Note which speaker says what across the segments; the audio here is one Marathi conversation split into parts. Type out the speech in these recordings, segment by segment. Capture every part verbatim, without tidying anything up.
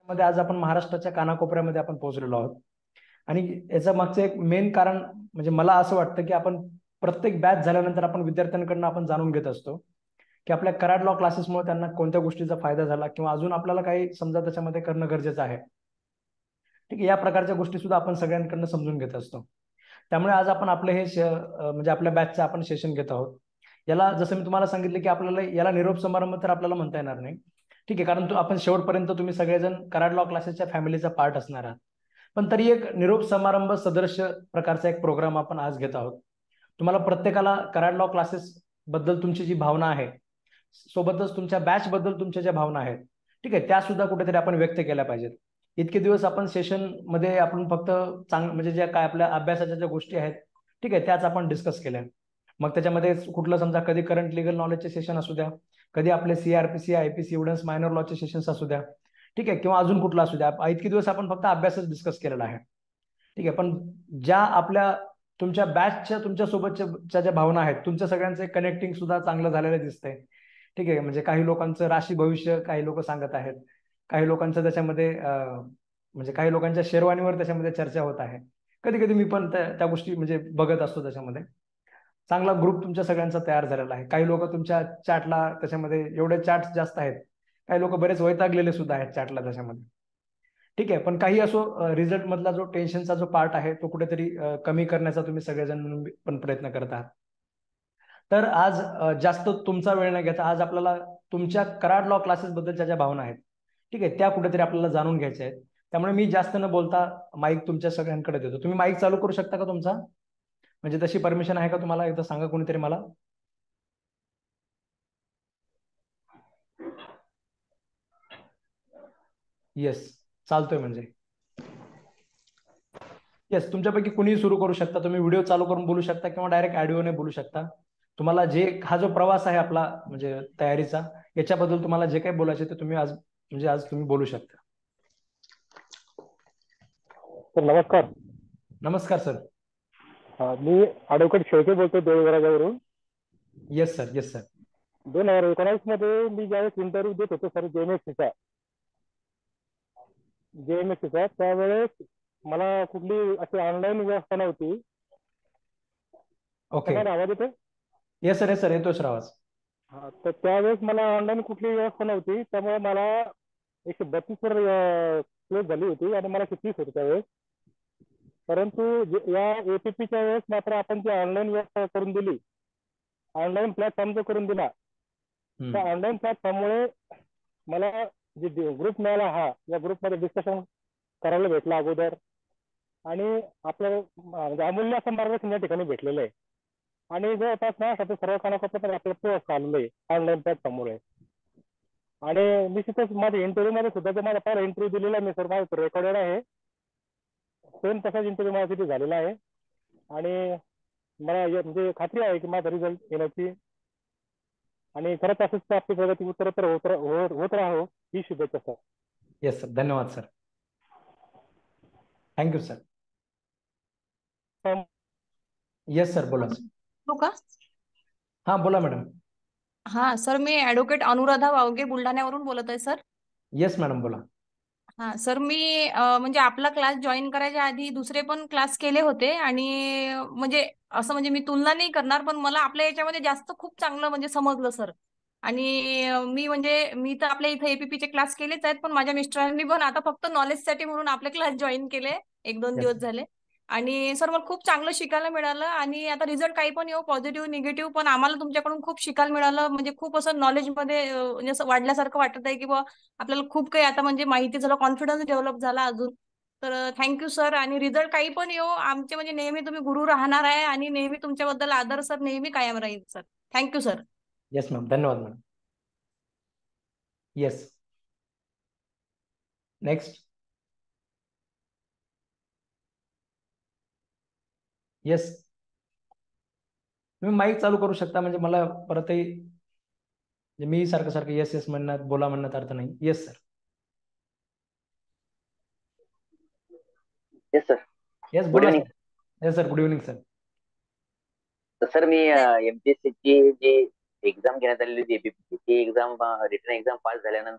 Speaker 1: मध्ये आज आपण महाराष्ट्राच्या कानाकोपऱ्यामध्ये आपण पोहोचलेलो आहोत आणि याचं मागचं एक मेन कारण म्हणजे मला असं वाटतं की आपण प्रत्येक बॅच झाल्यानंतर आपण विद्यार्थ्यांकडून आपण जाणून घेत असतो की आपल्या कराड लॉ क्लासेसमुळे त्यांना कोणत्या गोष्टीचा फायदा झाला किंवा अजून आपल्याला काही समजा त्याच्यामध्ये करणं गरजेचं आहे. ठीक आहे, या प्रकारच्या गोष्टी सुद्धा आपण सगळ्यांकडून समजून घेत असतो. त्यामुळे आज आपण आपलं हे म्हणजे आपल्या बॅचचं आपण सेशन घेत आहोत. याला जसं मी तुम्हाला सांगितलं की आपल्याला याला निरोप समारंभ तर आपल्याला म्हणता येणार नाही. ठीक आहे, कारण तो आपण शेवटपर्यंत तुम्ही सगळेजण कराड लॉ क्लासेसच्या फॅमिलीचा पार्ट असणार आहात. पण तरी एक निरोप समारंभ सदृश प्रकारचा एक प्रोग्राम आपण आज घेत आहोत. तुम्हाला प्रत्येकाला कराड लॉ क्लासेस बद्दल तुमची जी भावना आहे, सोबतच तुमच्या बॅच बद्दल तुमच्या ज्या भावना आहेत, ठीक आहे, त्या सुद्धा कुठेतरी आपण व्यक्त केल्या पाहिजेत. इतके दिवस आपण सेशन मध्ये आपण फक्त चांग म्हणजे ज्या काय आपल्या अभ्यासाच्या ज्या गोष्टी आहेत, ठीक आहे, त्याच आपण डिस्कस केल्या. मग त्याच्यामध्ये कुठलं समजा कधी करंट लिगल नॉलेजचे सेशन असू द्या, कधी आपले सीआरपीसी आयपीसी एव्हिडन्स मायनर लॉचे सेशन्स असू द्या, ठीक आहे, किंवा अजून कुठला असू द्या. इतके दिवस आपण फक्त अभ्यासच डिस्कस केलेला आहे. ठीक आहे, पण ज्या आपल्या तुमच्या बॅचच्या तुमच्या सोबतच्या ज्या भावना आहेत, तुमच्या सगळ्यांचे कनेक्टिंग सुद्धा चांगलं झालेलं दिसतंय. ठीक आहे, म्हणजे काही लोकांचं राशी भविष्य काही लोक सांगत आहेत, काही लोकांचं त्याच्यामध्ये म्हणजे काही लोकांच्या शेरवानीवर त्याच्यामध्ये चर्चा होत आहे. कधी कधी मी पण त्या गोष्टी म्हणजे बघत असतो. त्याच्यामध्ये चांगला ग्रुप तुमच्या सगळ्यांचा तयार झालेला आहे. काही लोक तुमच्या चॅटला त्याच्यामध्ये एवढे चॅट्स जास्त आहेत, काही लोक बरेच वैतागलेले सुद्धा आहेत चॅटला त्याच्यामध्ये. ठीक आहे, पण काही असो, रिझल्ट मधला जो टेन्शनचा जो पार्ट आहे तो कुठेतरी कमी करण्याचा तुम्ही सगळेजण पण प्रयत्न करत आहात. तर आज जास्त तुमचा वेळ न घेता आज आपल्याला तुमच्या कराड लॉ क्लासेस बद्दलच्या ज्या भावना आहेत, ठीक आहे, त्या कुठेतरी आपल्याला जाणून घ्यायच्या आहेत. त्यामुळे मी जास्त न बोलता माईक तुमच्या सगळ्यांकडे देतो. तुम्ही माईक चालू करू शकता का तुमचा? म्हणजे तशी परमिशन आहे का तुम्हाला? एकदा सांगा कोणीतरी मला. येस, चालतोय म्हणजे. येस, तुमच्यापैकी कुणीही सुरू करू शकता. तुम्ही व्हिडिओ चालू करून बोलू शकता किंवा डायरेक्ट ऑडिओने बोलू शकता. तुम्हाला जे हा जो प्रवास आहे आपला म्हणजे तयारीचा, याच्याबद्दल तुम्हाला जे काही बोलायचे ते तुम्ही आज म्हणजे आज तुम्ही बोलू शकता.
Speaker 2: सर नमस्कार.
Speaker 1: नमस्कार सर.
Speaker 2: मी ॲडव्होकेट शेळके बोलतो देवघराजवरून.
Speaker 1: Yes sir. Yes sir.
Speaker 2: दोन हजार एकोणावीस मध्ये मी ज्यावेळेस इंटरव्ह्यू देत होतो सर जेएमएससीचा जेएमएससीचा त्यावेळेस मला कुठली अशी ऑनलाईन व्यवस्था नव्हती.
Speaker 1: ओके.
Speaker 2: आवाज येतो?
Speaker 1: Yes sir. येस सर, येतोय सर आवाज.
Speaker 2: हा, तर त्यावेळेस मला ऑनलाईन कुठली व्यवस्था नव्हती, त्यामुळे मला एकशे बत्तीस वर क्लोज झाली होती आणि मला तीस होती त्यावेळेस. परंतु या एपीपीच्या वेळेस मात्र आपण जी ऑनलाईन व्यवस्था करून दिली, ऑनलाईन प्लॅटफॉर्म जो करून दिला, त्या ऑनलाईन प्लॅटफॉर्ममुळे मला जे ग्रुप मिळाला, हा या ग्रुपमध्ये डिस्कशन करायला भेटला अगोदर आणि आपलं म्हणजे अमूल्य असं मार्गदर्शन या ठिकाणी भेटलेलं आहे. आणि जवळपास ना सर्व कानाकोपऱ्यात आपलं पोस्ट आलेलं आहे ऑनलाईन प्लॅटफॉर्ममुळे. आणि निश्चितच माझ्या इंटरव्ह्यू मध्ये सुद्धा माझा पहिला इंटरव्ह्यू दिलेला मी सर, माझं रेकॉर्डेड आहे. सेम तसाच इंटरव्ह्यू माझा तिथे झालेला आहे आणि मला म्हणजे खात्री आहे की माझा रिझल्ट येण्याची आणि खरंच असंच आपली प्रगती उत्तरोत्तर होत होत राहो ही शुभेच्छा सर.
Speaker 1: येस सर, धन्यवाद sir. Thank you sir. Yes sir, बोला
Speaker 3: का?
Speaker 1: हा बोला मॅडम.
Speaker 3: हा सर, मी ऍडव्होकेट अनुराधा वावगे बुलढाण्यावरून बोलत आहे सर.
Speaker 1: येस मॅडम, बोला.
Speaker 3: हा सर, मी म्हणजे आपला क्लास जॉईन करायच्या आधी दुसरे पण क्लास केले होते आणि म्हणजे असं म्हणजे मी तुलना नाही करणार, पण मला आपल्या याच्यामध्ये जास्त खूप चांगलं म्हणजे समजलं सर. आणि मी म्हणजे मी तर आपल्या इथे एपीपीचे क्लास केलेच आहेत, पण माझ्या मिस्टरांनी पण आता फक्त नॉलेजसाठी म्हणून आपले क्लास जॉईन केले, एक दोन दिवस झाले. आणि सर मला खूप चांगलं शिकायला मिळालं आणि आता रिझल्ट काही पण येऊ, पॉझिटिव्ह निगेटिव्ह, पण आम्हाला तुमच्याकडून खूप शिकायला मिळालं. म्हणजे खूप असं नॉलेजमध्ये म्हणजे असं वाढल्यासारखं वाटत आहे की बा आपल्याला खूप काही आता म्हणजे माहिती झालं, कॉन्फिडन्स डेव्हलप झाला अजून. तर थँक्यू सर. आणि रिझल्ट काही पण येऊ, आमचे म्हणजे नेहमी तुम्ही गुरु राहणार आहे आणि नेहमी तुमच्याबद्दल आदर सर नेहमी कायम राहील sir. Thank you sir.
Speaker 1: Yes ma'am, धन्यवाद मॅडम. Yes, next. येस, तुम्ही माईक चालू करू शकता. म्हणजे मला परतही मी सारखं सारखं येस येस म्हणण्यात बोला म्हणण्यात अर्थ नाही. Yes sir.
Speaker 4: Yes sir.
Speaker 1: Yes, बोला sir. Yes sir, good evening sir.
Speaker 4: तर सर मी एमपीएससी ची जी एक्झाम घेण्यात आलेली होती एपीपीची, ती एक्झाम रिटन एक्झाम पास झाल्यानंतर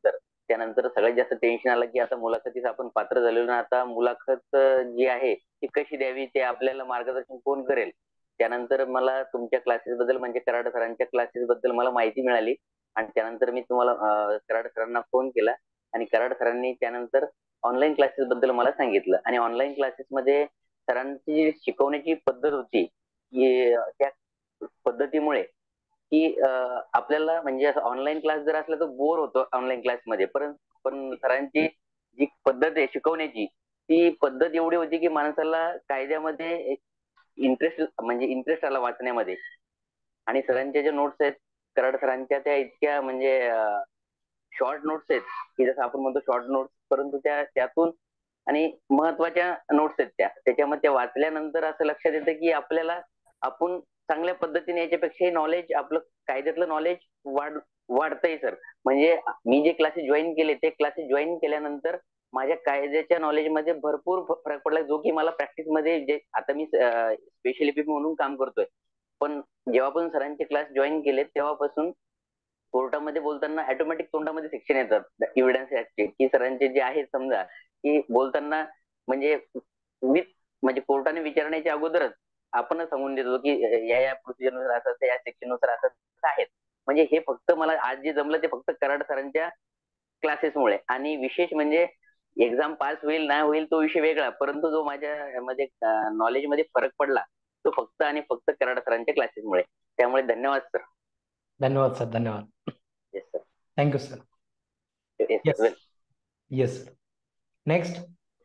Speaker 4: त्यानंतर सगळ्यात जास्त टेन्शन आलं की आता मुलाखतीस आपण पात्र झालेलो ना, आता मुलाखत अं, जी आहे ती कशी द्यावी ते आपल्याला मार्गदर्शन कोण करेल. त्यानंतर मला तुमच्या क्लासेस बद्दल म्हणजे कराड सरांच्या क्लासेस बद्दल मला माहिती मिळाली आणि त्यानंतर मी तुम्हाला अं, कराड सरांना फोन केला आणि कराड सरांनी त्यानंतर ऑनलाईन क्लासेस बद्दल मला सांगितलं आणि ऑनलाईन क्लासेस मध्ये सरांची जी शिकवण्याची पद्धत होती की अं, त्या पद्धतीमुळे की अं, आपल्याला म्हणजे असं ऑनलाईन क्लास जर असला तर बोर होतो ऑनलाईन क्लासमध्ये, पण पण सरांची जी पद्धत आहे शिकवण्याची ती पद्धत एवढी होती की माणसाला कायद्यामध्ये इंटरेस्ट म्हणजे इंटरेस्ट आला वाचण्यामध्ये. आणि सरांच्या ज्या नोट्स आहेत कराड सरांच्या त्या इतक्या म्हणजे शॉर्ट नोट्स आहेत की जसं आपण म्हणतो शॉर्ट नोट्स, परंतु त्या त्यातून आणि महत्वाच्या नोट्स आहेत त्या त्याच्यामध्ये त्या वाचल्यानंतर असं लक्षात येतं की आपल्याला आपण चांगल्या पद्धतीने याच्यापेक्षाही नॉलेज आपलं कायद्यातलं नॉलेज वाढ वाढतंय सर. म्हणजे मी जे क्लासेस जॉईन केले ते क्लासेस जॉईन केल्यानंतर माझ्या कायद्याच्या नॉलेजमध्ये भरपूर फ- फरक पडला, जो की मला प्रॅक्टिस मध्ये जे आता मी स्पेशल एपीपी म्हणून काम करतोय, पण जेव्हापासून सरांचे क्लास जॉईन केले तेव्हापासून कोर्टामध्ये बोलताना ऑटोमॅटिक तोंडामध्ये सेक्शन येतात एव्हिडन्स ऍक्टचे की सरांचे जे आहेत समजा की बोलताना म्हणजे विथ म्हणजे कोर्टाने विचारण्याच्या अगोदरच आपणच सांगून देतो की या या प्रोसिजरनुसार असं असं, या सेक्शननुसार असं असं आहेत. म्हणजे हे फक्त मला आज जे जमलं ते फक्त कराड सरांच्या क्लासेसमुळे. आणि विशेष म्हणजे एक्झाम पास होईल नाही होईल तो विषय वेगळा, परंतु जो माझ्या मध्ये नॉलेज मध्ये फरक पडला तो फक्त आणि फक्त कराड सरांच्या क्लासेसमुळे. त्यामुळे धन्यवाद सर.
Speaker 1: धन्यवाद सर, धन्यवाद.
Speaker 4: Yes sir.
Speaker 1: Thank you sir.
Speaker 4: Yes
Speaker 1: yes
Speaker 4: sir. Well.
Speaker 1: Yes sir. Next.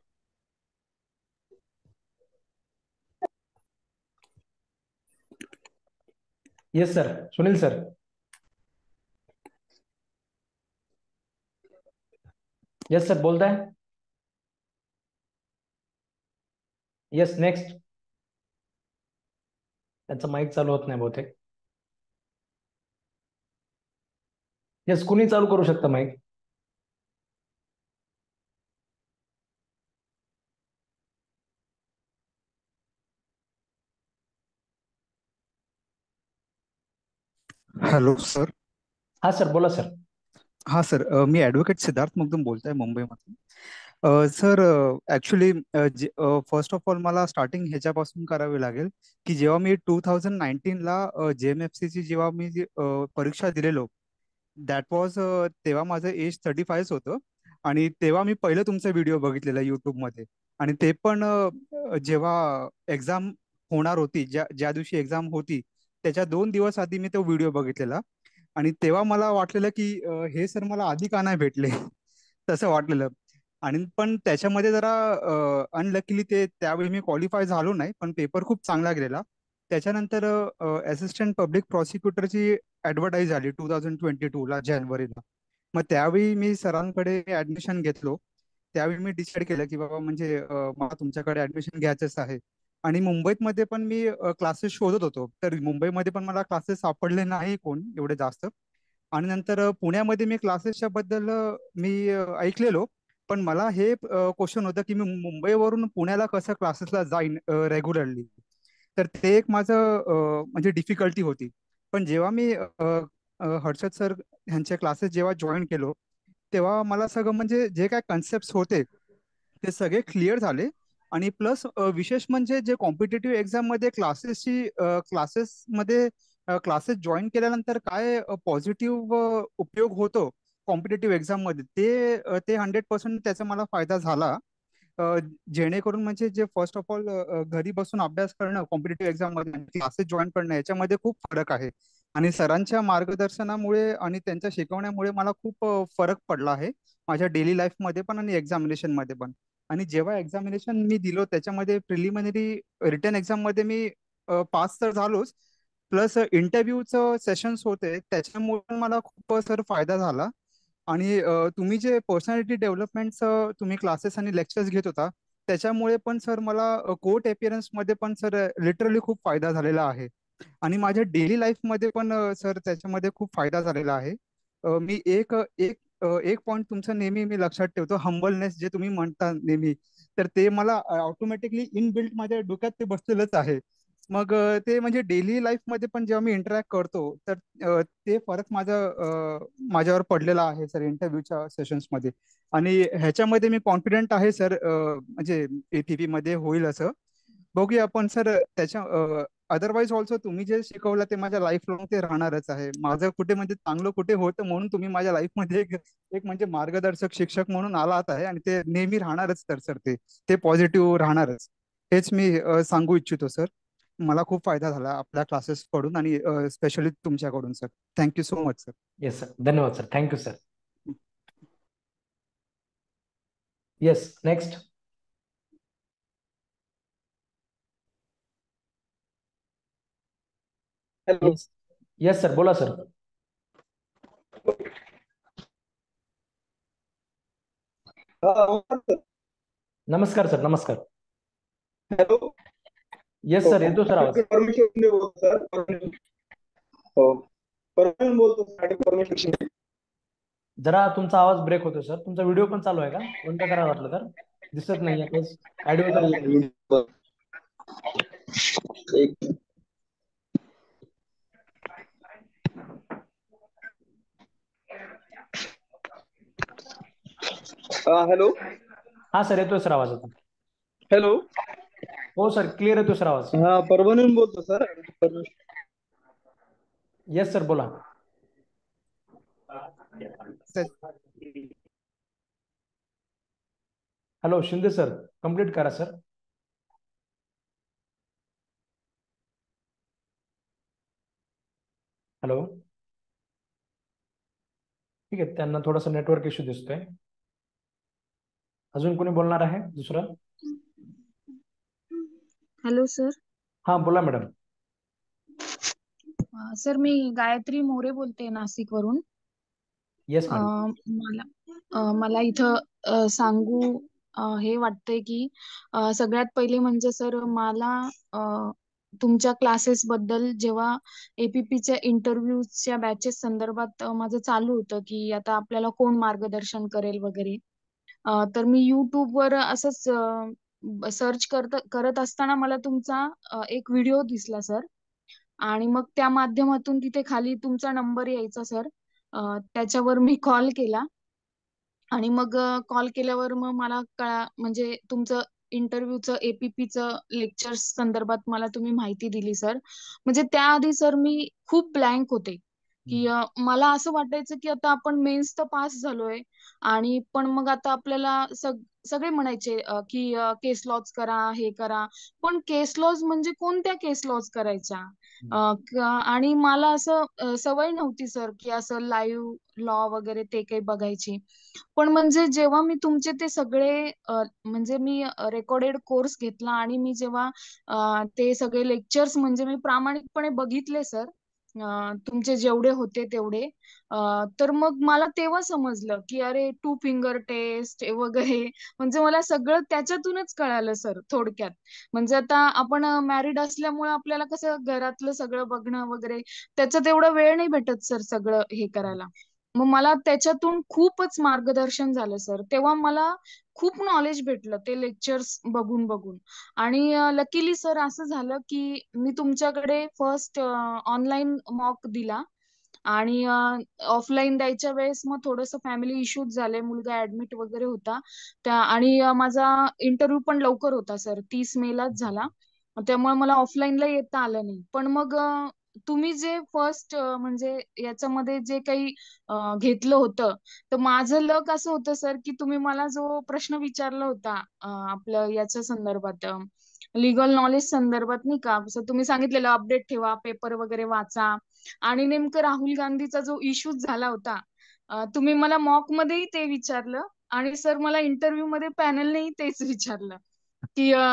Speaker 1: Yes sir, Sunil sir. Yes sir, बोलताय. Yes, next. त्यांचा माईक चालू होत नाही बहुतेक. येस, कुणी चालू करू शकता माईक.
Speaker 5: Hello sir.
Speaker 1: हा सर, बोला सर.
Speaker 5: हा सर, अ, मी ॲडव्होकेट सिद्धार्थ मुगदम बोलतोय मुंबईमधून. अ, sir, actually first of all मला स्टार्टिंग ह्याच्यापासून करावी लागेल की जेव्हा मी टू थाउजंड नाईन्टीनला जे एम एफ सीची जेव्हा मी जी, अ, परीक्षा दिलेलो, दॅट वॉज तेव्हा माझं एज थर्टी फायच होतं. आणि तेव्हा मी पहिलं तुमचा व्हिडिओ बघितलेला यूट्यूबमध्ये. आणि ते पण अ, जेव्हा एक्झाम होणार होती, ज्या ज्या दिवशी एक्झाम होती त्याच्या दोन दिवस आधी मी तो व्हिडिओ बघितलेला. आणि तेव्हा मला वाटलेलं की अ, हे सर मला आधी का नाही भेटले तसं वाटलेलं. आणि पण त्याच्यामध्ये जरा अनलकीली ते त्यावेळी मी क्वालिफाय झालो नाही, पण पेपर खूप चांगला गेलेला. त्याच्यानंतर असिस्टंट पब्लिक प्रॉसिक्युटरची ॲडव्हर्टाईज आली टू थाउजंड ट्वेंटी टूला जानेवारीला. मग त्यावेळी मी सरांकडे ॲडमिशन घेतलो. त्यावेळी मी डिसाईड केलं की बाबा म्हणजे अ, मला तुमच्याकडे ॲडमिशन घ्यायचंच आहे. आणि मुंबईत मध्ये पण मी क्लासेस शोधत होतो, तर मुंबईमध्ये पण मला क्लासेस सापडले नाही कोण एवढे जास्त. आणि नंतर अ, पुण्यामध्ये मी क्लासेसच्या बद्दल अ, मी अ, ऐकलेलो. पण मला हे क्वेश्चन होतं की मी मुंबईवरून पुण्याला कसं क्लासेसला जाईन रेग्युलरली. तर ते एक माझं अ, म्हणजे डिफिकल्टी होती. पण जेव्हा मी अ, अ, हर्षद सर ह्यांचे क्लासेस जेव्हा जॉईन केलो, तेव्हा मला सगळं म्हणजे जे काय कन्सेप्ट होते ते सगळे क्लिअर झाले. आणि प्लस विशेष म्हणजे जे कॉम्पिटेटिव्ह एक्झाममध्ये क्लासेसची क्लासेसमध्ये क्लासेस जॉईन केल्यानंतर काय पॉझिटिव्ह उपयोग होतो कॉम्पिटेटिव्ह एक्झाममध्ये, ते अ, ते हंड्रेड पर्सेंट त्याचा मला फायदा झाला. अ, जेणेकरून म्हणजे जे फर्स्ट ऑफ ऑल घरी बसून अभ्यास करणं कॉम्पिटेटिव्ह एक्झाम मध्ये क्लासेस जॉईन करणं याच्यामध्ये खूप फरक आहे. आणि सरांच्या मार्गदर्शनामुळे आणि त्यांच्या शिकवण्यामुळे मला खूप अ, फरक पडला आहे माझ्या डेली लाईफमध्ये पण आणि एक्झामिनेशन मध्ये पण. आणि जेव्हा एक्झामिनेशन मी दिलो त्याच्यामध्ये प्रिलिमिनरी रिटर्न एक्झाम मध्ये मी पास तर झालोच, प्लस इंटरव्ह्यूचं सेशन्स होते त्याच्यामुळे मला खूप सर फायदा झाला. आणि अ, तुम्ही जे पर्सनॅलिटी डेव्हलपमेंटचं तुम्ही क्लासेस आणि लेक्चर्स घेत होता त्याच्यामुळे पण सर मला कोर्ट अपिअरन्स मध्ये पण सर लिटरली खूप फायदा झालेला आहे. आणि माझ्या डेली लाईफमध्ये पण सर त्याच्यामध्ये खूप फायदा झालेला आहे. अ, मी एक एक अ, एक पॉईंट तुमचं नेहमी मी लक्षात ठेवतो, हंबलनेस जे तुम्ही म्हणता नेहमी, तर ते मला ऑटोमॅटिकली इनबिल्ट माझ्या डोक्यात ते बसलेलंच आहे. मग अ, ते म्हणजे डेली लाईफमध्ये पण जेव्हा मी इंटरॅक्ट करतो तर अ, ते फरक माझा अ, माझ्यावर पडलेला आहे सर इंटरव्ह्यूच्या सेशन्समध्ये. आणि ह्याच्यामध्ये मी कॉन्फिडंट आहे सर, म्हणजे एपीपी मध्ये होईल असं बघूया आपण सर. त्याच्या अदरवाईज ऑल्सो तुम्ही जे शिकवलं ते माझ्या लाईफ लॉंग ते राहणारच आहे. माझं कुठे म्हणजे चांगलं कुठे होतं म्हणून तुम्ही माझ्या लाईफमध्ये एक एक म्हणजे मार्गदर्शक शिक्षक म्हणून आलात आहे, आणि ते नेहमी राहणारच तर सर, ते ते पॉझिटिव्ह राहणारच. हेच मी अ, सांगू इच्छितो सर. मला खूप फायदा झाला आपल्या क्लासेस कडून आणि स्पेशली तुमच्याकडून sir. Thank you so much sir.
Speaker 1: Yes sir, धन्यवाद sir, thank you sir. Yes, next.
Speaker 6: Hello.
Speaker 1: Yes yes sir, बोला सर. नमस्कार सर, नमस्कार.
Speaker 6: हॅलो.
Speaker 1: येस सर, येतो सर आवाज.
Speaker 6: परमेश्वर बोलतो सर. परमेश्वर. हो, परमेश्वर बोलतो सर. परमेश्वर.
Speaker 1: जरा तुमचा आवाज ब्रेक होतो सर. तुमचा व्हिडिओ पण चालू आहे का? बंद करा वाटलं तर. दिसत नाहीये काहीच. ऑडिओ तर येत.
Speaker 6: एक हॅलो.
Speaker 1: हा सर, येतोय सर आवाज आता.
Speaker 6: हॅलो.
Speaker 1: हो सर, क्लिअर येतोय सर आवाज.
Speaker 6: हा, परभणीहून बोलतो सर.
Speaker 1: येस सर, बोला. हॅलो शिंदे सर, कंप्लीट करा सर. हॅलो. ठीक आहे, त्यांना थोडासा नेटवर्क इश्यू दिसतोय. अजून कोणी बोलणार आहे दुसरं?
Speaker 7: Hello sir.
Speaker 1: हा बोला मॅडम.
Speaker 7: अ, सर मी गायत्री मोरे बोलते नाशिक वरून.
Speaker 1: येस
Speaker 7: अ,
Speaker 1: मॅडम.
Speaker 7: मला अ, मला इथं अ, सांगू अ, हे वाटतंय की अ, सगळ्यात पहिले म्हणजे सर मला अ, तुमच्या क्लासेस बद्दल जेव्हा एपीपीच्या इंटरव्ह्यूच्या बॅचेस संदर्भात अ, माझं चालू होतं की आता आपल्याला कोण मार्गदर्शन करेल वगैरे. अ, तर मी युट्यूबवर असंच सर्च करत करत असताना मला तुमचा अ, एक व्हिडिओ दिसला सर. आणि मग त्या माध्यमातून तिथे खाली तुमचा नंबर यायचा सर. अ, त्याच्यावर मी कॉल केला. आणि मग कॉल केल्यावर मग मला कळा म्हणजे तुमचं इंटरव्ह्यूचं एपीपीचं लेक्चर्स संदर्भात मला तुम्ही माहिती दिली सर. म्हणजे त्याआधी सर मी खूप ब्लँक होते की अ, मला असं वाटायचं की आता आपण मेन्स तर पास झालोय आणि पण मग आता आपल्याला सग सगळे म्हणायचे अ, की केस लॉज करा, हे करा. पण केस लॉज म्हणजे कोणत्या केस लॉज करायच्या? अ, क- आणि मला असं अ, सवय नव्हती सर की असं लाईव्ह लॉ वगैरे ते काही बघायची. पण म्हणजे जेव्हा मी तुमचे ते सगळे अ, म्हणजे मी रेकॉर्डेड कोर्स घेतला आणि मी जेव्हा अ, ते सगळे लेक्चर्स म्हणजे मी प्रामाणिकपणे बघितले सर. अ, तुमचे जेवढे होते तेवढे. अ, तर मग मला तेव्हा समजलं की अरे टू फिंगर टेस्ट वगैरे म्हणजे मला सगळं त्याच्यातूनच कळालं सर थोडक्यात. म्हणजे आता आपण मॅरिड असल्यामुळे आपल्याला कसं घरातलं सगळं बघणं वगैरे त्याच्यात एवढा वेळ नाही भेटत सर सगळं हे करायला. मग मला त्याच्यातून खूपच मार्गदर्शन झालं सर. तेव्हा मला खूप नॉलेज भेटलं ते लेक्चर्स बघून बघून. आणि लकीली सर असं झालं की मी तुमच्याकडे फर्स्ट ऑनलाईन मॉक दिला. आणि ऑफलाईन द्यायच्या वेळेस मग थोडंसं फॅमिली इश्यूज झाले, मुलगा ऍडमिट वगैरे होता त्या. आणि अ, माझा इंटरव्ह्यू पण लवकर होता सर, तीस मे लाच झाला. त्यामुळे मला ऑफलाईनला येता आलं नाही. पण मग अ, तुम्ही जे फर्स्ट म्हणजे याच्यामध्ये जे काही अ, घेतलं होतं, तर माझं लक असं होतं सर की तुम्ही मला जो प्रश्न विचारला होता अ, आपलं याच्या संदर्भात लिगल नॉलेज संदर्भात नाही का, असं तुम्ही सांगितलेलं अपडेट ठेवा, पेपर वगैरे वाचा. आणि नेमकं राहुल गांधीचा जो इश्यू झाला होता, अ, तुम्ही मला मॉक मध्येही ते विचारलं आणि सर मला इंटरव्ह्यू मध्ये पॅनलनेही तेच विचारलं की अ,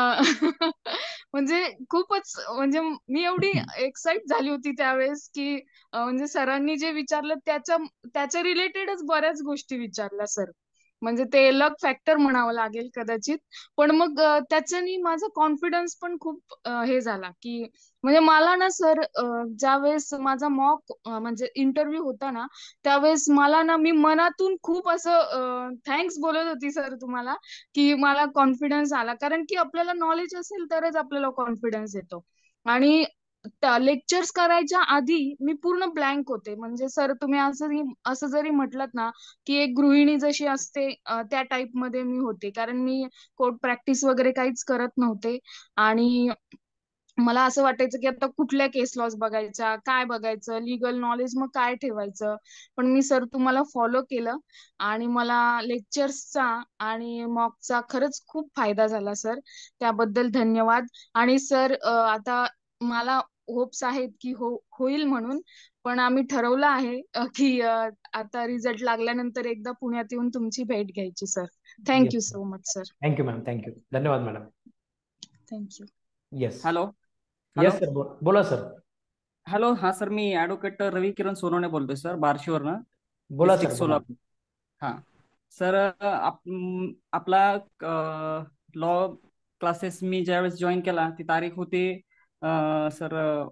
Speaker 7: म्हणजे खूपच म्हणजे मी एवढी एक्साइट झाली होती त्यावेळेस की अ, म्हणजे सरांनी जे विचारलं त्याच्या त्याच्या रिलेटेडच बऱ्याच गोष्टी विचारल्या सर. म्हणजे ते लक फॅक्टर म्हणावं लागेल कदाचित. पण मग अ, त्याच्यानी माझा कॉन्फिडन्स पण खूप अ, हे झाला की म्हणजे मला ना सर ज्यावेळेस माझा मॉक म्हणजे इंटरव्ह्यू होता ना, त्यावेळेस मला ना मी मनातून खूप असं थँक्स बोलत होती सर तुम्हाला की मला कॉन्फिडन्स आला. कारण की आपल्याला नॉलेज असेल तरच आपल्याला कॉन्फिडन्स येतो. आणि लेक्चर्स करायच्या आधी मी पूर्ण ब्लँक होते. म्हणजे सर तुम्ही असं असं जरी म्हटलं ना की एक गृहिणी जशी असते अ, त्या टाइप मध्ये मी होते. कारण मी कोर्ट प्रॅक्टिस वगैरे काहीच करत नव्हते आणि मला असं वाटायचं की आता कुठल्या केस लॉज बघायच्या, काय बघायचं, लीगल नॉलेज मग काय ठेवायचं. पण मी सर तुम्हाला फॉलो केलं आणि मला लेक्चर्सचा आणि मॉकचा खरंच खूप फायदा झाला सर. त्याबद्दल धन्यवाद. आणि सर आता मला होप्स आहेत की हो होईल म्हणून. पण आम्ही ठरवलं आहे अ, की अ, आता रिझल्ट लागल्यानंतर एकदा पुण्यात येऊन तुमची भेट घ्यायची sir.
Speaker 1: Yes
Speaker 7: thank you so much sir.
Speaker 1: Thank you ma'am, thank you, धन्यवाद madam.
Speaker 7: Thank you.
Speaker 1: Yes
Speaker 8: hello hello
Speaker 1: yes sir, बोला सर.
Speaker 8: हॅलो हा सर, मी ॲडव्होकेट रवी किरण सोनवणे बोलतोय सर, बार्शीवरनं,
Speaker 1: बोला
Speaker 8: डिस्ट्रिक्ट
Speaker 1: सर, बोला.
Speaker 8: सोलापूर. हा सर, आप आपला लॉ क्लासेस मी ज्यावेळेस जॉईन केला ती तारीख होती अ, सर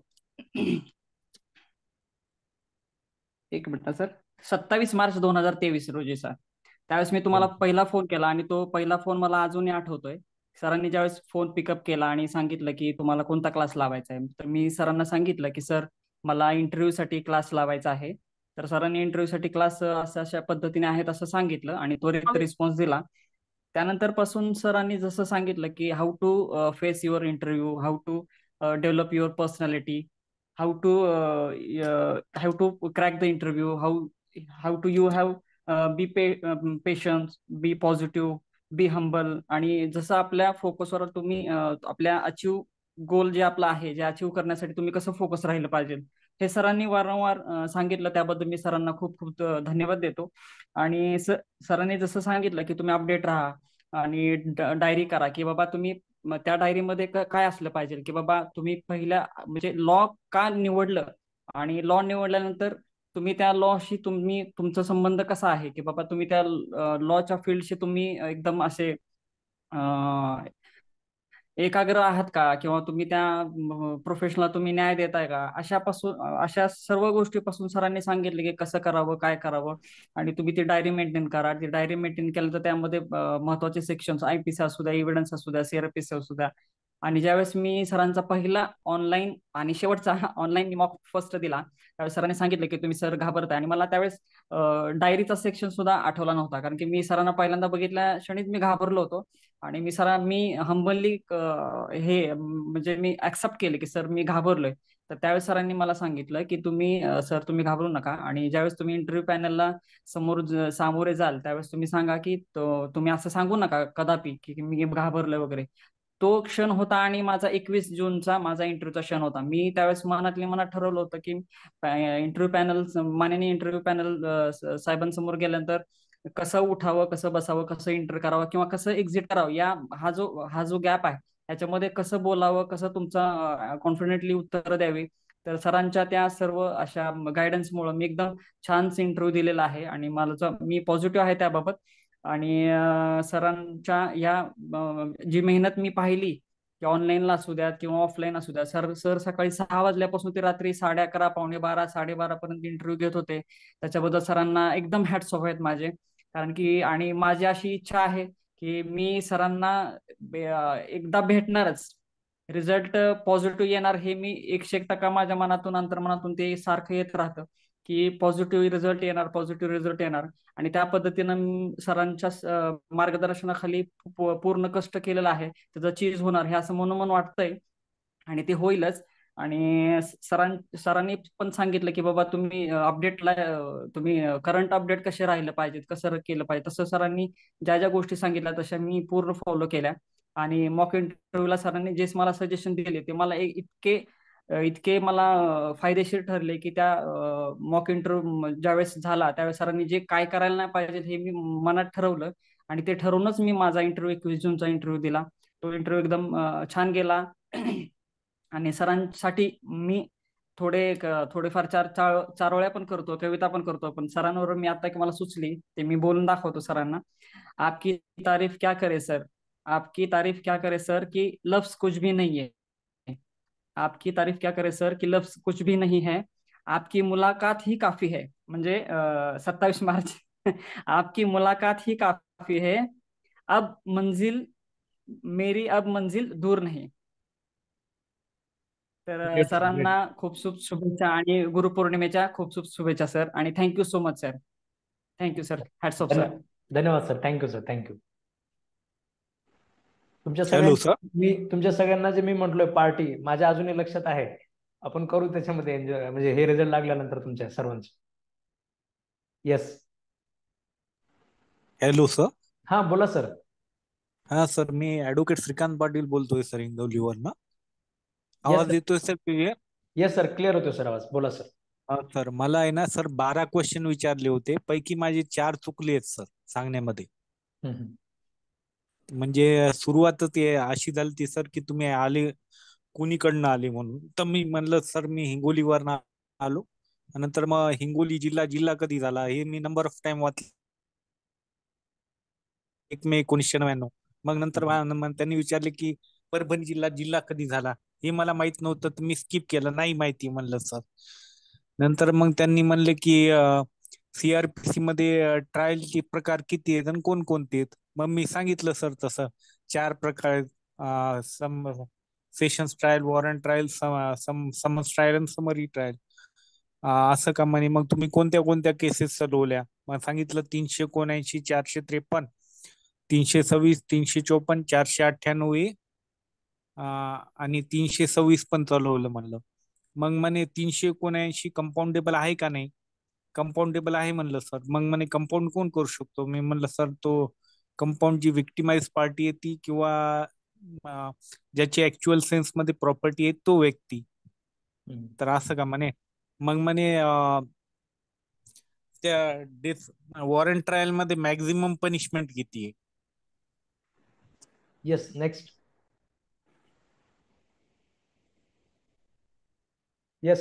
Speaker 8: एक मिनिट सर, सत्तावीस मार्च दोन हजार तेवीस रोजी सर. त्यावेळेस मी तुम्हाला पहिला फोन केला आणि तो पहिला फोन मला अजूनही आठवतोय. सरांनी ज्यावेळेस फोन पिकअप केला आणि सांगितलं की तुम्हाला कोणता क्लास लावायचा आहे, तर मी सरांना सांगितलं की सर मला इंटरव्ह्यू साठी क्लास लावायचा आहे. तर सरांनी इंटरव्ह्यू साठी क्लास अशा अशा पद्धतीने आहेत असं सांगितलं आणि त्वरित रिस्पॉन्स दिला. त्यानंतर पासून सरांनी जसं सांगितलं की how to face your interview, how to develop your personality, how to how to crack the interview, how how to you have be पे patience, be positive, be humble. आणि जसं आपल्या फोकसवर तुम्ही अ, आपल्या अचीव गोल जे आपलं आहे, जे अचीव करण्यासाठी तुम्ही कसं फोकस राहिलं पाहिजे, हे सरांनी वारंवार अ, सांगितलं. त्याबद्दल मी सरांना खूप खूप अ, धन्यवाद देतो. आणि स सरांनी जसं सांगितलं की तुम्ही अपडेट राहा आणि डायरी करा, की बाबा तुम्ही म त्या डायरीमध्ये क- काय असलं पाहिजे, की बाबा तुम्ही पहिल्या म्हणजे लॉ का निवडलं आणि लॉ निवडल्यानंतर तुम्ही त्या लॉशी तुम्ही तुमचा संबंध कसा आहे, की बाबा तुम्ही त्या लॉच्या फील्डशी तुम्ही एकदम असे अं, एकाग्र आहात का, किंवा तुम्ही त्या प्रोफेशनला तुम्ही न्याय देताय का, अशापासून अशा सर्व गोष्टीपासून सरांनी सांगितले की कसं करावं, काय करावं. आणि तुम्ही ती डायरी मेंटेन करा. ती डायरी मेंटेन केलं तर त्यामध्ये अं, महत्वाचे सेक्शन्स आयपीसी असू द्या, इव्हिडन्स असू द्या, सीआरपीसी असू द्या. आणि ज्यावेळेस मी सरांचा पहिला ऑनलाईन आणि शेवटचा ऑनलाईन मॉक फर्स्ट दिला, त्यावेळेस सरांनी सांगितलं की तुम्ही सर घाबरताय. आणि मला त्यावेळेस डायरीचा सेक्शन सुद्धा आठवला नव्हता, कारण की मी सरांना पहिल्यांदा बघितल्या क्षणीच मी घाबरलो होतो. आणि मी सर मी हंबली हे म्हणजे मी ऍक्सेप्ट केले की सर मी घाबरलोय. तर त्यावेळेस सरांनी मला सांगितलं की तुम्ही अ, सर तुम्ही घाबरू नका, आणि ज्यावेळेस तुम्ही इंटरव्ह्यू पॅनलला समोर ज- सामोरे जाल त्यावेळेस तुम्ही सांगा की तो- तुम्ही असं सांगू नका कदापि की मी घाबरलोय वगैरे. तो क्षण होता आणि माझा एकवीस जूनचा माझा इंटरव्ह्यूचा क्षण होता. मी त्यावेळेस मनातली मनात ठरवलं होतं की इंटरव्ह्यू पॅनल माननीय इंटरव्ह्यू पॅनल साहेबांसमोर गेल्यानंतर कसं उठावं, कसं बसावं, कसं इंटर करावं किंवा कसं एक्झिट करावं, या हा जो हा जो गॅप आहे याच्यामध्ये कसं बोलावं, कसं तुमचा कॉन्फिडेंटली उत्तर द्यावी. तर सरांच्या त्या सर्व अशा गायडन्समुळे मी एकदम छानच इंटरव्ह्यू दिलेला आहे आणि मला मी पॉझिटिव्ह आहे त्याबाबत. आणि अं, सरांच्या या अं, जी मेहनत मी पाहिली की ऑनलाईनला असू द्या किंवा ऑफलाईन असू द्या, सर सर सकाळी सहा वाजल्यापासून ते रात्री साडे अकरा पावणे बारा साडेबारा पर्यंत इंटरव्ह्यू घेत होते. त्याच्याबद्दल सरांना एकदम हॅट्स ऑफ आहेत माझे. कारण की आणि माझी अशी इच्छा आहे की मी सरांना बे- अं, एकदा भेटणारच. रिझल्ट पॉझिटिव्ह येणार हे मी एकशे एक टक्का माझ्या मनातून अंतर्मनातून ते सारखं येत राहतं की पॉझिटिव्ह रिझल्ट येणार, पॉझिटिव्ह रिझल्ट येणार. आणि त्या पद्धतीनं मी सरांच्या अं, मार्गदर्शनाखाली पू- पूर्ण कष्ट केलेलं आहे. त्याचं चीज होणार हे असं मनोमन वाटतंय आणि ते होईलच. आणि सरां सरांनी पण सांगितलं की बाबा तुम्ही अपडेटला तुम्ही करंट अपडेट कसे राहिलं पाहिजेत, कसं केलं पाहिजे, तसं सरांनी ज्या ज्या गोष्टी सांगितल्या तशा मी पूर्ण फॉलो केल्या. आणि मॉक इंटरव्ह्यूला सरांनी जे मला सजेशन दिले ते मला ए- इतके अ, इतके मला अ, फायदेशीर ठरले की त्या मॉक इंटरव्ह्यू ज्यावेळेस झाला त्यावेळेस सरांनी जे काय करायला नाही पाहिजे हे मी मनात ठरवलं. आणि ते ठरवूनच मी माझा इंटरव्ह्यू एकवीस जूनचा इंटरव्ह्यू दिला. तो इंटरव्ह्यू एकदम अ, छान गेला. आणि सरांसाठी मी थोडे क- थोडेफार चार चार चारोळ्या पण करतो, कविता पण करतो. पण सरांवर मी आता की मला सुचली ते मी बोलून दाखवतो सरांना. आपकी तारीफ क्या करे सर, आपकी तारीफ क्या करे सर की लफ्ज कुछ भी नहीं है. आपकी तारीफ क्या करे सर की लफ्ज कुछ भी नहीं है. आपकी मुलाकात ही काफी है. म्हणजे सत्तावीस मार्च आपकी मुलाकात ही काफी है. अब मंजिल मेरी अब मंजिल दूर नहीं. तर अ,
Speaker 1: ग्रेट सर,
Speaker 8: सरांना
Speaker 1: ग्रेट.
Speaker 8: खूप खूप शुभेच्छा आणि गुरुपौर्णिमेच्या खूप खूप शुभेच्छा सर, आणि thank you so much sir. Thank you sir. Hats off sir.
Speaker 1: धन्यवाद सर. Thank you sir. थँक्यू. तुमच्या
Speaker 9: हॅलो
Speaker 1: सगळ्यांना
Speaker 9: सर.
Speaker 1: मी तुमच्या सगळ्यांना जे मी म्हटलोय पार्टी माझ्या अजूनही लक्षात आहे. आपण करू त्याच्यामध्ये एन्जॉय, म्हणजे हे रिझल्ट लागल्यानंतर तुमच्या सर्वांचे. येस.
Speaker 9: Hello sir.
Speaker 1: हा बोला सर.
Speaker 9: हा सर, मी ऍडव्होकेट श्रीकांत पाटील बोलतोय सर, इंगवलीवरनं.
Speaker 1: येस
Speaker 9: आवाज
Speaker 1: सर.
Speaker 9: येतोय sir clear?
Speaker 1: Yes sir, clear होतोय सर आवाज. बोला सर.
Speaker 9: हा सर, मला आहे ना सर बारा क्वेश्चन विचारले होते, पैकी माझे चार चुकले आहेत सर सांगण्यामध्ये.
Speaker 1: हम्म, हम्म.
Speaker 9: म्हणजे सुरुवातच ते अशी झाली ती सर की तुम्ही आले कुणीकडनं आले म्हणून. तर मी म्हणलं सर मी हिंगोलीवरनं आलो. नंतर मग हिंगोली जिल्हा जिल्हा कधी झाला हे मी नंबर ऑफ टाइम वाचले, एक मे एकोणीसशे नव्याण्णव. मग नंतर मा- मग त्यांनी विचारले की परभणी जिल्हा जिल्हा कधी झाला, हे मला माहित नव्हतं तर मी स्किप केलं, नाही माहिती म्हणलं सर. नंतर मग त्यांनी म्हणले की सीआरपीसी मध्ये ट्रायलचे प्रकार किती आहेत आणि कोणकोणते आहेत. मग मी सांगितलं सर तसं चार प्रकार आहेत. सम sessions trial, warrant trial, summons trial आणि समरी ट्रायल. असं का म्हणे, मग तुम्ही कोणत्या कोणत्या केसेस चालवल्या? मग सांगितलं तीनशे एकोणऐंशी, चारशे त्रेपन्न, तीनशे सव्वीस, तीनशे चोपन्न, चारशे अठ्ठ्याण्णव ए आणि तीनशे सव्वीस पण चालवलं म्हणलं. मग म्हणे तीनशे एकोणऐंशी कंपाऊंडेबल आहे का नाही? कंपाऊंडेबल आहे म्हणलं सर. मग म्हणे कंपाऊंड कोण करू शकतो? मी म्हणलं सर तो कंपाऊंड जी विक्टिमाइज पार्टी आहे ती, किंवा अं, ज्याची ऍक्च्युअल सेन्स मध्ये प्रॉपर्टी आहे तो व्यक्ती.
Speaker 1: हम्म.
Speaker 9: तर असं का म्हणे. मग म्हणे अं, त्या डेथ वॉरंट ट्रायल मध्ये मॅक्झिमम पनिशमेंट किती आहे?
Speaker 1: येस. नेक्स्ट. येस.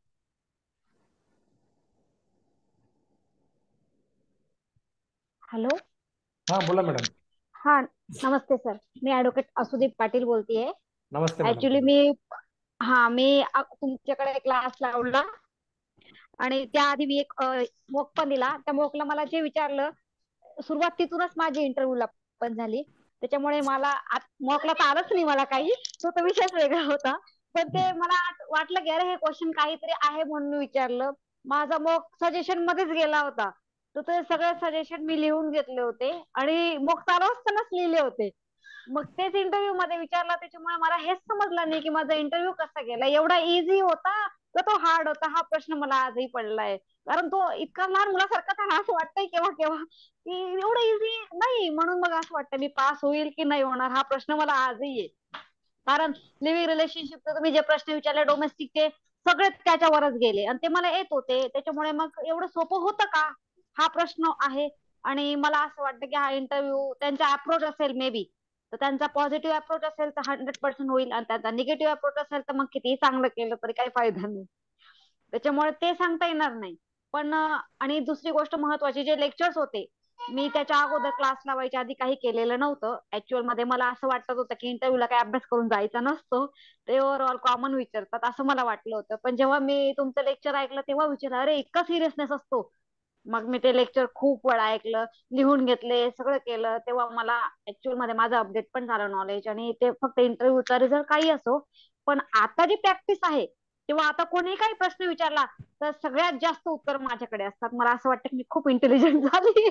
Speaker 10: हॅलो.
Speaker 1: हा बोला मॅडम.
Speaker 10: हा नमस्ते सर, मी ऍडव्होकेट असुदीप पाटील बोलतेय.
Speaker 1: नमस्ते मॅडम.
Speaker 10: ऍक्च्युली मी हा मी आ- तुमच्याकडे क्लास लावला आणि त्याआधी मी एक मोक पण दिला. त्या मोकला मला जे विचारलं सुरुवात तिथूनच माझी इंटरव्ह्यूला पण झाली. त्याच्यामुळे मला मोकला तर आलंच नाही मला काही, तो तर विषयच वेगळा होता. पण ते मला आत- वाटलं की अरे हे क्वेश्चन काहीतरी आहे म्हणून मी विचारलं. माझा मोक सजेशन मध्येच गेला होता, तर ते सगळे सजेशन मी लिहून घेतले होते आणि मोक चालू असतानाच लिहिले होते. मग तेच इंटरव्ह्यू मध्ये विचारला, त्याच्यामुळे मला हेच समजलं नाही की माझा इंटरव्ह्यू कसा गेला. एवढा इझी होता का तो हार्ड होता, हा प्रश्न मला आजही पडलाय. कारण तो इतका लहान मुलासारखा था, असं वाटतंय केव्हा केव्हा की एवढं इझी नाही. म्हणून मग असं वाटतं मी पास होईल की नाही होणार, हा प्रश्न मला आजही आहे. कारण लिव्हिंग रिलेशनशिपचे तुम्ही जे प्रश्न विचारले डोमेस्टिकचे सगळे त्याच्यावरच गेले आणि ते मला येत होते. त्याच्यामुळे मग एवढं सोपं होतं का, हा प्रश्न आहे. आणि मला असं वाटतं की हा इंटरव्ह्यू त्यांचा अप्रोच असेल मे बी, तर त्यांचा पॉझिटिव्ह अप्रोच असेल तर हंड्रेड पर्सेंट होईल, आणि त्यांचा निगेटिव्ह अप्रोच असेल तर मग कितीही चांगलं केलं तरी काही फायदा नाही. त्याच्यामुळे ते सांगता येणार नाही. पण अं, आणि दुसरी गोष्ट महत्वाची, जे लेक्चर्स होते मी त्याच्या अगोदर क्लास लावायच्या आधी काही केलेलं नव्हतं. ऍक्च्युअल मध्ये मला असं वाटत होतं की इंटरव्ह्यूला काही अभ्यास करून जायचा नसतो, ते ओव्हरऑल कॉमन विचारतात असं मला वाटलं होतं. पण जेव्हा मी तुमचं लेक्चर ऐकलं तेव्हा विचारलं अरे इतका सिरियसनेस असतो. मग मी ते लेक्चर खूप वेळा ऐकलं, लिहून घेतले, सगळं केलं. तेव्हा मला ऍक्च्युअल मध्ये माझं अपडेट पण झालं नॉलेज. आणि ते फक्त इंटरव्ह्यूचा रिझल्ट काही असो, पण आता जी प्रॅक्टिस आहे तेव्हा आता कोणी काही प्रश्न विचारला तर सगळ्यात जास्त उत्तर माझ्याकडे असतात. मला असं वाटतं की मी खूप इंटेलिजंट झाली.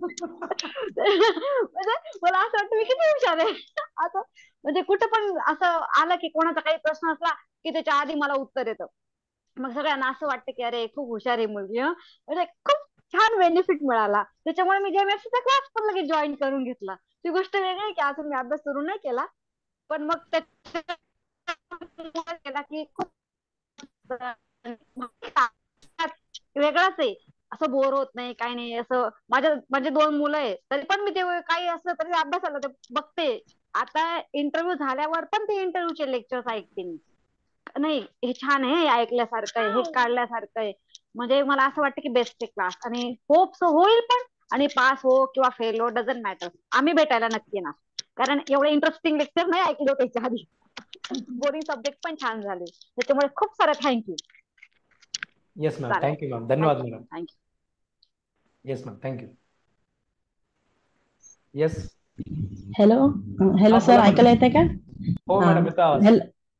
Speaker 10: म्हणजे मला असं वाटतं मी किती हुशार आहे आता. म्हणजे कुठं पण असं आलं की कोणाचा काही प्रश्न असला की त्याच्या आधी मला उत्तर येतं. मग सगळ्यांना असं वाटतं की अरे खूप हुशार आहे मुलगी. हं. म्हणजे खूप छान बेनिफिट मिळाला. त्याच्यामुळे मी जेएमएफसीचा क्लास पण लगेच जॉईन करून घेतला. ती गोष्ट वेगळी आहे की अजून मी अभ्यास सुरू नाही केला, पण मग त्याच्यामुळे केला की खूप वेगळाच आहे. असं बोर होत नाही काही नाही. असं माझ्या माझे दोन मुलं आहे तरी पण मी ते काही असलं तरी अभ्यासाला ते बघते. आता इंटरव्ह्यू झाल्यावर पण ते इंटरव्ह्यूचे लेक्चर्स ऐकते मी. नाही हे छान आहे, हे ऐकल्यासारखं आहे, हे काढल्यासारखं आहे. म्हणजे मला असं वाटतं की बेस्ट आहे क्लास, आणि होप सो होईल पण. आणि पास हो किंवा फेल हो डझंट मॅटर, आम्ही भेटायला नक्की येणार. कारण एवढे इंटरेस्टिंग लेक्चर नाही ऐकले त्याच्या आधी. बोरिंग सब्जेक्ट पण छान झाले. त्याच्यामुळे खूप सारं थँक्यू.
Speaker 1: Yes ma'am.
Speaker 10: चालेल.
Speaker 1: Thank you ma'am. धन्यवाद madam.
Speaker 10: Thank you.
Speaker 1: Yes ma'am. Thank you. Yes.
Speaker 11: Hello. Hello
Speaker 1: हा
Speaker 11: सर,
Speaker 1: बोला मॅडम.
Speaker 11: ऐकायला येते का?
Speaker 1: हो
Speaker 11: हा
Speaker 1: मॅडम, येतो आवाज.
Speaker 11: हॅलो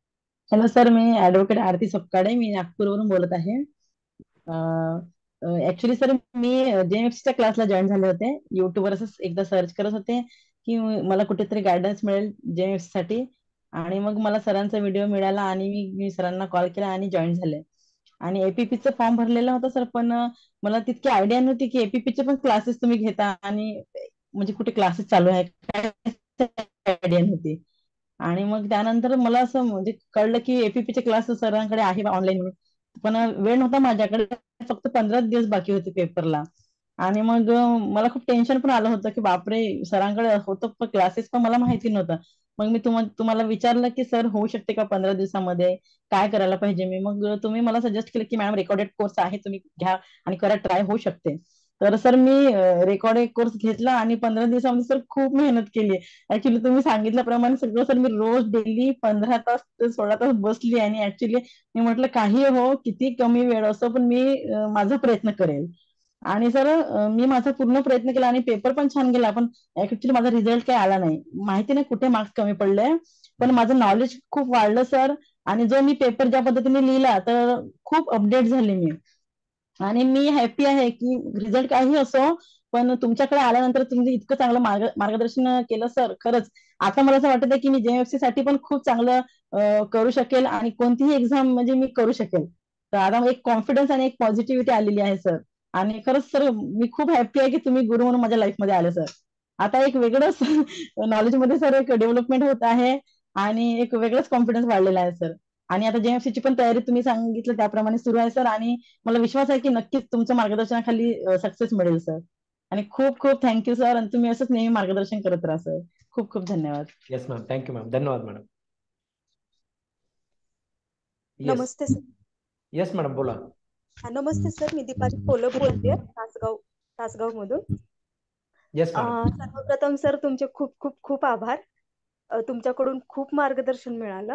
Speaker 11: हॅलो सर, मी ऍडव्होकेट आरती सपकाळे, मी नागपूरवरून बोलत आहे. ऍक्च्युली सर, मी जेएमएफसीच्या क्लासला जॉईन झाले होते. युट्यूबवर असंच एकदा सर्च करत होते की मला कुठेतरी गायडन्स मिळेल जेएमएफसी साठी, आणि मग मला सरांचा व्हिडिओ मिळाला आणि मी मी सरांना कॉल केला आणि जॉईन झाले. आणि एपीपीचं फॉर्म भरलेला होता सर, पण मला तितकी आयडिया नव्हती की एपीपीचे पण क्लासेस तुम्ही घेता, आणि म्हणजे कुठे क्लासेस चालू आहे काय, आयडिया नव्हती. आणि मग त्यानंतर मला असं म्हणजे कळलं की एपीपीचे क्लास सरांकडे आहे ऑनलाईन, पण वेळ नव्हता माझ्याकडे, फक्त पंधरा दिवस बाकी होते पेपरला. आणि मग मला खूप टेन्शन पण आलं होतं की बापरे, सरांकडे होतं पण क्लासेस पण मला माहिती नव्हतं. मग मी तुम्हा तुम्हाला विचारलं की सर होऊ शकते का पंधरा दिवसामध्ये, काय करायला पाहिजे मी. मग तुम्ही मला सजेस्ट केलं की मॅडम रेकॉर्डेड कोर्स आहे, तुम्ही घ्या आणि करा, ट्राय होऊ शकते. तर सर मी रेकॉर्डेड कोर्स घेतला आणि पंधरा दिवसामध्ये सर खूप मेहनत केली. ऍक्च्युली तुम्ही सांगितल्याप्रमाणे सगळं सर मी रोज डेली पंधरा तास ते सोळा तास बसली, आणि ऍक्च्युली मी म्हटलं काही हो, किती कमी वेळ असो, पण मी अं, माझा प्रयत्न करेल. आणि सर मी माझा पूर्ण प्रयत्न केला आणि पेपर पण छान गेला, पण ऍक्च्युली माझा रिझल्ट काही आला नाही. माहिती नाही कुठे मार्क्स कमी पडले, पण माझं नॉलेज खूप वाढलं सर. आणि जो मी पेपर ज्या पद्धतीने लिहिला, तर खूप अपडेट झाले मी. आणि मी हॅपी आहे की रिझल्ट काही असो, पण तुमच्याकडे आल्यानंतर तुम्ही इतकं चांगलं मार्ग मार्गदर्शन केलं सर, खरंच आता मला असं वाटत आहे की मी जेएमएफसी साठी पण खूप चांगलं अं, करू शकेल, आणि कोणतीही एक्झाम म्हणजे मी करू शकेल. तर आता एक कॉन्फिडन्स आणि एक पॉझिटिव्हिटी आलेली आहे सर. आणि खरंच सर मी खूप हॅपी आहे की तुम्ही गुरु म्हणून माझ्या लाईफमध्ये आले सर. आता एक वेगळंच नॉलेजमध्ये सर एक डेव्हलपमेंट होत आहे, आणि एक वेगळंच कॉन्फिडन्स वाढलेला आहे सर. आणि आता जेएमएफसी ची पण तयारी तुम्ही सांगितलं त्याप्रमाणे सुरू आहे सर, आणि मला विश्वास आहे की नक्कीच तुमच्या मार्गदर्शनाखाली सक्सेस मिळेल सर. आणि खूप खूप थँक्यू सर, आणि तुम्ही असंच नेहमी मार्गदर्शन करत राहा सर. खूप खूप धन्यवाद.
Speaker 1: येस मॅम, थँक्यू मॅम, धन्यवाद मॅडम. येस
Speaker 12: नमस्ते सर.
Speaker 1: येस मॅडम, बोला.
Speaker 12: हा, नमस्ते सर, मी दीपाली कोलप बोलते, तासगाव तासगाव मधून.
Speaker 1: Yes madam.
Speaker 12: अं, सर्वप्रथम सर तुमचे खूप खूप खूप आभार. अं, तुमच्याकडून खूप मार्गदर्शन मिळालं.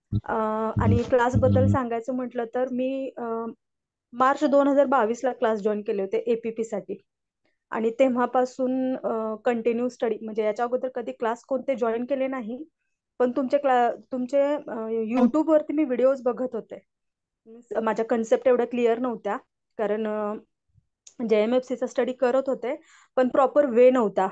Speaker 12: अं, आणि क्लास बद्दल सांगायचं म्हटलं तर मी अं, मार्च दोन हजार बावीस ला क्लास जॉईन केले होते एपीपी साठी, आणि तेव्हापासून कंटिन्यू स्टडी, म्हणजे याच्या अगोदर कधी क्लास कोणते जॉईन केले नाही, पण तुमचे क्ला तुमचे युट्यूब वरती मी व्हिडिओज बघत होते. माझ्या कन्सेप्ट एवढ्या क्लिअर नव्हत्या, कारण जेएमएफसीचा स्टडी करत होते, पण प्रॉपर वे नव्हता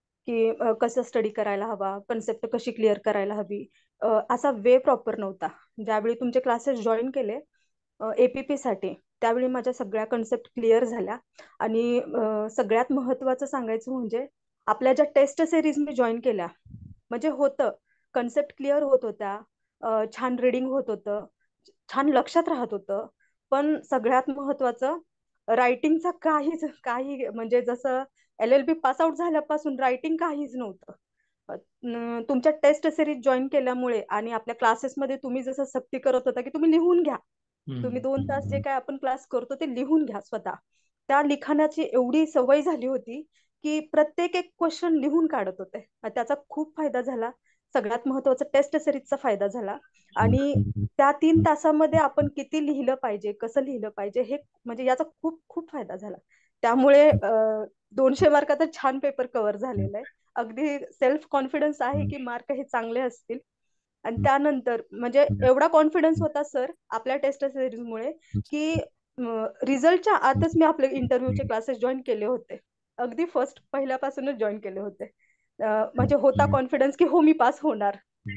Speaker 12: की अ, कसं स्टडी करायला हवा, कन्सेप्ट कशी क्लिअर करायला हवी, अ, असा वे प्रॉपर नव्हता. ज्यावेळी तुमचे क्लासेस जॉईन केले एपीपी साठी, त्यावेळी माझ्या सगळ्या कन्सेप्ट क्लिअर झाल्या. आणि अ, सगळ्यात महत्त्वाचं सांगायचं म्हणजे आपल्या ज्या टेस्ट सिरीज मी जॉईन केल्या, म्हणजे होतं कन्सेप्ट क्लिअर होत होत्या, अ, छान रिडिंग होत होतं, छान लक्षात राहत होतं, पण सगळ्यात महत्त्वाचं रायटिंगचा काहीच काही म्हणजे जसं L L B pass out झाल्यापासून रायटिंग काहीच नव्हतं. अ, न- तुमच्या टेस्ट सिरीज जॉईन केल्यामुळे आणि आपल्या क्लासेसमध्ये तुम्ही जसं सक्ती करत होता की तुम्ही लिहून घ्या, तुम्ही दोन तास जे काय आपण क्लास करतो ते लिहून घ्या स्वतः, त्या लिखाणाची एवढी सवय झाली होती की प्रत्येक एक क्वेश्चन लिहून काढत होते. आणि त्याचा खूप फायदा झाला. सगळ्यात महत्त्वाचा टेस्ट सिरीजचा फायदा झाला. आणि त्या तीन तासामध्ये आपण किती लिहिलं पाहिजे, कसं लिहिलं पाहिजे, हे म्हणजे याचा खूप खूप फायदा झाला. त्यामुळे अ, दोनशे मार्काचा छान पेपर कव्हर झालेला आहे. अगदी सेल्फ कॉन्फिडन्स आहे की मार्क हे चांगले असतील. आणि त्यानंतर म्हणजे एवढा कॉन्फिडन्स होता सर आपल्या टेस्ट सिरीजमुळे की रिझल्टच्या आतच मी आपले इंटरव्ह्यूचे क्लासेस जॉईन केले होते. अगदी फर्स्ट पहिल्यापासूनच जॉईन केले होते. अ, म्हणजे होता कॉन्फिडन्स की हो मी पास होणार.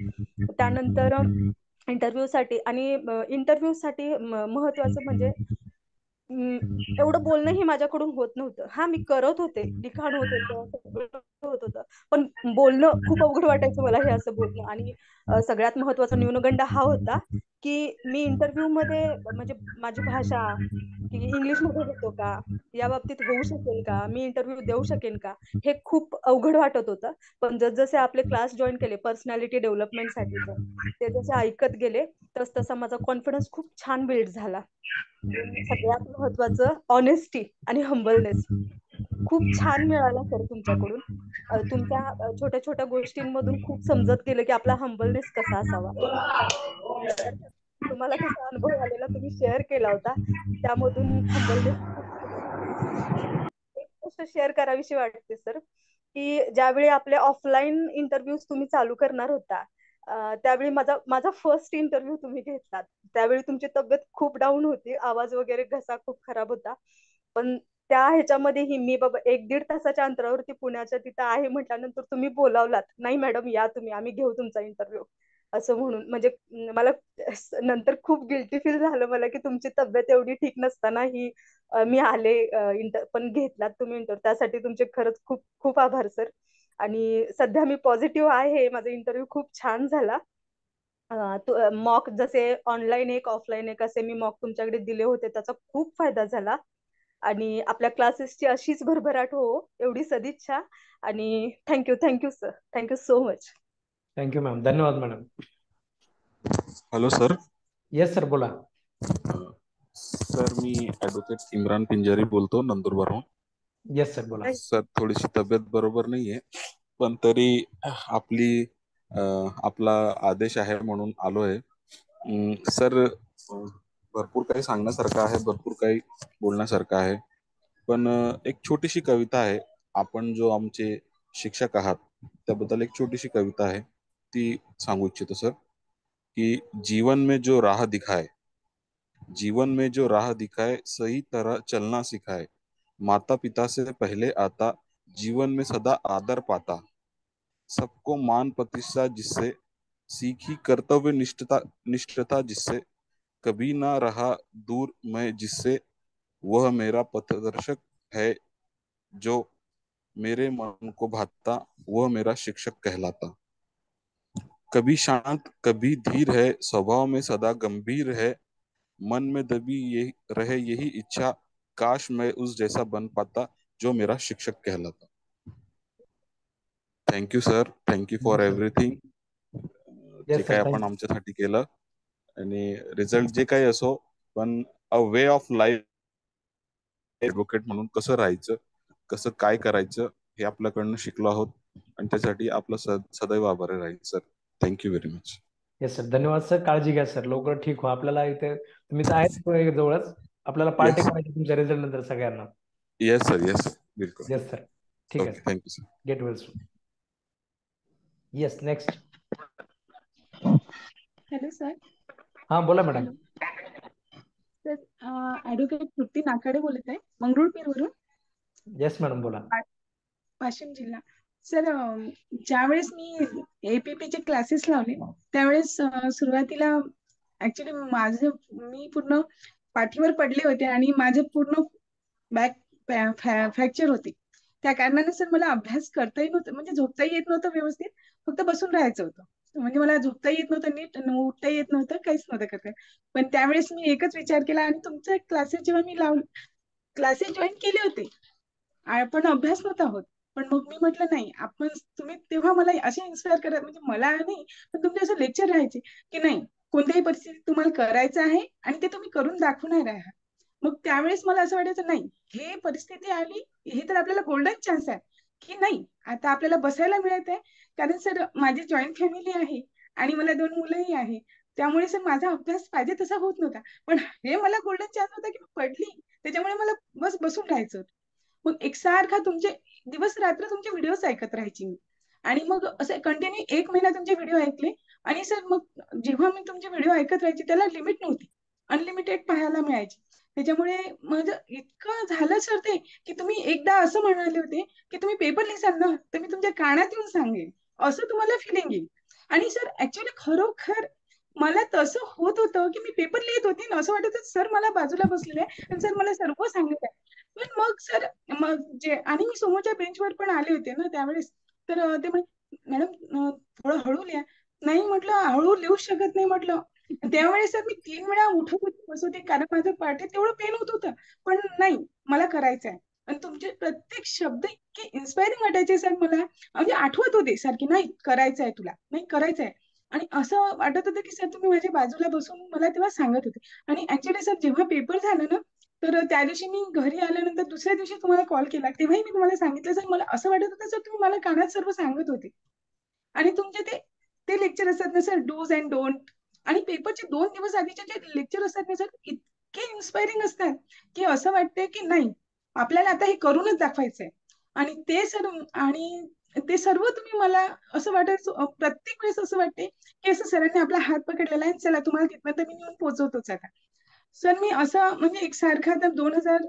Speaker 12: त्यानंतर इंटरव्ह्यू साठी आणि इंटरव्ह्यू साठी महत्वाचं म्हणजे अं, एवढं बोलणंही माझ्याकडून होत नव्हतं. हा, मी करत होते, लिखाण होत होतं, सगळं होत होतं, पण बोलणं खूप अवघड वाटायचं मला, हे असं बोलणं. आणि अ, सगळ्यात महत्वाचा न्यूनगंड हा होता की मी इंटरव्ह्यू मध्ये म्हणजे माझी भाषा की इंग्लिश मध्ये होतो का, या बाबतीत होऊ शकेल का, मी इंटरव्ह्यू देऊ शकेन का, हे खूप अवघड वाटत होतं. पण जसजसे आपले क्लास जॉईन केले पर्सनॅलिटी डेव्हलपमेंटसाठीचं, ते जसे ऐकत गेले तस तसा माझा कॉन्फिडन्स खूप छान बिल्ड झाला. आणि सगळ्यात महत्वाचं ऑनेस्टी आणि हंबलनेस खूप छान मिळाला सर तुमच्याकडून. अ, तुमच्या अ, छोट्या छोट्या गोष्टींमधून खूप समजत गेलं की आपला हंबलनेस कसा असावा. त्यानंतर तुम्हाला कसा अनुभव आलेला तुम्ही शेअर केला होता, त्यामधून हंबलनेस एक गोष्ट शेअर करावीशी वाटते सर, की ज्यावेळी आपले ऑफलाईन इंटरव्ह्यूज तुम्ही चालू करणार होता, अं, त्यावेळी माझा माझा फर्स्ट इंटरव्ह्यू तुम्ही घेतलात. त्यावेळी तुमची तब्येत खूप डाऊन होती, आवाज वगैरे घसा खूप खराब होता. पण त्या ह्याच्यामध्येही मी बाबा एक दीड तासाच्या अंतरावरती पुण्याच्या तिथं आहे म्हटल्यानंतर तुम्ही बोलावलात, नाही मॅडम या तुम्ही, आम्ही घेऊ तुमचा इंटरव्ह्यू असं म्हणून. म्हणजे अं, मला नंतर खूप गिल्टी फील झालं मला की तुमची तब्येत एवढी ठीक नसताना ही अं, मी आले इंटर पण घेतलात तुम्ही इंटरव्ह्यू, त्यासाठी तुमचे खरंच खूप खूप आभार सर. आणि सध्या मी पॉझिटिव्ह आहे, माझा इंटरव्ह्यू खूप छान झाला. मॉक जसे ऑनलाईन एक ऑफलाईन एक असे मी मॉक तुमच्याकडे दिले होते, त्याचा खूप फायदा झाला. आणि आपल्या क्लासेसची अशीच भरभराट हो एवढी सदिच्छा. आणि thank you thank you sir, thank you so much.
Speaker 1: Thank you ma'am, धन्यवाद madam.
Speaker 13: Hello sir.
Speaker 1: Yes sir, बोला.
Speaker 13: सर मी ऍडव्होकेट इम्रान पिंजारी बोलतो नंदुरबारहून.
Speaker 1: येस सर, बोला.
Speaker 13: सर थोडीशी तब्येत बरोबर नाहीये, पण तरी आपली अं, आपला आदेश आहे म्हणून आलोय. अं, सर अं, भरपूर काही सांगण्यासारखं आहे, भरपूर काही बोलण्यासारखं आहे, पण अं, एक छोटीशी कविता आहे. आपण जो आमचे शिक्षक आहात त्याबद्दल एक छोटीशी कविता आहे, ती सांगू इच्छितो सर. कि जीवन में जो राह दिखाए, जीवन में जो राह दिखाए सही तरह चलना सिखाए, माता पिता से पहले आता, जीवन में सदा आदर पाता, सबको मान प्रतिष्ठा जिससे, सीखी कर्तव्य निष्ठता निष्ठता जिससे, कभी ना रहा दूर मैं जिससे, वह मेरा पथदर्शक है जो मेरे मन को भाता, वह मेरा शिक्षक कहलाता। कभी शांत कभी धीर है, स्वभाव में सदा गंभीर है, मन में दबी ये रहे यही इच्छा, काश मैं उस जैसा बन पाता जो मेरा शिक्षक कहलाता। Thank you sir, thank you for everything. जे
Speaker 1: येस
Speaker 13: काही
Speaker 1: सर,
Speaker 13: आपण
Speaker 1: थँक्यू.
Speaker 13: आमच्यासाठी केलं, आणि रिझल्ट जे काही असो, पण a way of life advocate म्हणून कसं राहायचं, कसं काय करायचं हे आपल्याकडनं शिकलो आहोत, आणि त्यासाठी आपलं सद सदैव आभारी राहील sir. Thank you very much.
Speaker 1: Yes sir, धन्यवाद सर. काळजी घ्या सर, लवकर ठीक हो. आपल्याला इथे तुम्ही तर आहेत जवळच, आपल्याला पार्टी
Speaker 13: येस
Speaker 1: करायची तुमच्या रिझल्ट नंतर सगळ्यांना.
Speaker 13: येस सर, येस बिलकुल.
Speaker 1: येस सर, ठीक आहे
Speaker 13: okay,
Speaker 1: sir.
Speaker 13: Thank you sir.
Speaker 1: Get well soon. Yes, next.
Speaker 14: Hello sir.
Speaker 1: हा बोला madam.
Speaker 14: Hello sir, advocate Trupti Nakade बोलत आहे मंगरुळपीरवरून.
Speaker 1: येस मॅडम, बोला.
Speaker 14: वा- वाशिम जिल्हा. सर अं, ज्यावेळेस मी एपीपीचे क्लासेस लावले त्यावेळेस अं, सुरुवातीला ऍक्च्युली माझं मी पूर्ण पाठीवर पडले होते आणि माझे पूर्ण बॅक फ्रॅक्चर होते. त्या कारणाने सर मला अभ्यास करताही नव्हतं, म्हणजे झोपताही येत नव्हतं व्यवस्थित, फक्त बसून राहायचं होतं. म्हणजे मला झोपता येत नव्हतं नीट, उठता येत नव्हतं, काहीच नव्हतं करता. पण त्यावेळेस मी एकच विचार केला आणि तुमचे क्लासेस जेव्हा मी लावले, क्लासेस जॉईन केले होते आ- पण अभ्यास नव्हता होत. पण मग मी म्हटलं नाही, आपण तुम्ही तेव्हा मला असे इन्स्पायर करत, म्हणजे मला नाही पण तुमचे असं लेक्चर राहायचे की नाही, कोणत्याही परिस्थितीत तुम्हाला करायचं आहे आणि ते तुम्ही करून दाखवणार आहात. मग त्यावेळेस मला असं वाटायचं नाही, हे परिस्थिती आली, हे तर आपल्याला गोल्डन चान्स आहे की नाही, आता आपल्याला बसायला मिळत आहे. कारण सर माझी जॉईंट फॅमिली आहे आणि मला दोन मुलंही आहे, त्यामुळे सर माझा अभ्यास पाहिजे तसा होत नव्हता. पण हे मला गोल्डन चान्स होता की मी पडली, त्याच्यामुळे मला बस बसून राहायचं होतं. मग एकसारखा तुमचे दिवस रात्र तुमचे व्हिडिओज ऐकत राहायची मी. आणि मग असं कंटिन्यू एक महिना तुमचे व्हिडिओ ऐकले. आणि सर मग जेव्हा मी तुमचे व्हिडिओ ऐकत राहायचे त्याला लिमिट नव्हती, अनलिमिटेड पाहायला मिळायची. त्याच्यामुळे माझं इतकं झालं सर ते, की तुम्ही एकदा असं म्हणाले होते की तुम्ही पेपर लिहिसाल ना तर मी तुमच्या कानात येऊन सांगेन, असं तुम्हाला फिलिंग येईल. आणि सर ऍक्च्युली खरोखर मला तसं होत होतं की मी पेपर लिहित होते ना, असं वाटत होतं सर मला बाजूला बसलेले आहे आणि सर मला सर्व सांगत आहे. पण मग सर मग जे, आणि मी समोरच्या बेंचवर पण आले होते ना त्यावेळेस, तर अं, ते म्हणे मॅडम अं, थोडं हळू लिहा. नाही म्हटलं, हळू लिहू शकत नाही म्हटलं. त्यावेळेस सर मी तीन वेळा उठत होते, बसत होते, कारण माझं पाठी तेवढं पेन होत होतं. पण नाही, मला करायचं आहे. आणि तुमचे प्रत्येक शब्द इतके इन्स्पायरिंग वाटायचे सर मला, म्हणजे आठवत होते सर की नाही करायचं आहे तुला, नाही करायचं आहे. आणि असं वाटत होतं की सर तुम्ही माझ्या बाजूला बसून मला तेव्हा सांगत होते. आणि ऍक्च्युली सर जेव्हा पेपर झाला ना, तर त्या दिवशी मी घरी आल्यानंतर दुसऱ्या दिवशी तुम्हाला कॉल केला, तेव्हाही मी तुम्हाला सांगितलं सर मला असं वाटत होतं सर तुम्ही मला कानात सर्व सांगत होते. आणि तुमचे ते ते लेक्चर असतात ना सर, डूज अँड डोंट, आणि पेपरचे दोन दिवस आधीचे जे लेक्चर असतात ना सर, इतके इन्स्पायरिंग असतात की असं वाटतंय की नाही आपल्याला आता हे करूनच दाखवायचंय. आणि ते सर, आणि ते सर्व तुम्ही मला असं वाटायचं, अ, प्रत्येक वेळेस असं वाटते की असं सरांनी आपला हात पकडलेला आहे, चला तुम्हाला तिथपर्यंत मी नेऊन पोहोचवतोच आता. सर मी असं म्हणजे एकसारखा आता दोन हजार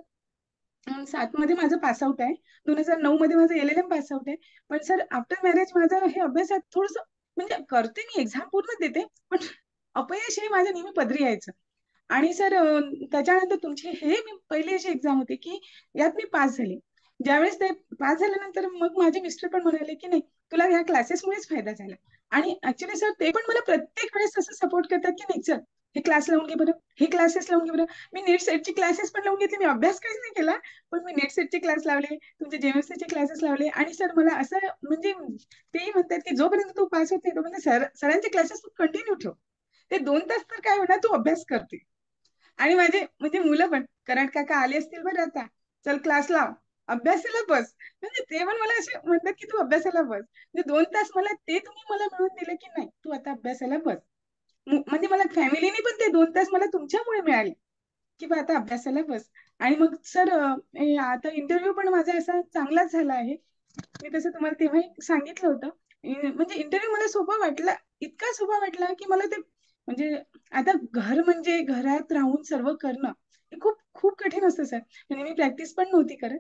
Speaker 14: सात मध्ये माझं पासआउट आहे, दोन हजार नऊ मध्ये माझं एल एल एम पासआउट आहे. पण सर आफ्टर मॅरेज माझं हे अभ्यासात थोडस म्हणजे करते, मी एक्झाम पूर्ण देते, पण अपयश हे माझ्या नेहमी पदरी यायचं. आणि सर त्याच्यानंतर तुमची हे मी पहिली अशी एक्झाम होती की यात मी पास झाले. ज्यावेळेस ते पास झाल्यानंतर मग माझे मिस्टर पण म्हणाले की नाही तुला ह्या क्लासेसमुळेच फायदा झाला. आणि ऍक्च्युली सर ते पण मला प्रत्येक वेळेस असं सपोर्ट करतात की नाही चल हे क्लास लावून घे बरं, हे क्लासेस लावून घे बरं. मी नेट सेटची क्लासेस पण लावून घेतली, मी अभ्यास काहीच नाही केला, पण मी नेट सेटचे क्लास लावले, तुमचे जेएमएससीचे क्लासेस लावले. आणि सर मला असं म्हणजे तेही म्हणतात की जोपर्यंत तू पास होत नाही तोपर्यंत सर सरांचे क्लासेस तू कंटिन्यू ठेव, ते दोन तास तर काय होणार तू अभ्यास करते. आणि माझे म्हणजे मुलं पण करंट काका आले असतील बरं आता, चल क्लास लाव, अभ्यासाला बस. म्हणजे ते पण मला असे म्हणतात की तू अभ्यासाला बस. म्हणजे दोन तास मला ते तुम्ही मला मिळून दिले की नाही तू आता अभ्यासाला बस. मु- म्हणजे मला फॅमिलीने पण ते दोन तास मला तुमच्यामुळे मिळाले की बा आता अभ्यासाला बस. आणि मग सर आता इंटरव्ह्यू पण माझा असा चांगलाच झाला आहे. मी तसं तुम्हाला तेव्हाही सांगितलं होतं. इ- म्हणजे इंटरव्ह्यू मला सोपा वाटला, इतका सोपा वाटला की मला ते म्हणजे आता घर म्हणजे घरात राहून सर्व करणं हे खूप खूप कठीण असतं सर. म्हणजे मी प्रॅक्टिस पण नव्हती करत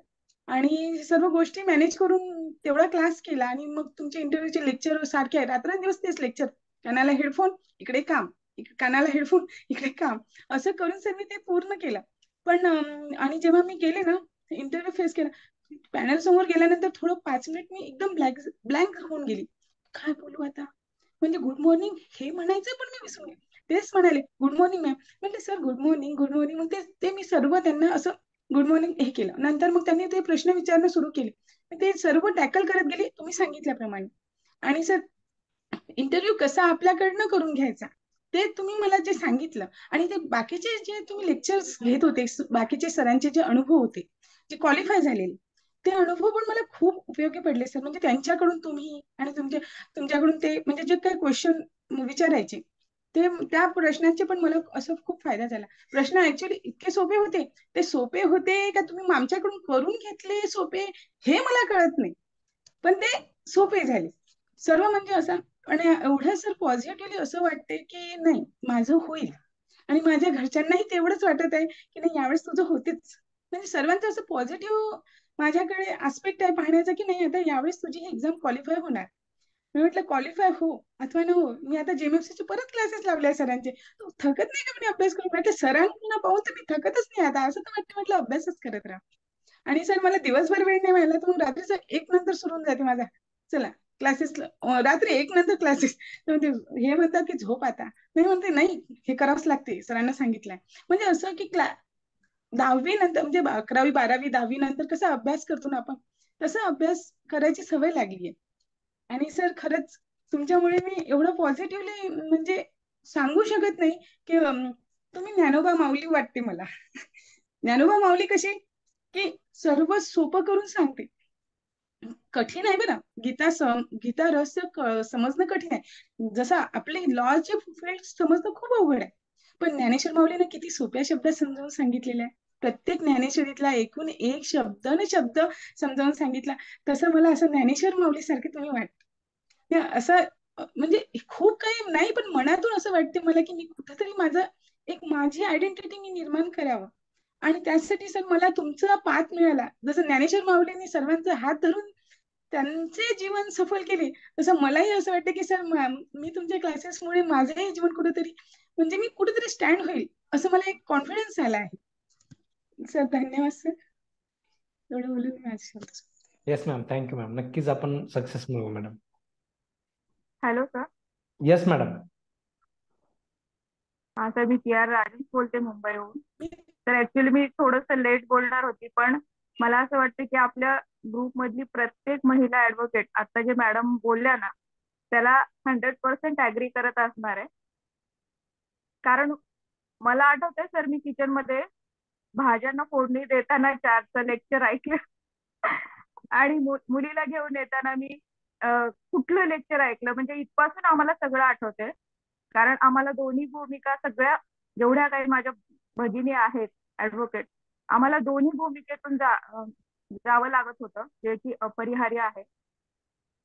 Speaker 14: आणि सर्व गोष्टी मॅनेज करून तेवढा क्लास केला. आणि मग तुमचे इंटरव्ह्यूचे लेक्चर सारखे आहे, रात्रंदिवस तेच लेक्चर, कानाला हेडफोन इकडे काम, इक- कानाला हेडफोन इकडे काम, असं करून सर मी ते पूर्ण केलं. पण अं, आणि जेव्हा मी गेले ना इंटरव्ह्यू फेस केला, पॅनल समोर गेल्यानंतर थोडं पाच मिनिट मी एकदम ब्लॅक ब्लँक होऊन गेली. काय बोलू आता, म्हणजे गुड मॉर्निंग हे म्हणायचं पण मी विसरून गेले. तेच म्हणाले गुड मॉर्निंग मॅम, म्हटलं sir good morning good morning. मग ते ते मी सर्व त्यांना असं गुड मॉर्निंग हे केलं. नंतर मग त्यांनी ते प्रश्न विचारणं सुरू केले, मी ते सर्व टॅकल करत गेले तुम्ही सांगितल्याप्रमाणे. आणि सर इंटरव्ह्यू कसा आपल्याकडनं करून घ्यायचा ते तुम्ही मला जे सांगितलं, आणि ते बाकीचे जे तुम्ही लेक्चर्स घेत होते, स- बाकीचे सरांचे जे अनुभव होते जे क्वालिफाय झालेले, ते अनुभव पण मला खूप उपयोगी पडले सर. म्हणजे त्यांच्याकडून तुम्ही आणि तुमच्या तुमच्याकडून ते म्हणजे जे काही क्वेश्चन विचारायचे ते त्या प्रश्नांचे पण मला असं खूप फायदा झाला. प्रश्न ऍक्च्युली इतके सोपे होते, ते सोपे होते का तुम्ही आमच्याकडून करून घेतले सोपे हे मला कळत नाही, पण ते सोपे झाले सर्व. म्हणजे असं आणि एवढं सर पॉझिटिव्हली असं वाटते की नाही माझं होईल. आणि माझ्या घरच्यांनाही तेवढंच वाटत आहे की नाही यावेळेस तुझं होतेच. म्हणजे सर्वांचं असं पॉझिटिव्ह माझ्याकडे आस्पेक्ट आहे पाहण्याचा की नाही आता यावेळेस तुझी ही एक्झाम क्वालिफाय होणार. मी म्हटलं क्वालिफाय हो अथवा न हो, मी आता जेएमएफसीचे परत क्लासेस लावले आहे सरांचे. तू थकत नाही का म्हणे अभ्यास करून, म्हटलं सरांना पाहून तर मी थकतच नाही आता, असं तर वाटतं म्हटलं अभ्यासच करत राहा. आणि सर मला दिवसभर वेळ नाही मिळाला तर मग रात्रीचा एक नंतर सुरू होऊन जाते माझा, चला क्लासेस, रात्री एक नंतर क्लासेस. हे म्हणतात की झोप आता, नाही म्हणते नाही हे करावंच लागते सरांना सांगितलंय. म्हणजे असं की क्ला दहावी नंतर म्हणजे अकरावी बारावी दहावी नंतर कसा अभ्यास करतो ना आपण, तसा अभ्यास करायची सवय लागली आहे. आणि सर खरंच तुमच्यामुळे मी एवढं पॉझिटिव्हली म्हणजे सांगू शकत नाही की अम, तुम्ही ज्ञानोबा माऊली वाटते मला. ज्ञानोबा माऊली कशी की सर्व सोपं करून सांगते. कठीण आहे बरं, गीता सम गीता रहस्य क- समजणं कठीण आहे, जसं आपले लॉचे फील्ड समजणं खूप अवघड आहे. पण ज्ञानेश्वर माऊलीने किती सोप्या शब्दात समजावून सांगितलेलं आहे. प्रत्येक ज्ञानेश्वरीतला एकूण एक शब्द न शब्द समजावून सांगितला. तसं मला असं ज्ञानेश्वर माऊली सारखे तुम्ही वाटते. ते असं अ, म्हणजे खूप काही नाही पण मनातून असं वाटते मला की मी कुठेतरी माझं एक माझी आयडेंटिटी मी निर्माण करावं. आणि त्यासाठी सर मला तुमचा पाठ मिळाला, जसं ज्ञानेश्वर माऊलींनी सर्वांचा हात धरून त्यांचे जीवन सफल केले, तसं मलाही असं वाटतं की सर मी तुमच्या क्लासेसमुळे माझंही जीवन कुठेतरी म्हणजे मी कुठेतरी स्टँड होईल असं मला एक कॉन्फिडन्स आला आहे. सर धन्यवाद सर, एवढं बोलून मी माझे शब्द संपवते.
Speaker 1: Yes ma'am, thank you ma'am. नक्कीच आपण सक्सेस मिळवू madam.
Speaker 15: Hello sir.
Speaker 1: Yes madam.
Speaker 15: हा सर, मी सी आर राजेश बोलते मुंबईहून. तर ऍक्च्युली मी थोडंसं लेट बोलणार होती, पण मला असं वाटतं की आपल्या ग्रुप मधली प्रत्येक महिला ऍडव्होकेट आता जे मॅडम बोलल्या ना त्याला हंड्रेड पर्सेंट ऍग्री करत असणार आहे. कारण मला आठवतंय सर, मी किचन मध्ये भाज्यांना फोडणी देताना चारचं लेक्चर ऐकलं आणि मु- मुलीला घेऊन येताना मी अं, कुठलं लेक्चर ऐकलं, म्हणजे इथपासून आम्हाला सगळं आठवतंय. कारण आम्हाला दोन्ही भूमिका सगळ्या जेवढ्या काही माझ्या भगिनी आहेत ऍडव्होकेट, आम्हाला दोन्ही भूमिकेतून जा अं, जावं लागत होतं, जे की अपरिहार्य आहे.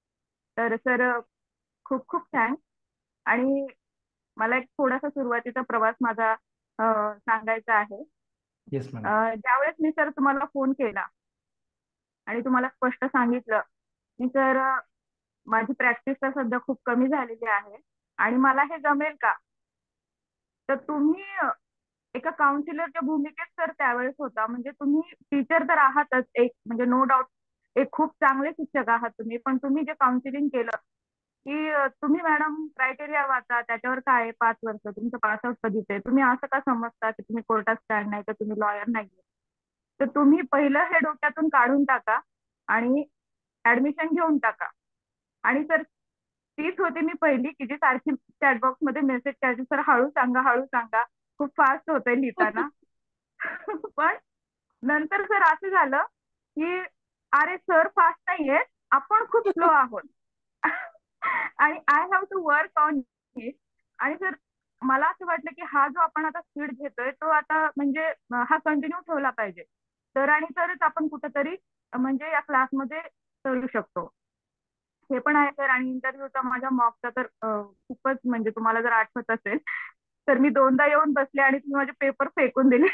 Speaker 15: तर सर खूप खूप थँक्स. आणि मला एक थोडासा सुरुवातीचा प्रवास माझा अं, सांगायचा आहे.
Speaker 1: Yes madam.
Speaker 15: अं, ज्यावेळेस मी सर तुम्हाला फोन केला आणि तुम्हाला स्पष्ट सांगितलं की सर माझी प्रॅक्टिस तर सध्या खूप कमी झालेली आहे आणि मला हे जमेल का, तर तुम्ही एका काउन्सिलरच्या भूमिकेत सर त्यावेळेस होता. म्हणजे तुम्ही टीचर तर आहातच एक, म्हणजे नो डाऊट एक खूप चांगले शिक्षक आहात तुम्ही, पण तुम्ही जे काउन्सिलिंग केलं की अ, तुम्ही मॅडम क्रायटेरिया वाचा, त्याच्यावर काय आहे पाच वर्ष तुमचं पासआउट कधीच आहे, तुम्ही असं का समजता की तुम्ही कोर्टात स्टँड नाही, तर तुम्ही लॉयर नाहीये. तर तुम्ही पहिलं हे डोक्यातून काढून टाका आणि ऍडमिशन घेऊन टाका. आणि सर तीच होती मी पहिली की जी सारखी चॅटबॉक्स मध्ये मेसेज करायची, सर हळू सांगा हळू सांगा, खूप फास्ट होतंय लिहिताना. पण नंतर सर असं झालं की अरे सर फास्ट नाहीये, आपण खूप स्लो आहोत. आणि I have to work on it. आणि सर मला असं वाटलं की हा जो आपण आता स्पीड घेतोय तो आता म्हणजे अं, हा कंटिन्यू ठेवला पाहिजे. तर आणि तरच आपण कुठेतरी अं, म्हणजे या क्लासमध्ये करू शकतो. हे पण आहे सर. आणि इंटरव्ह्यूचा माझ्या मॉकचा तर अं, खूपच म्हणजे तुम्हाला जर आठवत असेल तर मी दोनदा येऊन बसले आणि तुम्ही माझे पेपर फेकून दिले.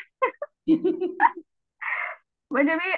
Speaker 15: म्हणजे मी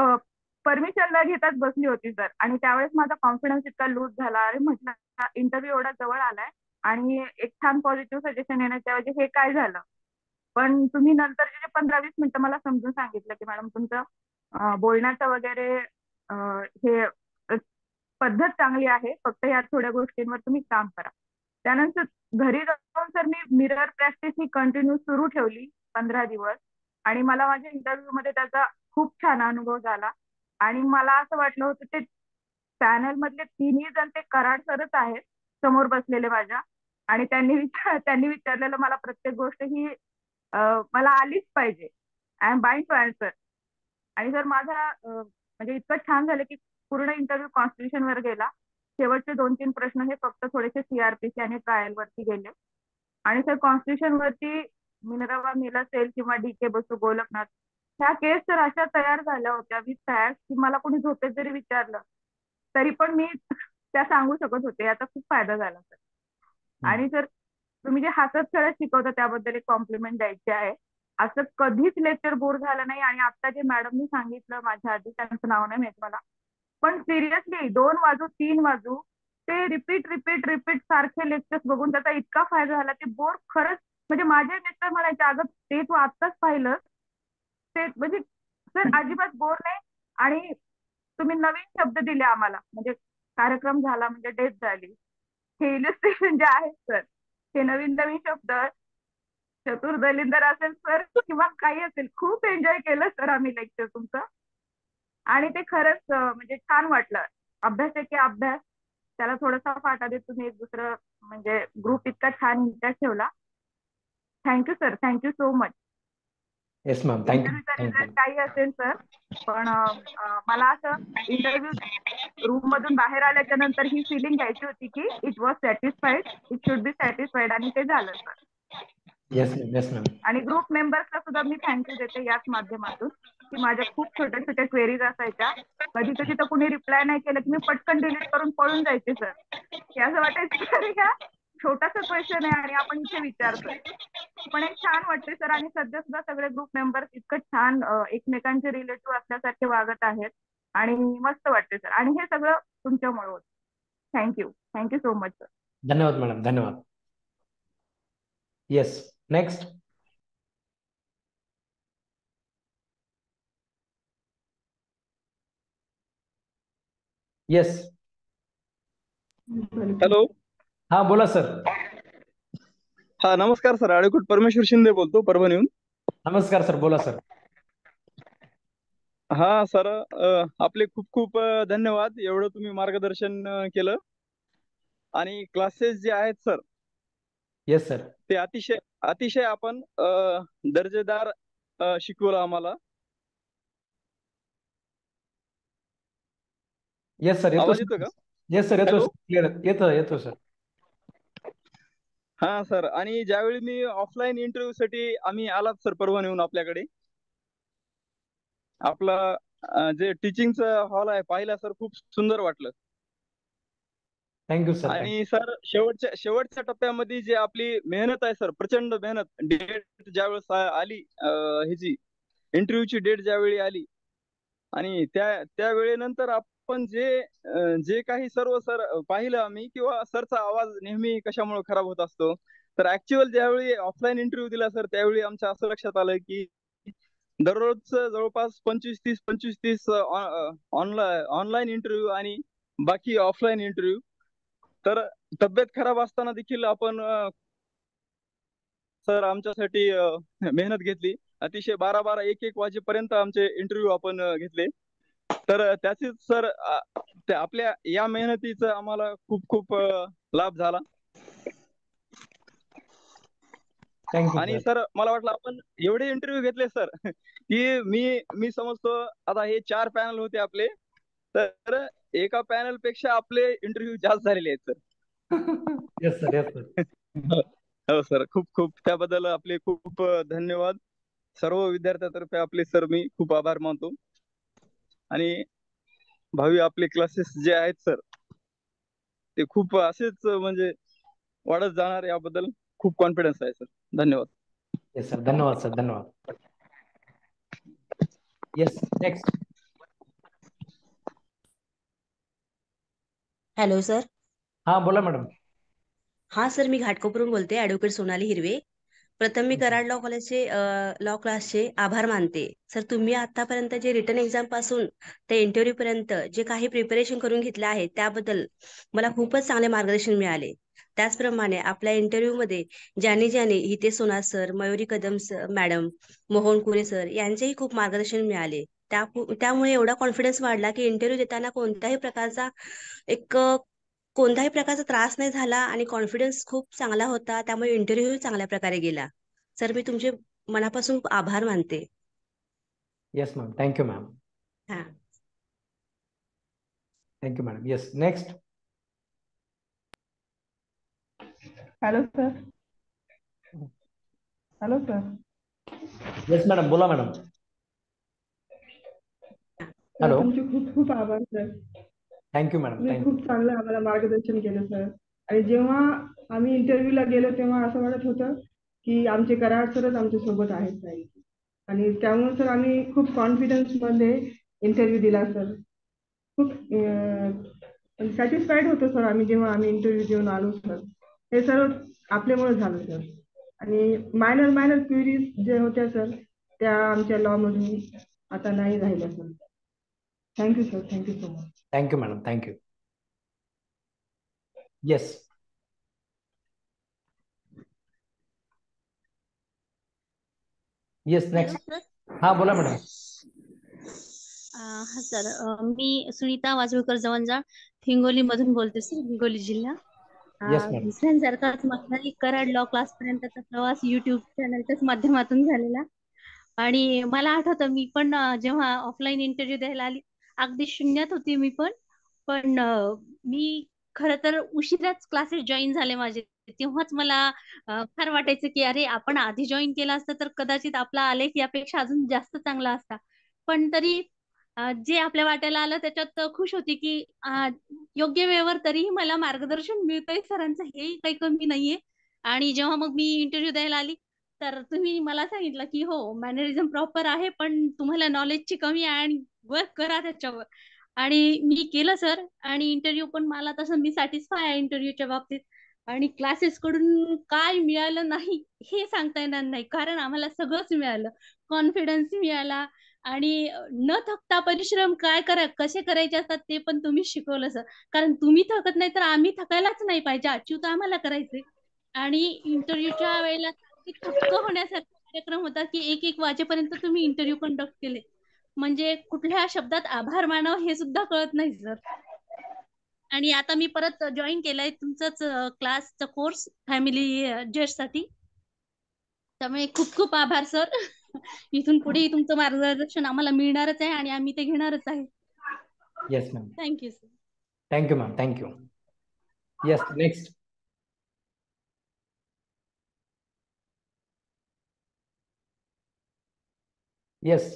Speaker 15: परमिशन न घेताच बसली होती सर. आणि त्यावेळेस माझा कॉन्फिडन्स इतका लूज झाला, अरे म्हटलं इंटरव्ह्यू एवढा जवळ आलाय आणि एक छान पॉझिटिव्ह सजेशन येण्याच्या ऐवजी हे काय झालं. पण तुम्ही नंतरचे जे पंधरा वीस मिनिटं मला समजून सांगितलं की मॅडम तुमचं अं, बोलण्याचं वगैरे अं, हे अ, पद्धत चांगली आहे, फक्त या थोड्या गोष्टींवर तुम्ही काम करा. त्यानंतर घरी जाऊन सर मी मिरर प्रॅक्टिस ही कंटिन्यू सुरू ठेवली पंधरा दिवस. आणि मला माझ्या इंटरव्ह्यू मध्ये त्याचा खूप छान अनुभव झाला. आणि मला असं वाटलं होतं ते पॅनल मधले तिन्ही जण ते कराड सरच आहेत समोर बसलेले माझ्या. आणि त्यांनी विचार त्यांनी विचारलेलं मला प्रत्येक गोष्ट ही अं, मला आलीच पाहिजे. I am buying to answer. आणि सर माझा अं, म्हणजे इतकं छान झालं की पूर्ण इंटरव्ह्यू कॉन्स्टिट्यूशन वर गेला. शेवटचे दोन तीन प्रश्न हे फक्त थोडेसे सीआरपीसी आणि ट्रायल वरती गेले. आणि सर कॉन्स्टिट्यूशन वरती मिनरवा मिला सेल किंवा डी के बसू गोलकनाथ ह्या केस तर अशा तयार झाल्या होत्या विथ फॅक्ट की मला कोणी झोपेत जरी विचारलं तरी पण मी त्या सांगू शकत होते. याचा खूप फायदा झाला सर. आणि सर तुम्ही जे हसत खेळत शिकवता त्याबद्दल एक कॉम्प्लिमेंट द्यायची आहे. असं कधीच लेक्चर बोर झालं नाही. आणि आता जे मॅडमनी सांगितलं माझ्या आधी, त्यांचं नाव नाही माहित मला, पण सिरियसली दोन वाजू तीन वाजू ते रिपीट रिपीट रिपीट सारखे लेक्चर्स बघून त्याचा इतका फायदा झाला की बोर खरंच म्हणजे माझे मिस्टर म्हणायचे अगं ते तू आत्ताच पाहिलं ते म्हणजे सर अजिबात बोर नाही. आणि तुम्ही नवीन शब्द दिले आम्हाला, म्हणजे कार्यक्रम झाला म्हणजे डेट झाली, हे इलिस्ट्रेशन जे आहे सर, हे नवीन नवीन शब्द चतुर्दलिंदर असेल सर किंवा काही असेल, खूप एन्जॉय केलं सर आम्ही लेक्चर तुमचं. आणि ते खरंच अं, म्हणजे छान वाटलं. अभ्यास आहे की अभ्यास त्याला थोडासा फाटा देत तुम्ही एक दुसरं म्हणजे ग्रुप इतका छान इंटॅक्ट ठेवला. Thank you sir, thank you so much.
Speaker 1: Yes ma'am. Thank you
Speaker 15: इंटरव्ह्यूचा
Speaker 1: थँक्यू.
Speaker 15: रिझल्ट काही असेल सर, पण अं, अं, मला असं इंटरव्ह्यू रूम मधून बाहेर आल्याच्या नंतर ही फिलिंग घ्यायची होती की it was satisfied, it should be satisfied. आणि ते झालं sir.
Speaker 1: Yes ma'am. Yes ma'am.
Speaker 15: आणि ग्रुप मेंबर्सला सुद्धा मी थँक्यू देते याच माध्यमातून की माझ्या खूप छोट्या छोट्या क्वेरीज असायच्या, कधी कधी तर कुणी रिप्लाय नाही केलं की मी पटकन डिलीट करून पळून जायचे सर. हे असं वाटायचं की अरे ह्या छोटासा क्वेश्चन आहे आणि आपण इथे विचारतोय. पण एक छान वाटते सर. आणि सध्या सुद्धा सगळे ग्रुप मेंबर्स इतकं छान अं, एकमेकांचे रिलेटिव्ह असल्यासारखे वागत आहेत आणि मस्त वाटते सर. आणि हे सगळं तुमच्यामुळे होतं. Thank you, thank you so much sir.
Speaker 1: धन्यवाद मॅडम. धन्यवाद. येस. नेक्स्ट. येस.
Speaker 6: हॅलो.
Speaker 1: हा बोला सर.
Speaker 6: हा नमस्कार सर, ॲडव्होकेट परमेश्वर शिंदे बोलतो परभणीहून.
Speaker 1: नमस्कार सर, बोला सर.
Speaker 6: हा सर, अ, आपले खूप खूप अ, धन्यवाद. एवढं तुम्ही मार्गदर्शन अ, केलं. आणि क्लासेस जे आहेत सर,
Speaker 1: येस सर.
Speaker 6: ते अतिशय अतिशय आपण अ, दर्जेदार अ, शिकवलं आम्हाला.
Speaker 1: Yes sir. येतो
Speaker 6: आवाज येतो
Speaker 1: सर.
Speaker 6: का?
Speaker 1: Yes sir. येतो
Speaker 6: हॅलो.
Speaker 1: सर. क्लिअर येतो येतो सर.
Speaker 6: हा सर, आणि ज्यावेळी मी ऑफलाईन इंटरव्ह्यू साठी आम्ही आलात सर परभणीहून आपल्याकडे, आपला अ, जे टीचिंगचं हॉल आहे पाहिला सर, खूप सुंदर वाटलं.
Speaker 1: Thank you sir.
Speaker 6: आणि सर शेवटच्या शेवटच्या टप्प्यामध्ये जे आपली मेहनत आहे सर, प्रचंड मेहनत, डेट ज्यावेळेस आ- आली अं, ह्याची इंटरव्ह्यूची डेट ज्यावेळी आली आणि त्या त्या वेळेनंतर आपण जे अं, जे काही सर्व सर पाहिलं आम्ही, किंवा सरचा आवाज नेहमी कशामुळे खराब होत असतो, तर ऍक्च्युअल ज्यावेळी ऑफलाईन इंटरव्ह्यू दिला सर, त्यावेळी आमच्या असं लक्षात आलं की दररोज जवळपास पंचवीस तीस पंचवीस तीस ऑनलाईन ऑनलाईन इंटरव्ह्यू आणि बाकी ऑफलाईन इंटरव्ह्यू. तर तब्येत खराब असताना देखील आपण अं, सर आमच्यासाठी अं, मेहनत घेतली. अतिशय बारा बारा एक एक वाजेपर्यंत आमचे इंटरव्ह्यू आपण अं, घेतले. तर अं, त्याचीच सर अं, त्या आपल्या या मेहनतीचा आम्हाला खूप खूप अं, लाभ झाला.
Speaker 1: थँक्यू
Speaker 6: आणि
Speaker 1: सर.
Speaker 6: सर मला वाटलं आपण एवढे इंटरव्ह्यू घेतले सर की मी मी समजतो आता हे चार पॅनल होते आपले, तर एका पॅनल पेक्षा आपले इंटरव्ह्यू जास्त झालेले आहेत sir.
Speaker 1: Yes sir. Yes sir.
Speaker 6: हो सर, खूप खूप त्याबद्दल आपले खूप खूप धन्यवाद. सर्व विद्यार्थ्यांतर्फे आपले सर मी खूप आभार मानतो. आणि भावी आपले क्लासेस जे आहेत सर, ते खूप असेच म्हणजे वाढत जाणार, याबद्दल खूप कॉन्फिडन्स आहे सर. धन्यवाद.
Speaker 1: Yes sir. धन्यवाद सर. धन्यवाद. Yes next.
Speaker 16: Hello sir.
Speaker 1: हा बोला मॅडम.
Speaker 16: हा सर, मी घाटकोपरून बोलते, ॲडव्होकेट सोनाली हिरवे. प्रथम मी कराड लॉ कॉलेजचे लॉ क्लासचे आभार मानते. सर, तुम्ही आतापर्यंत जे रिटर्न एक्झाम पासून ते इंटरव्ह्यू पर्यंत जे काही प्रिपरेशन करून घेतले आहे, त्याबद्दल मला खूपच चांगले मार्गदर्शन मिळाले. त्याचप्रमाणे आपल्या इंटरव्ह्यूमध्ये ज्यांनी ज्यांनी Hite Sonar sir, Mayuri Kadam sir madam, Mohan Kure sir यांचेही खूप मार्गदर्शन मिळाले. त्या त्यामुळे एवढा कॉन्फिडन्स वाढला की इंटरव्ह्यू देताना कोणत्याही प्रकारचा एक कोणत्याही प्रकारचा त्रास नाही झाला आणि कॉन्फिडन्स खूप चांगला होता. त्यामुळे इंटरव्ह्यू चांगल्या प्रकारे गेला. सर, मी तुमचे मनापासून खूप आभार मानते.
Speaker 1: Yes ma'am. Thank you ma'am.
Speaker 16: हा.
Speaker 1: Thank you madam. Yes next.
Speaker 17: Hello sir. Hello sir.
Speaker 1: Yes madam. बोला मॅडम.
Speaker 17: Sir,
Speaker 1: hello.
Speaker 17: तुमचे खूप खूप आभार सर.
Speaker 1: Thank you madam.
Speaker 17: तुम्ही
Speaker 1: थँक्यू.
Speaker 17: खूप चांगलं आम्हाला मार्गदर्शन केलं सर. आणि जेव्हा आम्ही इंटरव्ह्यूला गेलो तेव्हा असं वाटत होतं की आमचे कराड सरच आमच्या सोबत आहेत नाही. आणि त्यामुळे सर आम्ही खूप कॉन्फिडन्स मध्ये इंटरव्ह्यू दिला सर. खूप सॅटिस्फाईड होतो सर आम्ही जेव्हा आम्ही इंटरव्ह्यू देऊन आलो सर. हे सर्व आपल्यामुळे झालं सर. आणि मायनर मायनर क्वेरीज जे होत्या सर, त्या आमच्या लॉ मधून आता नाही राहिल्या sir. Thank you sir. Thank you so much.
Speaker 1: Thank you madam. Thank you. Yes. Yes
Speaker 18: hello
Speaker 1: next.
Speaker 18: Sir.
Speaker 1: हा बोला मॅडम.
Speaker 18: अं, हा सर, अं, मी सुनीता वाजवेकर जवंजाळ हिंगोली मधून बोलते सर, हिंगोली जिल्हा.
Speaker 1: येस
Speaker 18: अं,
Speaker 1: मॅडम.
Speaker 18: दुसऱ्यांसारखाच माझाही कराड लॉ क्लास पर्यंतचा प्रवास युट्यूब चॅनलच्याच माध्यमातून झालेला. आणि मला आठवतं मी पण अं, जेव्हा ऑफलाईन इंटरव्ह्यू द्यायला आली, अगदी शून्यात होती मी पण. पण अं, मी खरं तर उशिराच क्लासेस जॉईन झाले माझे. तेव्हाच मला अं, फार वाटायचं की अरे आपण आधी जॉईन केला असतं तर कदाचित आपला आलेख यापेक्षा अजून जास्त चांगला असता. पण तरी अं, जे आपल्या वाट्याला आलं त्याच्यात खुश होती की अं, योग्य वेळेवर तरीही मला मार्गदर्शन मिळतंय सरांचं, हे काही कमी नाहीये. आणि जेव्हा मग मी इंटरव्ह्यू द्यायला आली, तर तुम्ही मला सांगितलं की हो मॅनरिझम प्रॉपर आहे, पण तुम्हाला नॉलेजची कमी आहे आणि वर्क करा त्याच्यावर. आणि मी केलं सर. आणि इंटरव्ह्यू पण मला तसं मी सॅटिस्फाय आहे इंटरव्ह्यूच्या बाबतीत. आणि क्लासेस कडून काय मिळालं नाही हे सांगता येणार नाही, कारण आम्हाला सगळंच मिळालं. कॉन्फिडन्स मिळाला आणि न थकता परिश्रम काय करा कसे करायचे असतात ते पण तुम्ही शिकवलं सर. कारण तुम्ही थकत नाही तर आम्ही थकायलाच नाही पाहिजे, अचीव तर आम्हाला करायचे. आणि इंटरव्ह्यूच्या वेळेला अगदी थक्क होण्यासारखा कार्यक्रम होता की एक एक वाजेपर्यंत तुम्ही इंटरव्ह्यू कंडक्ट केले. म्हणजे कुठल्या शब्दात आभार मानावं हे सुद्धा कळत नाही सर. आणि आता मी परत जॉईन केलाय तुमचाच क्लासचा कोर्स फॅमिली जज साठी. त्यामुळे खूप खूप आभार सर. इथून पुढे तुमचं मार्गदर्शन आम्हाला मिळणारच आहे आणि आम्ही ते घेणारच आहे.
Speaker 1: Yes ma'am.
Speaker 18: Thank you sir.
Speaker 1: Thank you ma'am. Thank you. Yes next. Yes.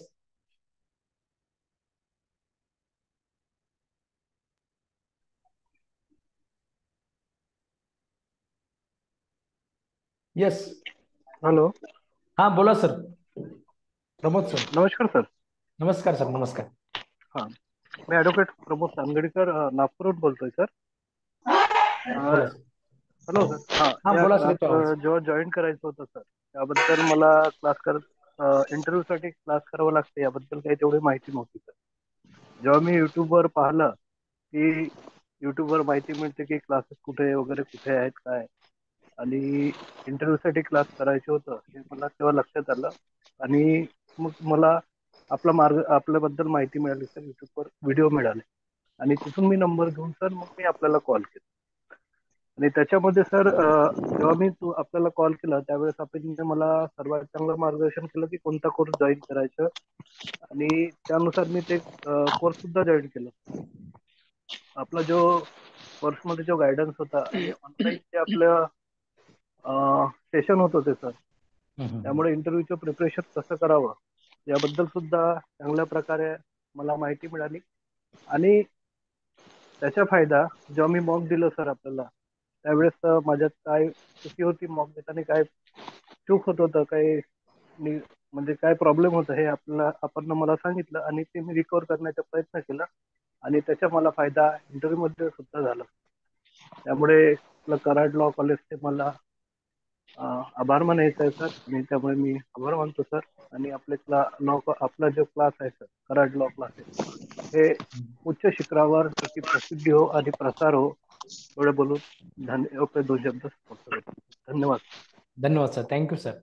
Speaker 1: Yes.
Speaker 2: Hello.
Speaker 1: हा बोला सर. प्रमोद सर.
Speaker 2: नमस्कार सर.
Speaker 1: नमस्कार सर. नमस्कार.
Speaker 2: हा मी ॲडव्होकेट प्रमोद चांदगडीकर अ, नागपूरहून बोलतोय सर.
Speaker 1: बोला सर.
Speaker 2: Hello sir. हा
Speaker 1: हा
Speaker 2: या
Speaker 1: बोला सर,
Speaker 2: क्लास
Speaker 1: येतो आवाज.
Speaker 2: जेव्हा जॉईन करायचं होतं सर त्याबद्दल मला क्लास कर इंटरव्ह्यू साठी क्लास करावं लागतं याबद्दल काही तेवढी माहिती नव्हती सर. जेव्हा मी युट्यूबवर पाहिलं की युट्यूबवर माहिती मिळते की क्लासेस कुठे वगैरे कुठे आहेत काय आणि इंटरव्ह्यू साठी क्लास करायचं होतं हे मला तेव्हा लक्षात आलं आणि मग मला आपला मार्ग आपल्याबद्दल माहिती मिळाली सर. युट्यूबवर व्हिडिओ मिळाले आणि तिथून मी नंबर घेऊन सर मग मी आपल्याला कॉल केला आणि त्याच्यामध्ये सर जेव्हा मी तू आपल्याला कॉल केला त्यावेळेस आपण मला सर्वात चांगलं मार्गदर्शन केलं की कोणता कोर्स जॉईन करायचं आणि त्यानुसार मी ते कोर्स सुद्धा जॉईन केलं. आपला जो कोर्समध्ये जो गायडन्स होता आणि ऑनलाईन जे आपलं सेशन होत होते सर त्यामुळे इंटरव्ह्यूचं प्रिपरेशन कसं करावं याबद्दल सुद्धा चांगल्या प्रकारे मला माहिती मिळाली आणि त्याचा फायदा जेव्हा मी मॉक दिलं सर आपल्याला त्यावेळेस माझ्यात काय चुकी होती मॉक देताना काय चूक होत होतं काय म्हणजे काय प्रॉब्लेम होतं हे आपल्याला आपण मला सांगितलं आणि ते मी रिकवर करण्याचा प्रयत्न केला आणि त्याचा मला फायदा इंटरव्ह्यू मध्ये सुद्धा झाला. त्यामुळे आपलं कराड लॉ कॉलेजचे मला आभार मानायचं आहे सर आणि त्यामुळे मी आभार मानतो सर आणि आपले लॉ आपला जो क्लास आहे सर कराड लॉ क्लासेस हे उच्च शिखरावर त्याची प्रसिद्धी हो आणि प्रसार हो एवढं बोलून धन्य दोन शब्द धन्यवाद.
Speaker 1: धन्यवाद sir. Thank you sir.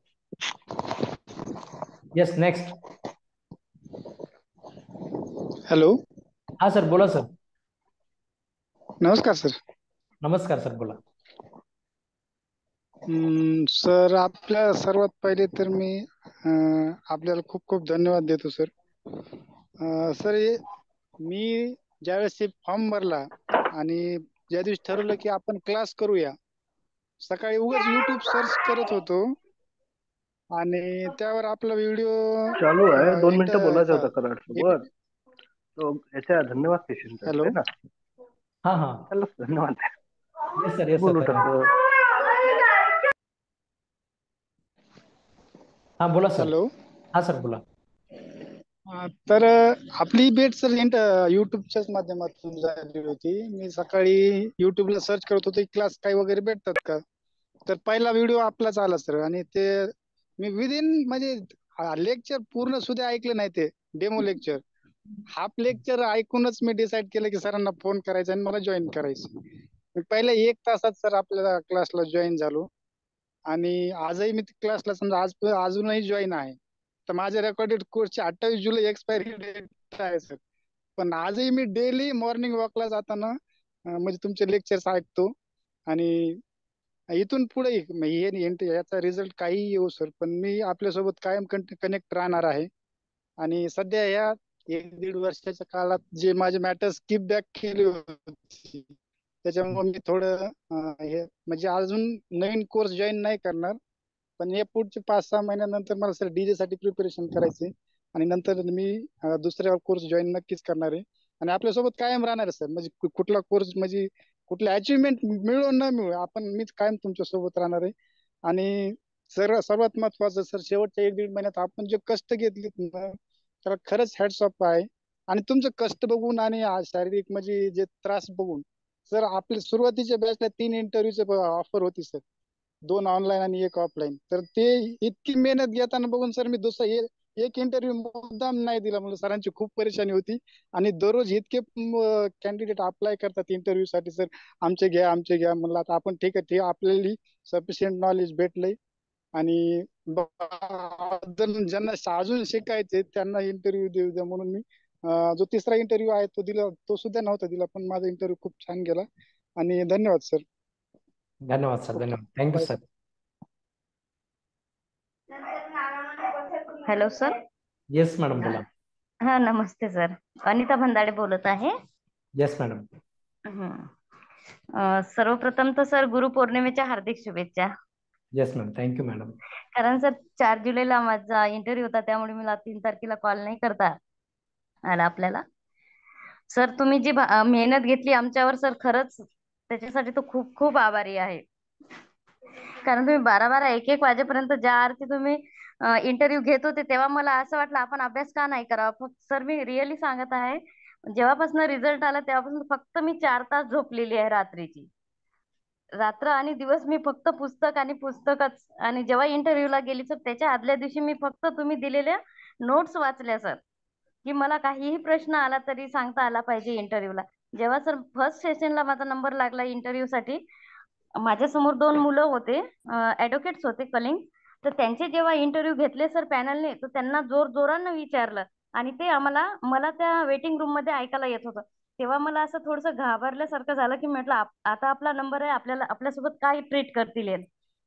Speaker 1: Yes next.
Speaker 19: Hello.
Speaker 1: हा सर बोला सर.
Speaker 19: नमस्कार सर.
Speaker 1: नमस्कार सर बोला.
Speaker 19: सर आपल्या सर्वात पहिले तर मी आपल्याला खूप खूप धन्यवाद देतो सर. सर मी ज्यावेळेस फॉर्म भरला आणि ज्या दिवशी ठरवलं की आपण क्लास करूया सकाळी उगाच युट्यूब सर्च करत होतो आणि त्यावर आपला व्हिडिओ
Speaker 2: चालू आहे. दोन मिनिटं बोलायचं होतं कराड सोबत तो याच्या धन्यवाद सेशन
Speaker 19: हॅलो.
Speaker 2: ना.
Speaker 1: हा हा
Speaker 2: चला धन्यवाद.
Speaker 1: Yes sir. येस
Speaker 2: बोलू
Speaker 1: सर.
Speaker 2: शकतो.
Speaker 1: हा बोला सर.
Speaker 19: हॅलो.
Speaker 1: हा सर बोला.
Speaker 19: तर आपली भेट सर युट्यूबच्याच माध्यमातून झाली होती. मी सकाळी युट्यूबला सर्च करत होतो क्लास काही वगैरे भेटतात का तर पहिला व्हिडिओ आपलाच आला सर आणि ते मी विदिन म्हणजे लेक्चर पूर्ण सुद्धा ऐकलं नाही ते डेमो लेक्चर हाफ लेक्चर ऐकूनच मी डिसाईड केलं की सरांना फोन करायचा आणि मला जॉईन करायचं. मी पहिल्या एक तासात सर आपल्या क्लासला जॉईन झालो आणि आजही मी क्लासला समजा आज अजूनही जॉईन आहे. तर माझ्या रेकॉर्डेड कोर्सची अठ्ठावीस जुलै एक्सपायरी डेट आहे सर. पण आजही मी डेली मॉर्निंग वॉकला जाताना म्हणजे तुमचे लेक्चर्स ऐकतो आणि इथून पुढे याचा रिझल्ट काही येऊ सर पण मी आपल्यासोबत कायम कनेक्ट राहणार आहे आणि सध्या या एक दीड वर्षाच्या काळात जे माझे मॅटर स्किप बॅक केले होते त्याच्यामुळे मी थोडं हे म्हणजे अजून नवीन कोर्स जॉईन नाही करणार पण या पुढचे पाच सहा महिन्यानंतर मला सर डीजे साठी प्रिपरेशन करायचे आणि नंतर मी दुसऱ्या कोर्स जॉईन नक्कीच करणार आहे आणि आपल्यासोबत कायम राहणार आहे सर. म्हणजे कुठला कोर्स म्हणजे कुठले अचिव्हमेंट मिळो न मिळो आपण मीच कायम तुमच्या सोबत राहणार आहे आणि सर सर्वात महत्वाचं सर शेवटच्या एक दीड महिन्यात आपण जे कष्ट घेतलेत ना त्याला खरंच हॅट्स ऑफ आहे आणि तुमचं कष्ट बघून आणि शारीरिक म्हणजे जे त्रास बघून सर आपल्या सुरुवातीच्या बॅचला तीन इंटरव्ह्यूचे ऑफर होती सर दोन ऑनलाईन आणि एक ऑफलाईन तर ते इतकी मेहनत घेताना बघून सर मी दुसरा एक इंटरव्ह्यू मुद्दाम नाही दिला मला सरांची खूप परेशानी होती आणि दररोज इतके कॅन्डिडेट अप्लाय करतात इंटरव्ह्यू साठी सर आमचे घ्या आमचे घ्या म्हणलं आता आपण ठीक आहे ठीक आपल्याला सफिशियंट नॉलेज भेटलंय आणि ज्यांना अजून शिकायचे त्यांना इंटरव्ह्यू देऊ द्या म्हणून मी जो तिसरा इंटरव्ह्यू आहे तो दिला तो सुद्धा नव्हता दिला पण माझा इंटरव्ह्यू खूप छान गेला आणि धन्यवाद सर.
Speaker 1: धन्यवाद सर. धन्यवाद. Thank you sir.
Speaker 20: Hello sir.
Speaker 1: Yes madam बोला.
Speaker 20: हा नमस्ते सर. अनिता भंदाडे बोलत आहे.
Speaker 1: Yes madam.
Speaker 20: सर्वप्रथम तर सर गुरुपौर्णिमेच्या हार्दिक शुभेच्छा.
Speaker 1: Yes ma'am. Thank you madam.
Speaker 20: कारण सर चार जुलैला माझा इंटरव्ह्यू होता त्यामुळे मला तीन तारखेला कॉल नाही करता आला आपल्याला. सर तुम्ही जी मेहनत घेतली आमच्यावर सर खरंच त्याच्यासाठी तो खूप खूप आभारी आहे. कारण तुम्ही बारा बारा एक एक वाजेपर्यंत ज्या अर्थी तुम्ही इंटरव्ह्यू घेत होते तेव्हा मला असं वाटलं आपण अभ्यास का नाही करावा. फक्त सर मी रिअली सांगत आहे, जेव्हापासून रिझल्ट आला तेव्हापासून फक्त मी चार तास झोपलेली आहे रात्रीची. रात्र आणि दिवस मी फक्त पुस्तक आणि पुस्तकच. आणि जेव्हा इंटरव्ह्यूला गेली सर त्याच्या आदल्या दिवशी मी फक्त तुम्ही दिलेल्या नोट्स वाचल्या सर, की मला काहीही प्रश्न आला तरी सांगता आला पाहिजे इंटरव्ह्यूला. जेव्हा सर फर्स्ट सेशनला माझा नंबर लागला इंटरव्ह्यू साठी, माझ्यासमोर दोन मुलं होते, ऍडव्होकेट्स होते कलिंग. तर त्यांचे जेव्हा इंटरव्ह्यू घेतले सर पॅनलने, तर त्यांना जोर जोरानं विचारलं आणि ते आम्हाला मला त्या वेटिंग रूम मध्ये ऐकायला येत होतं. तेव्हा मला असं थोडंसं घाबरल्यासारखं झालं, की म्हटलं आप- आता आपला नंबर आहे, आपल्याला आपल्यासोबत काय ट्रीट करतील हे.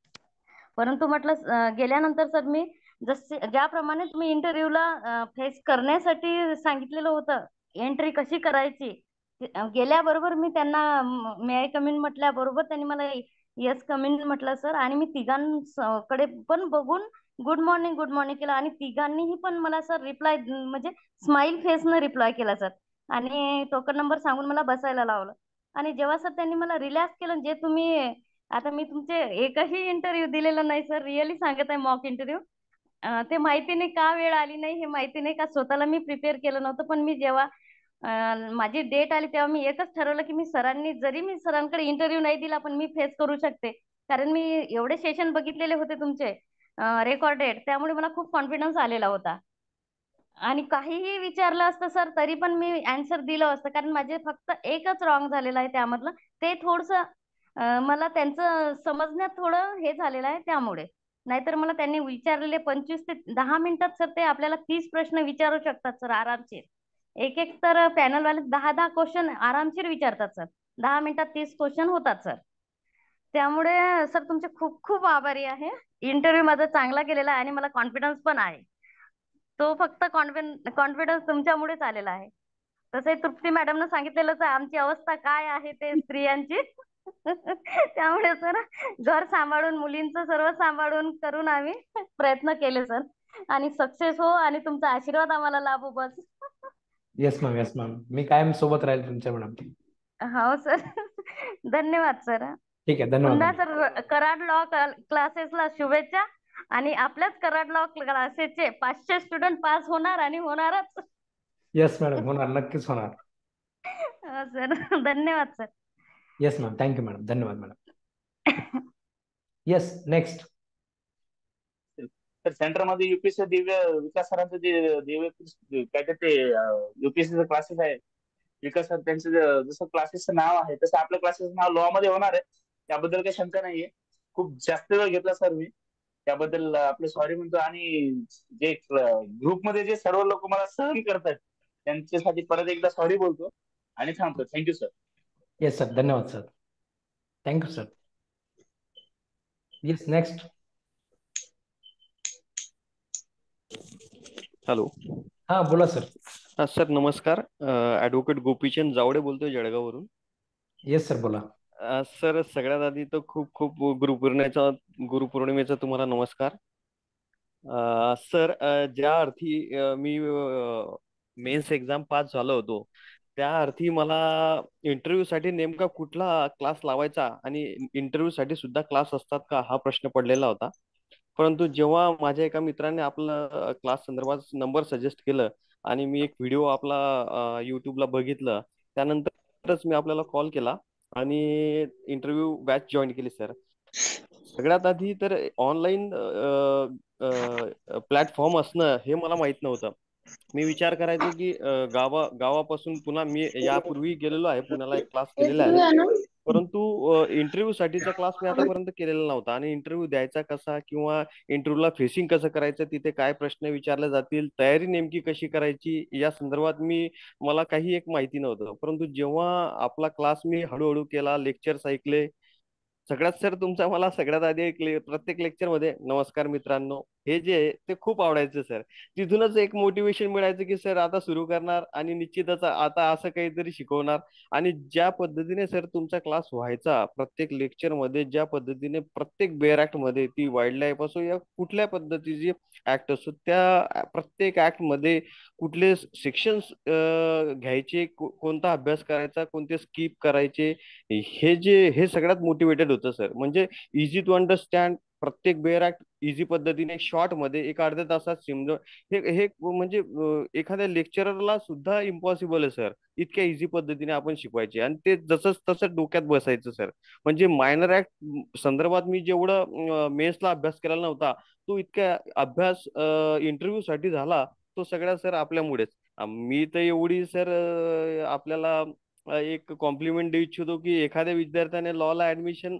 Speaker 20: परंतु म्हटलं अं, गेल्यानंतर सर मी जसे ज्याप्रमाणे तुम्ही इंटरव्ह्यूला फेस करण्यासाठी सांगितलेलं होतं, एंट्री कशी करायची, ते- अं, गेल्याबरोबर मी त्यांना मे आय कमिन म्हटल्याबरोबर त्यांनी मला येस कमिन म्हटलं सर. आणि मी तिघांकडे पण बघून गुड मॉर्निंग गुड मॉर्निंग केलं आणि तिघांनीही पण मला सर रिप्लाय म्हणजे स्माइल फेसनं रिप्लाय केला सर. आणि टोकन नंबर सांगून मला बसायला लावलं. आणि जेव्हा सर त्यांनी मला रिलॅक्स केलं, जे तुम्ही आता मी तुमचे एकही इंटरव्ह्यू दिलेला नाही सर, रिअली सांगत आहे, मॉक इंटरव्ह्यू. ते माहिती नाही का वेळ आली नाही, हे माहिती नाही का स्वतःला मी प्रिपेअर केलं नव्हतं. पण मी जेव्हा अं, माझी डेट आली तेव्हा मी एकच ठरवलं, की मी सरांनी जरी मी सरांकडे इंटरव्ह्यू नाही दिला पण मी फेस करू शकते. कारण मी एवढे सेशन बघितलेले होते तुमचे रेकॉर्डेड, त्यामुळे मला खूप कॉन्फिडन्स आलेला होता. आणि काहीही विचारलं असतं सर तरी पण मी आन्सर दिलं असतं, कारण माझे फक्त एकच रॉंग झालेलं आहे त्यामधलं. ते थोडंसं अं, मला त्यांचं समजण्यात थोडं हे झालेलं आहे त्यामुळे. नाहीतर मला त्यांनी विचारलेले पंचवीस ते दहा मिनिटात सर ते आपल्याला तीस प्रश्न विचारू शकतात सर आरामशीर. एक एक तर पॅनलवाले दहा दहा क्वेश्चन आरामशीर विचारतात सर. दहा मिनिटात तीस क्वेश्चन होतात सर. त्यामुळे सर तुमचे खूप खूप आभारी आहे. इंटरव्ह्यू माझा चांगला गेलेला आहे आणि मला कॉन्फिडन्स पण आहे. तो फक्त कॉन्फिडन्स कॉन्फिडन्स तुमच्यामुळेच आलेला आहे. तसे तृप्ती मॅडमनं सांगितलेलंच आहे आमची अवस्था काय आहे ते स्त्रियांची. त्यामुळे सर घर सांभाळून मुलींचं सर्व सांभाळून करून आम्ही प्रयत्न केले सर. आणि सक्सेस हो आणि तुमचा आशीर्वाद आम्हाला लाभो बस.
Speaker 1: येस मॅम, येस मॅम, मी कायम सोबत राहील तुमच्या मॅडम.
Speaker 20: हो सर. धन्यवाद सर.
Speaker 1: ठीक आहे, धन्यवाद
Speaker 20: पुन्हा
Speaker 1: मॅम.
Speaker 20: सर कराड लॉ क्लासेसला शुभेच्छा. आणि आपल्याच कराड लॉ क्लासेसचे पाचशे स्टुडंट पास होणार आणि होणारच.
Speaker 1: येस मॅडम, होणार, नक्कीच होणार.
Speaker 20: हो सर. धन्यवाद sir.
Speaker 1: Yes ma'am, thank you madam, धन्यवाद मॅडम. Yes, next.
Speaker 21: तर सेंटरमध्ये युपीएससी दिव्य विकास सरांचं जे दिव्य काय ते ते युपीएससीचं क्लासेस आहे, विकास सर त्यांचं जे- जसं क्लासेसचं नाव आहे तसं आपल्या क्लासेसचं नाव लॉ मध्ये होणार आहे. त्याबद्दल काही शंका नाहीये. खूप जास्त वेळ घेतला सर मी, त्याबद्दल आपलं सॉरी म्हणतो. आणि जे ग्रुपमध्ये जे सर्व लोक मला सहन करतात त्यांच्यासाठी परत एकदा सॉरी बोलतो आणि थांबतो. Thank you sir.
Speaker 1: येस सर, धन्यवाद sir, thank you sir. Yes, next.
Speaker 22: Hello.
Speaker 1: हा बोला सर.
Speaker 22: हा सर, नमस्कार. ॲडव्होकेट गोपीचंद जावडे बोलतोय जळगाववरून.
Speaker 1: येस सर, बोला.
Speaker 22: अ, सर सगळ्यात आधी तर खूप खूप गुरुपौर्णिमेचा गुरुपौर्णिमेचा तुम्हाला नमस्कार. अ, सर अ, ज्या अर्थी अ, मी मेन्स एक्झाम पास झालो होतो त्या अर्थी मला इंटरव्ह्यू साठी नेमका कुठला क्लास लावायचा आणि इंटरव्ह्यू साठी सुद्धा क्लास असतात का हा प्रश्न पडलेला होता. परंतु जेव्हा माझ्या एका मित्राने आपला क्लास संदर्भात नंबर सजेस्ट केलं आणि मी एक व्हिडिओ आपला युट्यूबला बघितलं, त्यानंतरच मी आपल्याला कॉल केला आणि इंटरव्ह्यू बॅच जॉईन केली सर. सगळ्यात आधी तर ऑनलाईन प्लॅटफॉर्म असणं हे मला माहित नव्हतं. मी विचार करायचो की अ, गावा गावापासून पुन्हा मी यापूर्वी गेलेलो आहे, पुण्याला एक क्लास केलेला आहे. परंतु इंटरव्ह्यू साठीचा क्लास मी आतापर्यंत केलेला नव्हता आणि इंटरव्ह्यू द्यायचा कसा किंवा इंटरव्ह्यूला फेसिंग कसं करायचं, तिथे काय प्रश्न विचारले जातील, तयारी नेमकी कशी करायची या संदर्भात मी मला काही एक माहिती नव्हतं. परंतु जेव्हा आपला क्लास मी हळूहळू केला, लेक्चर्स ऐकले, सगळ्यात सर तुमचा मला सगळ्यात आधी एक ले- प्रत्येक लेक्चर मध्ये नमस्कार मित्रांनो, हे जे आहे ते खूप आवडायचं सर. तिथूनच एक मोटिवेशन मिळायचं की सर आता सुरू करणार आणि निश्चितच आता असं काहीतरी शिकवणार. आणि ज्या पद्धतीने सर तुमचा क्लास व्हायचा प्रत्येक लेक्चर मध्ये, ज्या पद्धतीने प्रत्येक बेअर ऍक्ट मध्ये ती वाईल्ड लाईफ असो या कुठल्या पद्धतीची ऍक्ट असो, त्या प्रत्येक ऍक्ट मध्ये कुठले सेक्शन्स घ्यायचे, को- कोणता अभ्यास करायचा, कोणते स्किप करायचे, हे जे हे सगळ्यात मोटिवेटेड होतं सर. म्हणजे इझी टू अंडरस्टँड, प्रत्येक बेअर ऍक्ट इझी पद्धतीने शॉर्ट मध्ये एक अर्ध्या तासात समज, हे हे म्हणजे अं, एखाद्या लेक्चररला सुद्धा इम्पॉसिबल आहे सर. इतक्या इझी पद्धतीने आपण शिकवायचे आणि ते जसं तसं डोक्यात बसायचं सर. म्हणजे मायनर ऍक्ट संदर्भात मी जेवढं मेन्सला अभ्यास केलेला नव्हता, तो इतका अभ्यास इंटरव्ह्यू साठी झाला, तो सगळ्या सर आपल्यामुळेच. अं, मी तर एवढी सर आपल्याला अं, एक कॉम्प्लिमेंट देऊ इच्छितो की एखाद्या विद्यार्थ्याने लॉला ऍडमिशन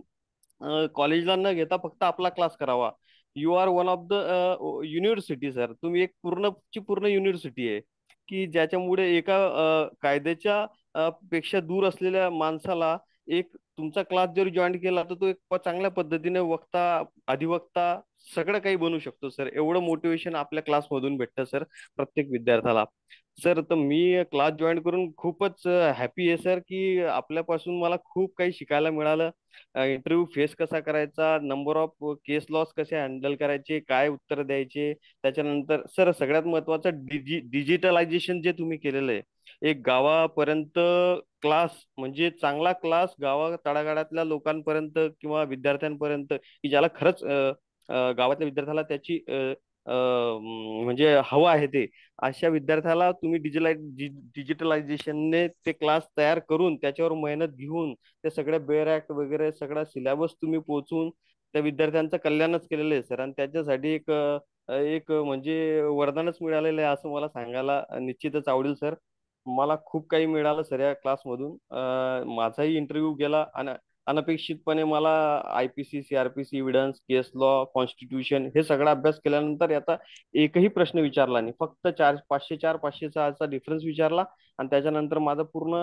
Speaker 22: कॉलेजला न घेता फक्त आपला क्लास करावा. You are one of the university sir. तुम्ही एक पूर्णची पूर्ण युनिव्हर्सिटी आहे की ज्याच्यामुळे एका अ, कायद्याच्या अ, पेक्षा दूर असलेल्या माणसाला एक तुमचा क्लास जर जॉईन केला तर तो एक प- चांगल्या पद्धतीने वक्ता, अधिवक्ता सगळं काही बनू शकतो सर. एवढं मोटिवेशन आपल्या क्लासमधून भेटतं सर प्रत्येक विद्यार्थ्याला. सर तर मी क्लास जॉईन करून खूपच हॅपी आहे सर की आपल्यापासून मला खूप काही शिकायला मिळालं. इंटरव्ह्यू फेस कसा करायचा, नंबर ऑफ केस लॉस कसे हँडल करायचे, काय उत्तर द्यायचे. त्याच्यानंतर सर सगळ्यात महत्वाचं डिजि डिजिटलायझेशन जे तुम्ही केलेलं आहे, एक गावापर्यंत क्लास, म्हणजे चांगला क्लास गावा तळागाळातल्या लोकांपर्यंत किंवा विद्यार्थ्यांपर्यंत की ज्याला खरंच अ, अ, गावातल्या विद्यार्थ्याला त्याची अ, अ, म, म्हणजे हवं आहे ते, अशा विद्यार्थ्याला तुम्ही डिजिटलाइज डिजिटलायझेशनने ते क्लास तयार करून त्याच्यावर मेहनत घेऊन ते सगळ्या बेअर ऍक्ट वगैरे सगळा सिलेबस तुम्ही पोहोचून त्या विद्यार्थ्यांचं कल्याणच केलेलं आहे सर. आणि त्याच्यासाठी एक अ, एक म्हणजे वरदानच मिळालेलं आहे असं मला सांगायला निश्चितच आवडेल सर. मला खूप काही मिळालं सर या क्लासमधून. अ, माझाही इंटरव्ह्यू गेला आणि अनपेक्षितपणे मला IPC, CrPC, evidence, case law, constitution हे सगळा अभ्यास केल्यानंतर याचा एकही प्रश्न विचारला नाही. फक्त चार पाचशे चार पाचशेचा असा डिफरन्स विचारला आणि त्याच्यानंतर माझा पूर्ण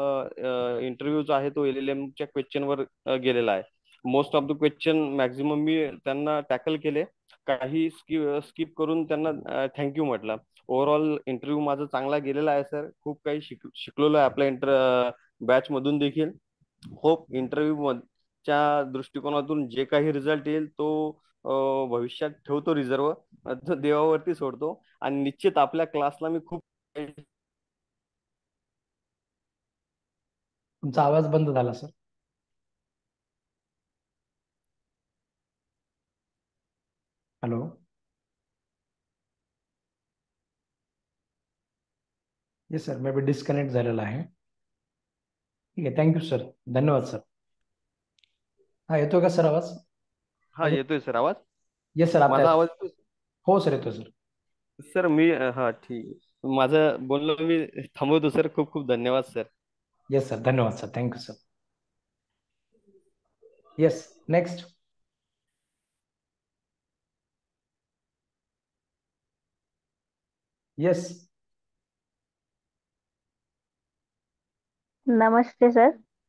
Speaker 22: इंटरव्ह्यू जो आहे तो एल एल एम च्या क्वेश्चन वर अ, गेलेला आहे. Most of the question maximum मी त्यांना टॅकल केले. काही स्किप स्किप करून त्यांना थँक्यू म्हटलं. ओव्हरऑल इंटरव्ह्यू माझा चांगला गेलेला आहे सर. खूप काही शिक शिकलेलो आहे आपल्या इंटर बॅच मधून देखील. होप इंटरव्ह्यू च्या दृष्टिकोनातून जे काही रिझल्ट येईल तो अ, भविष्यात ठेवतो रिझर्व, तो देवावरती सोडतो. आणि निश्चित आपल्या क्लासला मी खूप
Speaker 1: तुमचा आवाज बंद झाला sir. Hello. Yes sir, may be disconnect झालेला आहे. ठीक आहे, थँक्यू सर, धन्यवाद सर. हा, येतो का सर आवाज?
Speaker 22: हा येतोय सर आवाज.
Speaker 1: येस सर, आता
Speaker 22: माझा
Speaker 1: येतो.
Speaker 22: आवाज येतोय
Speaker 1: हो सर, येतो सर.
Speaker 22: सर. मी हा ठीक आहे. माझं बोलणं मी थांबवतो सर. खूप खूप धन्यवाद सर.
Speaker 1: येस सर, धन्यवाद sir, thank you sir. Yes, next. Yes.
Speaker 3: नमस्ते सर.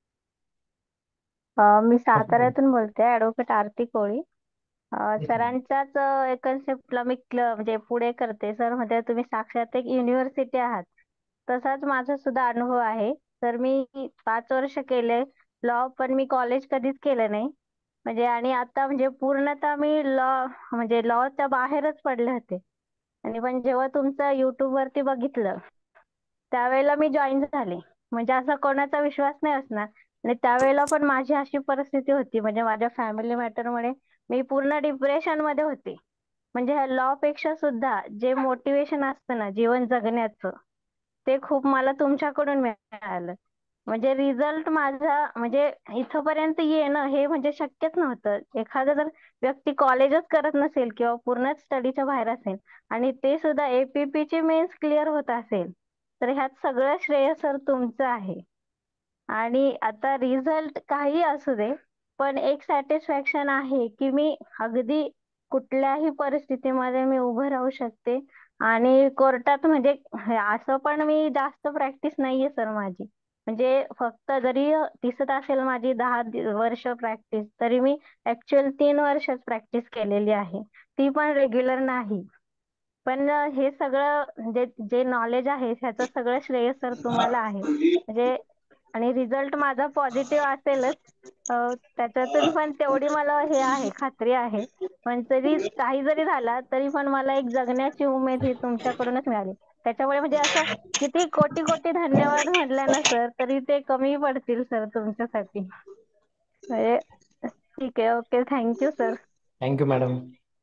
Speaker 3: अ, मी साताऱ्यातून बोलते, ऍडव्होकेट आरती कोळी. अ, सरांच्याच कन्सेप्टला मी क्ल- म्हणजे पुढे करते सर. म्हणजे तुम्ही साक्षात एक युनिव्हर्सिटी आहात, तसाच माझा सुद्धा अनुभव आहे सर. मी पाच वर्ष केले लॉ, पण मी कॉलेज कधीच केलं नाही. म्हणजे आणि आता म्हणजे पूर्णतः मी लॉ म्हणजे लॉच्या बाहेरच पडले होते. आणि पण जेव्हा तुमचं युट्यूब वरती बघितलं त्यावेळेला मी जॉईन झाले. म्हणजे असा कोणाचा विश्वास नाही असणार. आणि त्यावेळेला पण माझी अशी परिस्थिती होती, म्हणजे माझ्या फॅमिली मॅटरमुळे मी पूर्ण डिप्रेशन मध्ये होते. म्हणजे ह्या लॉ पेक्षा सुद्धा जे मोटिवेशन असतं ना जीवन जगण्याचं, ते खूप मला तुमच्याकडून मिळालं. म्हणजे रिझल्ट माझा म्हणजे इथपर्यंत येणं हे म्हणजे शक्यच नव्हतं. एखादा जर व्यक्ती कॉलेजच करत नसेल किंवा पूर्णच स्टडीच्या बाहेर असेल आणि ते सुद्धा एपीपी चे मेन्स क्लिअर होत असेल, तर ह्यात सगळं श्रेय सर तुमचं आहे. आणि आता रिझल्ट काही असू दे, पण एक सॅटिस्फॅक्शन आहे की मी अगदी कुठल्याही परिस्थितीमध्ये मी उभं राहू शकते. आणि कोर्टात म्हणजे हे असं पण मी जास्त प्रॅक्टिस नाहीये सर माझी. म्हणजे फक्त जरी दिसत असेल माझी दहा दि- वर्ष प्रॅक्टिस, तरी मी ऍक्च्युअल तीन वर्षच प्रॅक्टिस केलेली आहे, ती पण रेग्युलर नाही. पण हे सगळं जे जे नॉलेज आहे ह्याचं सगळं श्रेय सर तुम्हाला आहे. म्हणजे आणि रिझल्ट माझा पॉझिटिव्ह असेलच, अं, त्याच्यातून पण तेवढी मला हे आहे, खात्री आहे. पण तरी काही जरी झाला तरी पण मला एक जगण्याची उमेद ही तुमच्याकडूनच मिळाली. त्याच्यामुळे म्हणजे असं किती कोटी कोटी धन्यवाद म्हटलं ना सर, तरी ते कमी पडतील सर तुमच्यासाठी. म्हणजे ठीक आहे, okay, thank you sir.
Speaker 1: Thank you madam.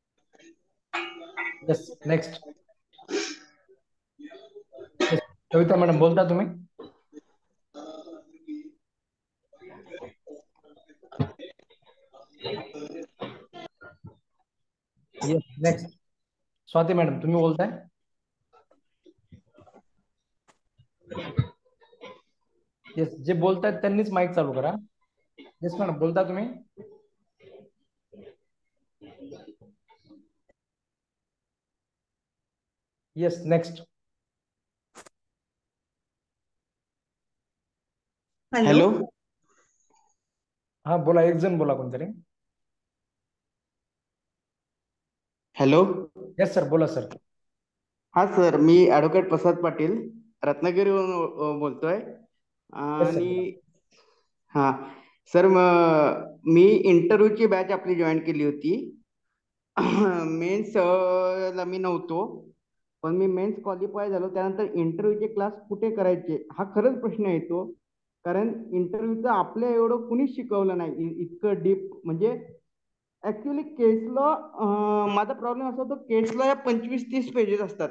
Speaker 1: Yes, next. Kavita madam बोलता तुम्ही? Yes, next. स्वाती मॅडम तुम्ही बोलताय? येस, जे बोलतायत त्यांनीच माईक चालू करा. येस मॅडम बोलता तुम्ही? Yes, next.
Speaker 4: हॅलो.
Speaker 1: हा बोला, एक जण बोला कोणतरी.
Speaker 4: हॅलो.
Speaker 1: येस सर, बोला सर.
Speaker 4: हा सर, मी ऍडव्होकेट प्रसाद पाटील रत्नागिरीवरून अ, बोलतोय.
Speaker 1: येस सर, बोला.
Speaker 4: आणि हा सर, म- मी इंटरव्ह्यूची बॅच आपली जॉईन केली होती. मेन्स ला मी नव्हतो, पण मी मेन्स क्वालिफाय झालो. त्यानंतर इंटरव्ह्यूचे क्लास कुठे करायचे हा खरंच प्रश्न येतो. कारण इंटरव्ह्यूचं आपल्या एवढं कुणीच शिकवलं नाही इ- इतकं डीप. म्हणजे ऍक्च्युली केस लॉ, माझा प्रॉब्लेम असा होतो, केस लॉ या पंचवीस तीस पेजेस असतात.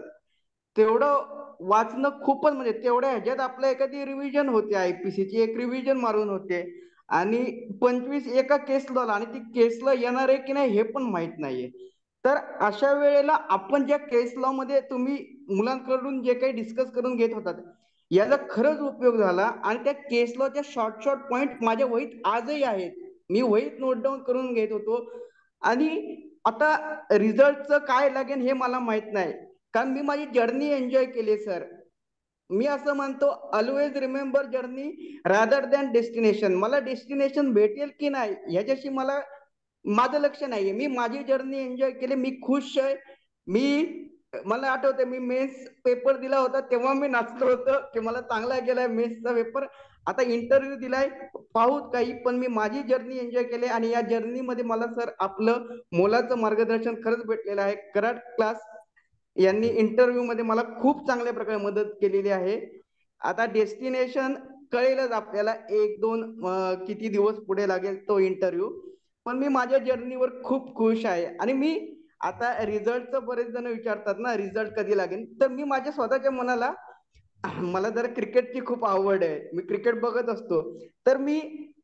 Speaker 4: तेवढं वाचणं खूपच, म्हणजे तेवढ्या ह्याच्यात आपल्या एखादी रिव्हिजन होते, आयपीसीची एक रिव्हिजन मारून होते. आणि पंचवीस एका केस लॉला, आणि ती केस लॉ येणार आहे की नाही हे पण माहित नाहीये. तर अशा वेळेला आपण ज्या केस लॉ मध्ये तुम्ही मुलांकडून जे काही डिस्कस करून घेत होतात, याचा खरंच उपयोग झाला. आणि त्या केस लॉच्या शॉर्ट शॉर्ट पॉइंट माझ्या वहीत आजही आहेत. मी वहीत नोट डाऊन करून घेत होतो. आणि आता रिझल्टचं काय लागेल हे मला माहित नाही, कारण मी माझी जर्नी एन्जॉय केली सर. मी असं म्हणतो, always remember journey rather than destination. मला डेस्टिनेशन भेटेल की नाही ह्याच्याशी मला माझं लक्ष नाहीये. मी माझी जर्नी एन्जॉय केली, मी खुश आहे. मी मला आठवतंय, मी मेन्स पेपर दिला होता तेव्हा मी नाचलो होतो की मला चांगला गेलाय मेन्सचा पेपर. आता इंटरव्ह्यू दिलाय, पाहूत काही, पण मी माझी जर्नी एन्जॉय केली. आणि या जर्नीमध्ये मला सर आपलं मोलाचं मार्गदर्शन खरंच भेटलेलं आहे. कराड क्लास यांनी इंटरव्ह्यू मध्ये मला खूप चांगल्या प्रकारे मदत केलेली आहे. आता डेस्टिनेशन कळेलच आपल्याला, एक दोन अं, किती दिवस पुढे लागेल तो इंटरव्ह्यू. पण मी माझ्या जर्नीवर खूप खुश आहे. आणि मी आता रिझल्टचं, बरेच जण विचारतात ना रिझल्ट कधी लागेल, तर मी माझ्या स्वतःच्या मनाला, मला जरा क्रिकेटची खूप आवड आहे, मी क्रिकेट बघत असतो, तर मी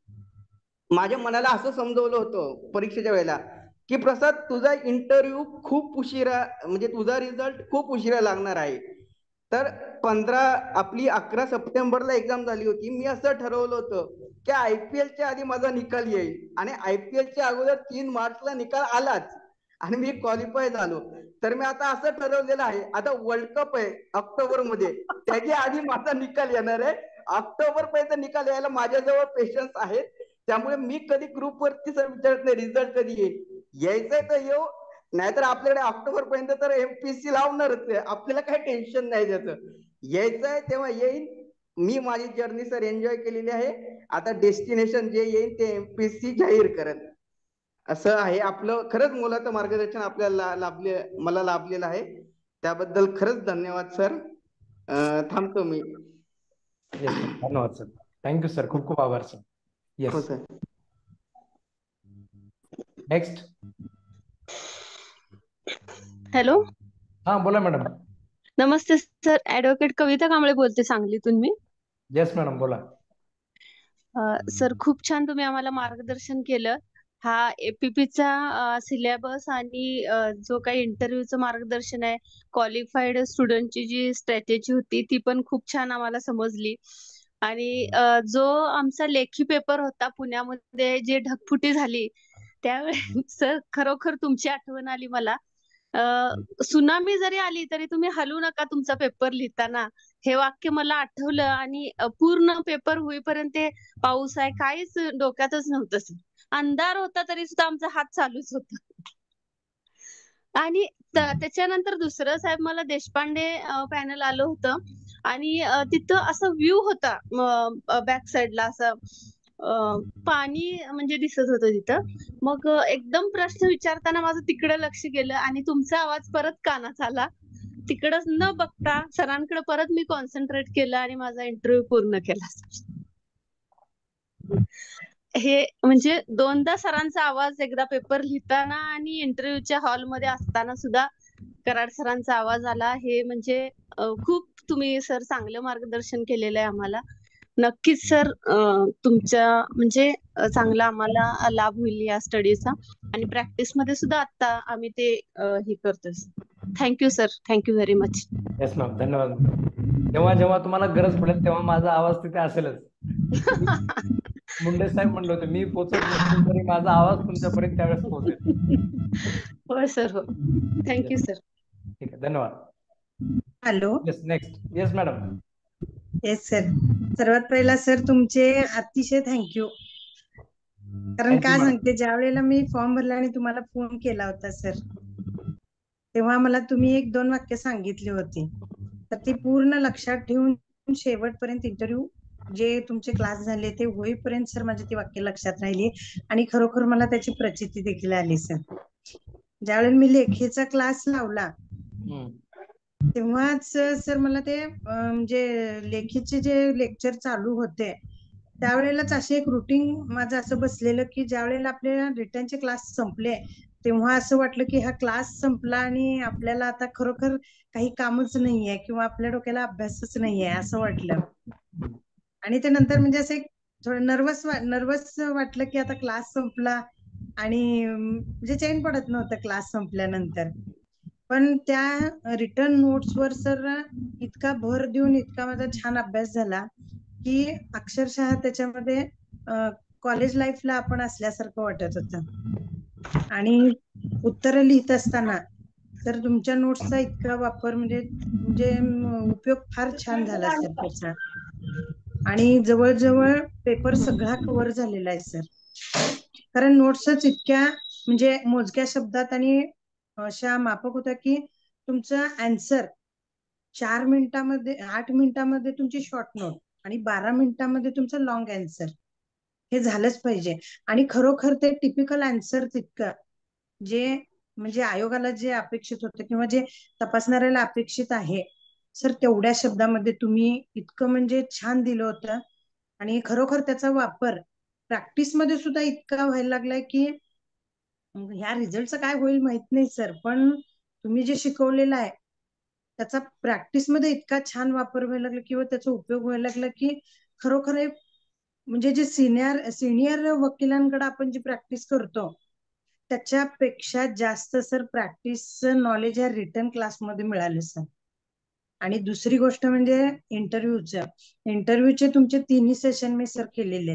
Speaker 4: माझ्या मनाला असं समजवलं होतं परीक्षेच्या वेळेला की प्रसाद, तुझा इंटरव्ह्यू खूप उशिरा, म्हणजे तुझा रिझल्ट खूप उशिरा लागणार आहे. तर पंधरा आपली अकरा सप्टेंबरला एक्झाम झाली होती. मी असं ठरवलं होतं की आयपीएलच्या आधी माझा निकाल येईल, आणि आयपीएलच्या अगोदर तीन मार्चला निकाल आलाच, आणि मी क्वालिफाय झालो. तर मी आता असं ठरवलेलं आहे, आता वर्ल्ड कप आहे ऑक्टोबर मध्ये, त्याच्या आधी माझा निकाल येणार आहे. ऑक्टोबर पर्यंत निकाल यायला माझ्याजवळ पेशन्स आहेत. त्यामुळे मी कधी ग्रुप वरती सर विचारत नाही रिझल्ट कधी येईल, यायचंय तर येऊ, नाहीतर आपल्याकडे ऑक्टोबर पर्यंत तर एमपीएससी लावणारच आहे, आपल्याला काही टेन्शन नाही त्याचं. यायचंय तेव्हा येईल. मी माझी जर्नी सर एन्जॉय केलेली आहे. आता डेस्टिनेशन जे येईल ते एमपीएससी जाहीर करेल. असं आहे आपलं. खरंच मोलाचं मार्गदर्शन आपल्याला लाभले, मला लाभलेलं आहे. त्याबद्दल खरंच धन्यवाद सर. अं, थांबतो मी.
Speaker 1: येस सर, धन्यवाद सर. थँक्यू सर, खूप खूप आभार सर.
Speaker 4: हो
Speaker 1: येस,
Speaker 4: सर.
Speaker 1: नेक्स्ट.
Speaker 5: हॅलो.
Speaker 1: हा बोला मॅडम.
Speaker 5: नमस्ते सर, ऍडव्होकेट कविता कांबळे बोलते सांगलीतून मी.
Speaker 1: येस मॅडम बोला.
Speaker 5: अ, सर खूप छान तुम्ही आम्हाला मार्गदर्शन केलं. हा एपीपीचा सिलेबस आणि अ, जो काही इंटरव्ह्यूचं मार्गदर्शन आहे, क्वालिफाईड स्टुडंटची जी स्ट्रॅटेजी होती ती पण खूप छान आम्हाला समजली. आणि अ, जो आमचा लेखी पेपर होता पुण्यामध्ये जे ढगफुटी झाली त्यावेळी सर खरोखर तुमची आठवण आली मला. सुनामी जरी आली तरी तुम्ही हलू नका तुमचा पेपर लिहिताना. हे वाक्य मला आठवलं आणि अ, पूर्ण पेपर होईपर्यंत ते पाऊस आहे काहीच डोक्यातच नव्हतं सर. अंधार होता तरी सुद्धा आमचा हात चालूच होता. आणि त- त्याच्यानंतर दुसरं साहेब मला देशपांडे पॅनल आलं होतं आणि अ, तिथं असं व्ह्यू होता बॅक साइडला असं अ, पाणी म्हणजे दिसत होतं तिथं. मग अ, एकदम प्रश्न विचारताना माझं तिकडे लक्ष गेलं आणि तुमचा आवाज परत कानात आला. तिकडच न बघता सरांकडे परत मी कॉन्सन्ट्रेट केलं आणि माझा इंटरव्ह्यू पूर्ण केला. हे म्हणजे दोनदा सरांचा आवाज, एकदा पेपर लिहिताना आणि इंटरव्ह्यूच्या हॉलमध्ये असताना सुद्धा कराड सरांचा आवाज आला. हे म्हणजे अ, खूप तुम्ही सर चांगलं मार्गदर्शन केलेलं आहे आम्हाला. नक्कीच सर तुमच्या म्हणजे अ, चांगला आम्हाला लाभ होईल या स्टडीचा आणि प्रॅक्टिस मध्ये सुद्धा आता आम्ही ते अ, हे करतोय. Thank you sir, thank you very much.
Speaker 1: Yes ma'am, धन्यवाद. जेव्हा जेव्हा तुम्हाला गरज पडेल तेव्हा माझा आवाज तिथे असेलच. मुंडे साहेब म्हणले होते, मी पोचत नसेल तरी माझा आवाज तुमच्यापर्यंत त्यावेळेस पोहोचेल.
Speaker 5: हो सर, हो. Thank you sir.
Speaker 1: ठीक आहे, धन्यवाद.
Speaker 7: Hello.
Speaker 1: Yes, next. Yes madam.
Speaker 7: Yes sir. सर्वात पहिला सर तुमचे अतिशय थँक्यू. कारण काय सांगते, ज्या वेळेला मी फॉर्म भरला आणि तुम्हाला फोन केला होता सर, तेव्हा मला तुम्ही एक दोन वाक्य सांगितली होती, तर ती पूर्ण लक्षात ठेवून शेवटपर्यंत इंटरव्ह्यू जे तुमचे क्लास झाले ते होईपर्यंत सर माझी ती वाक्य लक्षात राहिली आणि खरोखर मला त्याची प्रचिती देखील आली सर. ज्यावेळेला मी लेखीचा क्लास लावला तेव्हाच सर मला ते म्हणजे लेखीचे जे लेक्चर चालू होते त्यावेळेलाच असे एक रुटीन माझं असं बसलेलं की ज्या वेळेला आपले रिटर्नचे क्लास संपले तेव्हा असं वाटलं की हा क्लास संपला आणि आपल्याला आता खरोखर काही कामच नाहीये किंवा आपल्या डोक्याला अभ्यासच नाहीये असं वाटलं. आणि ते नंतर म्हणजे असं एक थोडं नर्वस नर्वस वाटलं की आता क्लास संपला आणि म्हणजे चैन पडत नव्हतं क्लास संपल्यानंतर. पण त्या रिटर्न नोट्सवर सर इतका भर देऊन इतका माझा छान अभ्यास झाला की अक्षरशः त्याच्यामध्ये कॉलेज लाईफला आपण असल्यासारखं वाटत होतं. आणि उत्तर लिहित असताना तर तुमच्या नोट्सचा इतका वापर म्हणजे म्हणजे उपयोग फार छान झाला सर त्याचा. आणि जवळजवळ पेपर सगळा कव्हर झालेला आहे सर. कारण नोट्सच इतक्या म्हणजे मोजक्या शब्दात आणि अशा माफक होत्या की तुमचं आन्सर चार मिनिटामध्ये आठ मिनिटामध्ये तुमची शॉर्ट नोट आणि बारा मिनिटामध्ये तुमचं लॉंग आन्सर हे झालंच पाहिजे. आणि खरोखर ते टिपिकल आन्सर तितकं जे म्हणजे आयोगाला जे अपेक्षित होतं किंवा जे तपासणाऱ्याला अपेक्षित आहे सर तेवढ्या शब्दामध्ये तुम्ही इतकं म्हणजे छान दिलं होतं. आणि खरोखर त्याचा वापर प्रॅक्टिस मध्ये सुद्धा इतका व्हायला लागलाय की ह्या रिझल्टचं काय होईल माहित नाही सर, पण तुम्ही जे शिकवलेलं आहे त्याचा प्रॅक्टिस मध्ये इतका छान वापर व्हायला लागला किंवा त्याचा उपयोग व्हायला लागला की खरोखर म्हणजे जे सिनियर सिनियर वकिलांकडे आपण जी प्रॅक्टिस करतो त्याच्यापेक्षा जास्त सर प्रॅक्टिस नॉलेज या रिटर्न क्लासमध्ये मिळाले सर. आणि दुसरी गोष्ट म्हणजे इंटरव्ह्यूचं इंटरव्ह्यूचे तुमचे तिन्ही सेशन मी सर केलेले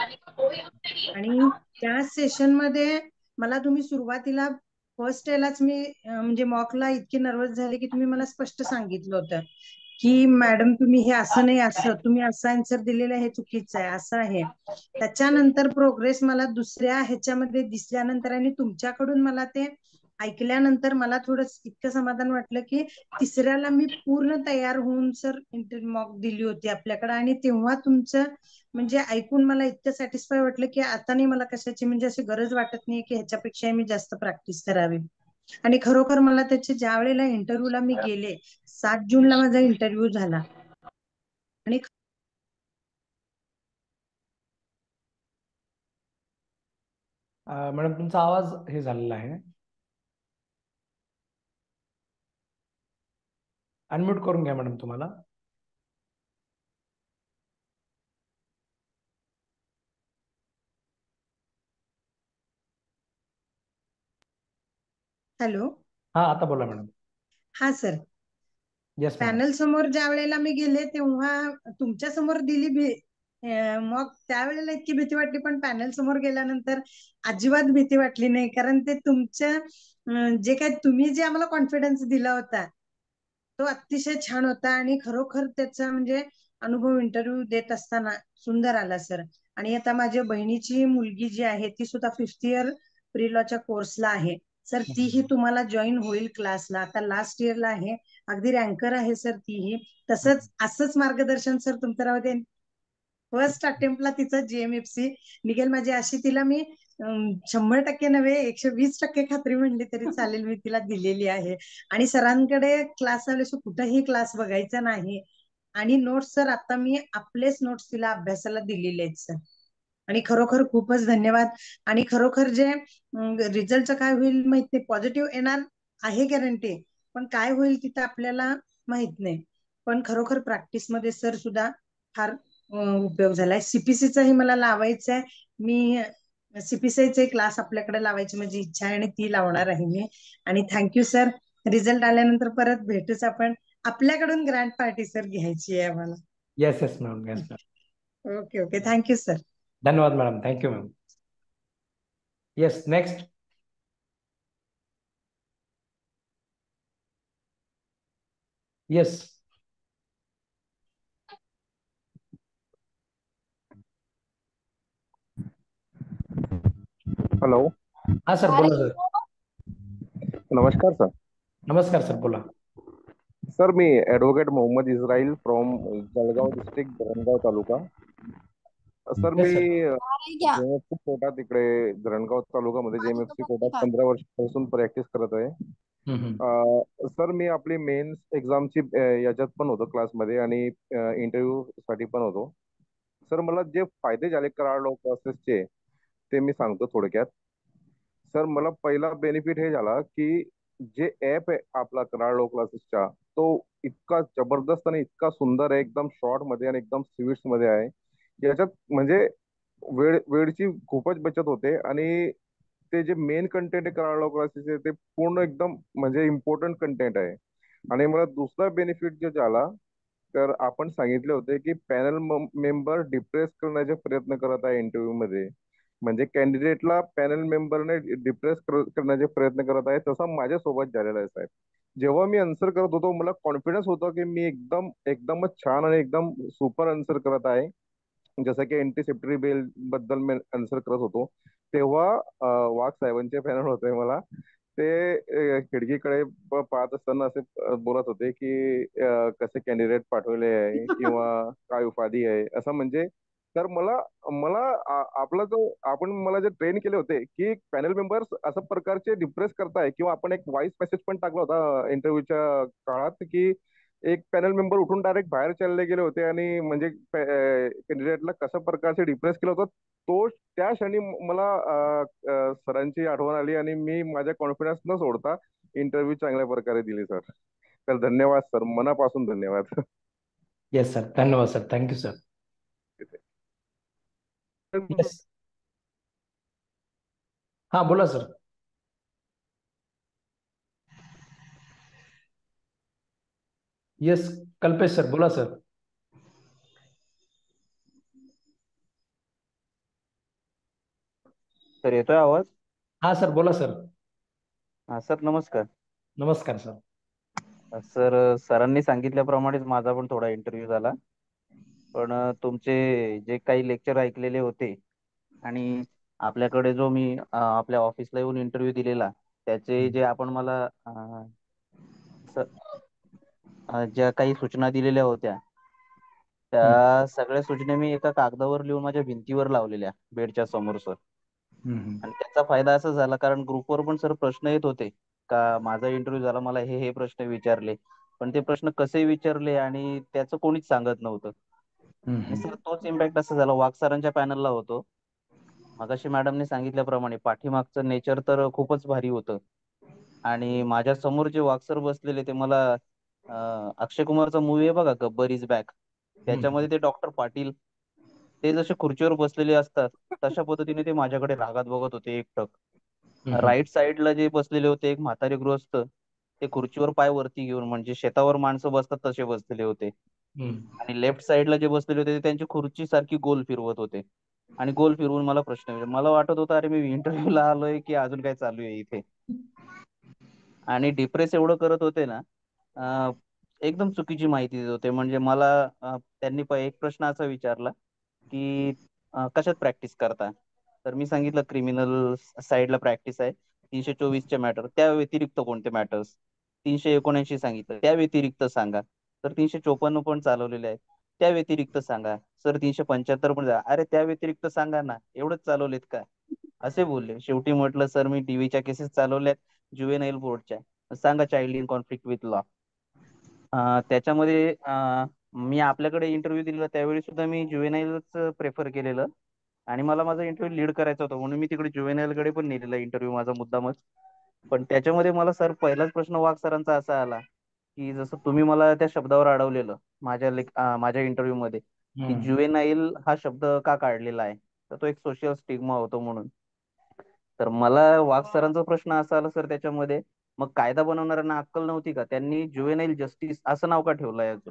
Speaker 7: आहेत. आणि त्या सेशन मध्ये मला तुम्ही सुरुवातीला फर्स्ट यालाच मी म्हणजे मॉकला इतकी नर्वस झाले की तुम्ही मला स्पष्ट सांगितलं होतं की मॅडम तुम्ही हे असं नाही असं तुम्ही असं आन्सर दिलेलं आहे हे चुकीचं आहे असं आहे. त्याच्यानंतर प्रोग्रेस मला दुसऱ्या ह्याच्यामध्ये दिसल्यानंतर आणि तुमच्याकडून मला ते ऐकल्यानंतर मला थोडं इतकं समाधान वाटलं की तिसऱ्याला मी पूर्ण तयार होऊन सर इंटरव्ह्यू मॉक दिली होती आपल्याकडे. आणि तेव्हा तुमचं म्हणजे ऐकून मला इतकं सॅटिस्फाय वाटलं की आता नाही मला कशाची म्हणजे अशी गरज वाटत नाही की ह्याच्यापेक्षा मी जास्त प्रॅक्टिस करावी. आणि खरोखर मला त्याचे ज्या वेळेला इंटरव्ह्यूला मी गेले सात जूनला माझा इंटरव्ह्यू झाला आणि
Speaker 1: मॅडम तुमचा आवाज हे झालेला आहे, अनम्यूट करून घ्या मॅडम तुम्हाला.
Speaker 7: हॅलो.
Speaker 1: हा आता बोला मॅडम.
Speaker 7: हा सर.
Speaker 1: Yes madam.
Speaker 7: पॅनल समोर ज्या वेळेला मी गेले तेव्हा तुमच्या समोर दिली मग त्यावेळेला इतकी भीती वाटली, पण पॅनल समोर गेल्यानंतर अजिबात भीती वाटली नाही. कारण ते तुमच्या अं, जे काय तुम्ही जे आम्हाला कॉन्फिडन्स दिला होता तो अतिशय छान होता. आणि खरोखर त्याचा म्हणजे अनुभव इंटरव्ह्यू देत असताना सुंदर आला सर. आणि आता माझ्या बहिणीची मुलगी जी आहे ती सुद्धा फिफ्थ इयर प्री लॉच्या कोर्सला आहे सर. तीही तुम्हाला जॉईन होईल क्लासला, आता लास्ट इयरला आहे, अगदी रँकर आहे सर तीही. तसंच असंच मार्गदर्शन सर तुमचं राहू दे. फर्स्ट अटेम्प्टला तिचा जीएमएफसी निघेल माझी अशी तिला मी अं, शंभर टक्के नव्हे एकशे वीस टक्के खात्री म्हणली तरी चालेल, मी तिला दिलेली आहे. आणि सरांकडे क्लास लावल्याशिवाय कुठेही क्लास बघायचा नाही. आणि नोट्स सर आता मी आपलेच नोट्स तिला अभ्यासाला दिलेले आहेत सर. आणि खरोखर खूपच धन्यवाद. आणि खरोखर जे रिझल्टचं काय होईल माहित नाही, पॉझिटिव्ह येणार आहे गॅरंटी, पण काय होईल तिथं आपल्याला माहित नाही. पण खरोखर प्रॅक्टिसमध्ये सर सुद्धा फार अं, उपयोग झालाय. सीपीसीचाही मला लावायचा आहे. मी सीपीसीचा क्लास आपल्याकडे लावायची माझी इच्छा आहे आणि ती लावणार आहे मी. आणि थँक्यू सर. रिझल्ट आल्यानंतर परत भेटूच आपण. आपल्याकडून ग्रँड पार्टी सर घ्यायची आहे आम्हाला.
Speaker 1: Yes yes ma'am, yes ma'am.
Speaker 7: Okay okay, thank you sir.
Speaker 1: धन्यवाद madam, thank you ma'am. Yes, next. Yes.
Speaker 8: Hello.
Speaker 1: हा सर, बोला सर.
Speaker 8: नमस्कार सर.
Speaker 1: नमस्कार सर, बोला.
Speaker 8: सर मी advocate Mohammad Israil from Jalgaon district Dharangaon taluka. Sir मी
Speaker 1: Yes, sir.
Speaker 8: जेएमएफसी कोटा तिकडे धरणगाव तालुक्यामध्ये जेएमएफसी कोटात पंधरा वर्षापासून प्रॅक्टिस करत आहे.
Speaker 1: हम्म, हम्म.
Speaker 8: अं, सर मी आपली मेन्स एक्झामची याच्यात पण होतो क्लासमध्ये आणि इंटरव्ह्यू साठी पण होतो. सर मला जे फायदे झाले कराड लॉ क्लासेसचे ते मी सांगतो थोडक्यात. सर मला पहिला बेनिफिट हे झाला की जे ऍप आहे आपला कराड लॉ क्लासेसचा तो इतका जबरदस्त आणि इतका सुंदर आहे, एकदम शॉर्ट मध्ये आणि एकदम स्वीट्स मध्ये आहे. याच्यात म्हणजे वेळ वेळची खूपच बचत होते आणि ते जे मेन कंटेंट आहे कराड लॉ क्लासेसचे ते पूर्ण एकदम म्हणजे इम्पॉर्टंट कंटेंट आहे. आणि मला दुसरा बेनिफिट जो झाला तर आपण सांगितले होते की पॅनल मेंबर डिप्रेस करण्याचे प्रयत्न करत आहे इंटरव्ह्यू मध्ये, म्हणजे कॅन्डिडेटला पॅनल मेंबरने डिप्रेस करण्याचे प्रयत्न करत आहे. तसा माझ्यासोबत झालेला आहे साहेब. जेव्हा मी आन्सर करत होतो मला कॉन्फिडन्स होता की मी एकदम एकदमच छान आणि एकदम सुपर आन्सर करत आहे. जसं की अँटीसेप्टरी बेल बद्दल मी आन्सर करत होतो तेव्हा अं, वाघ साहेबांचे पॅनल होते मला ते अं, खिडकीकडे प- पाहत असताना असे अं, बोलत होते की अं, कसे कॅन्डिडेट पाठवले आहे किंवा काय उपाधी आहे असं. म्हणजे तर मला मला आ- आपला जो आपण मला जे ट्रेन केले होते की पॅनल मेंबर्स अशा प्रकारचे डिप्रेस करताय किंवा आपण एक व्हॉइस मेसेज पण टाकला होता इंटरव्ह्यूच्या काळात की एक पॅनल मेंबर उठून डायरेक्ट बाहेर चालले गेले होते आणि म्हणजे कॅन्डिडेटला कशा प्रकारचे डिप्रेस केलं होतं तो त्या क्षणी मला अं, अं, सरांची आठवण आली आणि मी माझ्या कॉन्फिडन्स न सोडता इंटरव्ह्यू चांगल्या प्रकारे दिली सर. तर धन्यवाद सर, मनापासून धन्यवाद.
Speaker 1: येस सर, धन्यवाद सर, थँक्यू सर. येस. हा बोला सर. येस, कल्पेश सर, बोला सर.
Speaker 9: सर येतोय आवाज?
Speaker 1: हा सर, बोला सर.
Speaker 9: हा सर नमस्कार.
Speaker 1: नमस्कार सर.
Speaker 9: सर सरांनी सांगितल्याप्रमाणेच माझा पण थोडा इंटरव्ह्यू झाला. पण अ, तुमचे जे काही लेक्चर ऐकलेले होते आणि आपल्याकडे जो मी अ, आपल्या ऑफिसला येऊन इंटरव्ह्यू दिलेला त्याचे जे आपण मला अ, स- अ, ज्या काही सूचना दिलेल्या होत्या त्या सगळ्या सूचना मी एका कागदावर लिहून माझ्या भिंतीवर लावलेल्या बेडच्या समोर सर.
Speaker 1: हम्म,
Speaker 9: आणि त्याचा फायदा असा झाला कारण ग्रुपवर पण सर प्रश्न येत होते का माझा इंटरव्ह्यू झाला मला हे हे प्रश्न विचारले, पण ते प्रश्न कसे विचारले आणि त्याचं कोणीच सांगत नव्हतं. आणि
Speaker 1: हम्म.
Speaker 9: सर तोच इम्पॅक्ट असा झाला वाघ सरांच्या पॅनलला होतो. मगाशी मॅडमने सांगितल्याप्रमाणे पाठीमागचं नेचर तर खूपच भारी होतं आणि माझ्या समोर जे वाघ सर बसलेले ते मला अं, अक्षय कुमारचा मूवी आहे बघा गब्बर इज बॅक, त्याच्यामध्ये ते डॉक्टर पाटील ते जसे खुर्चीवर बसलेले असतात तशा पद्धतीने ते माझ्याकडे रागात बघत होते एकटक. राईट साईडला जे बसलेले होते एक म्हातारे गृहस्थ ते खुर्चीवर पाय वरती घेऊन म्हणजे शेतावर माणसं बसतात तसे बसलेले होते.
Speaker 1: हम्म.
Speaker 9: आणि लेफ्ट साईडला जे बसलेले होते ते त्यांची खुर्ची सारखी गोल फिरवत होते आणि गोल फिरवून मला प्रश्न विचारले. मला वाटत होतं अरे मी इंटरव्ह्यूला आलोय की अजून काय चालू आहे इथे. आणि डिप्रेस एवढं करत होते ना, अं, एकदम चुकीची माहिती देत होते. म्हणजे मला अं, त्यांनी प- एक प्रश्न असा विचारला की अं, कशात प्रॅक्टिस करता. तर मी सांगितलं क्रिमिनल साईडला प्रॅक्टिस आहे, तीनशे चोवीसचे मॅटर, त्या व्यतिरिक्त कोणते मॅटर्स. तीनशे एकोणऐंशी सांगितलं, त्या व्यतिरिक्त सांगा. तर तीनशे चोपन्न पण चालवलेले आहेत, त्या व्यतिरिक्त सांगा. सर तीनशे पंच्याहत्तर पण जा. अरे त्या व्यतिरिक्त सांगा ना, एवढंच चालवलेत का, असे बोलले. शेवटी म्हटलं सर मी डीव्हीच्या केसेस चालवल्यात, जुवेनाईल बोर्डच्या. सांगा child in conflict with law. त्याच्यामध्ये अं, मी आपल्याकडे इंटरव्ह्यू दिलेला त्यावेळी सुद्धा मी जुवेनाईलच प्रेफर केलेलं आणि मला माझा इंटरव्ह्यू लीड करायचा होता म्हणून मी तिकडे जुवेनाईलकडे पण नेलेला इंटरव्ह्यू माझा मुद्दामच. पण त्याच्यामध्ये मला सर पहिलाच प्रश्न वाघ सरांचा असा आला की जसं तुम्ही मला त्या शब्दावर अडवलेलं माझ्या लेख अं, माझ्या इंटरव्ह्यू मध्ये की
Speaker 1: हम्म.
Speaker 9: जुवेनाईल हा शब्द का काढलेला आहे, तर तो एक सोशल स्टिग्मा होतो म्हणून. तर मला वाघ सरांचा प्रश्न असा आला सर त्याच्यामध्ये, मग कायदा बनवणाऱ्यांना अक्कल नव्हती का, त्यांनी जुवेनाईल जस्टिस असं नाव का ठेवलंय अजून.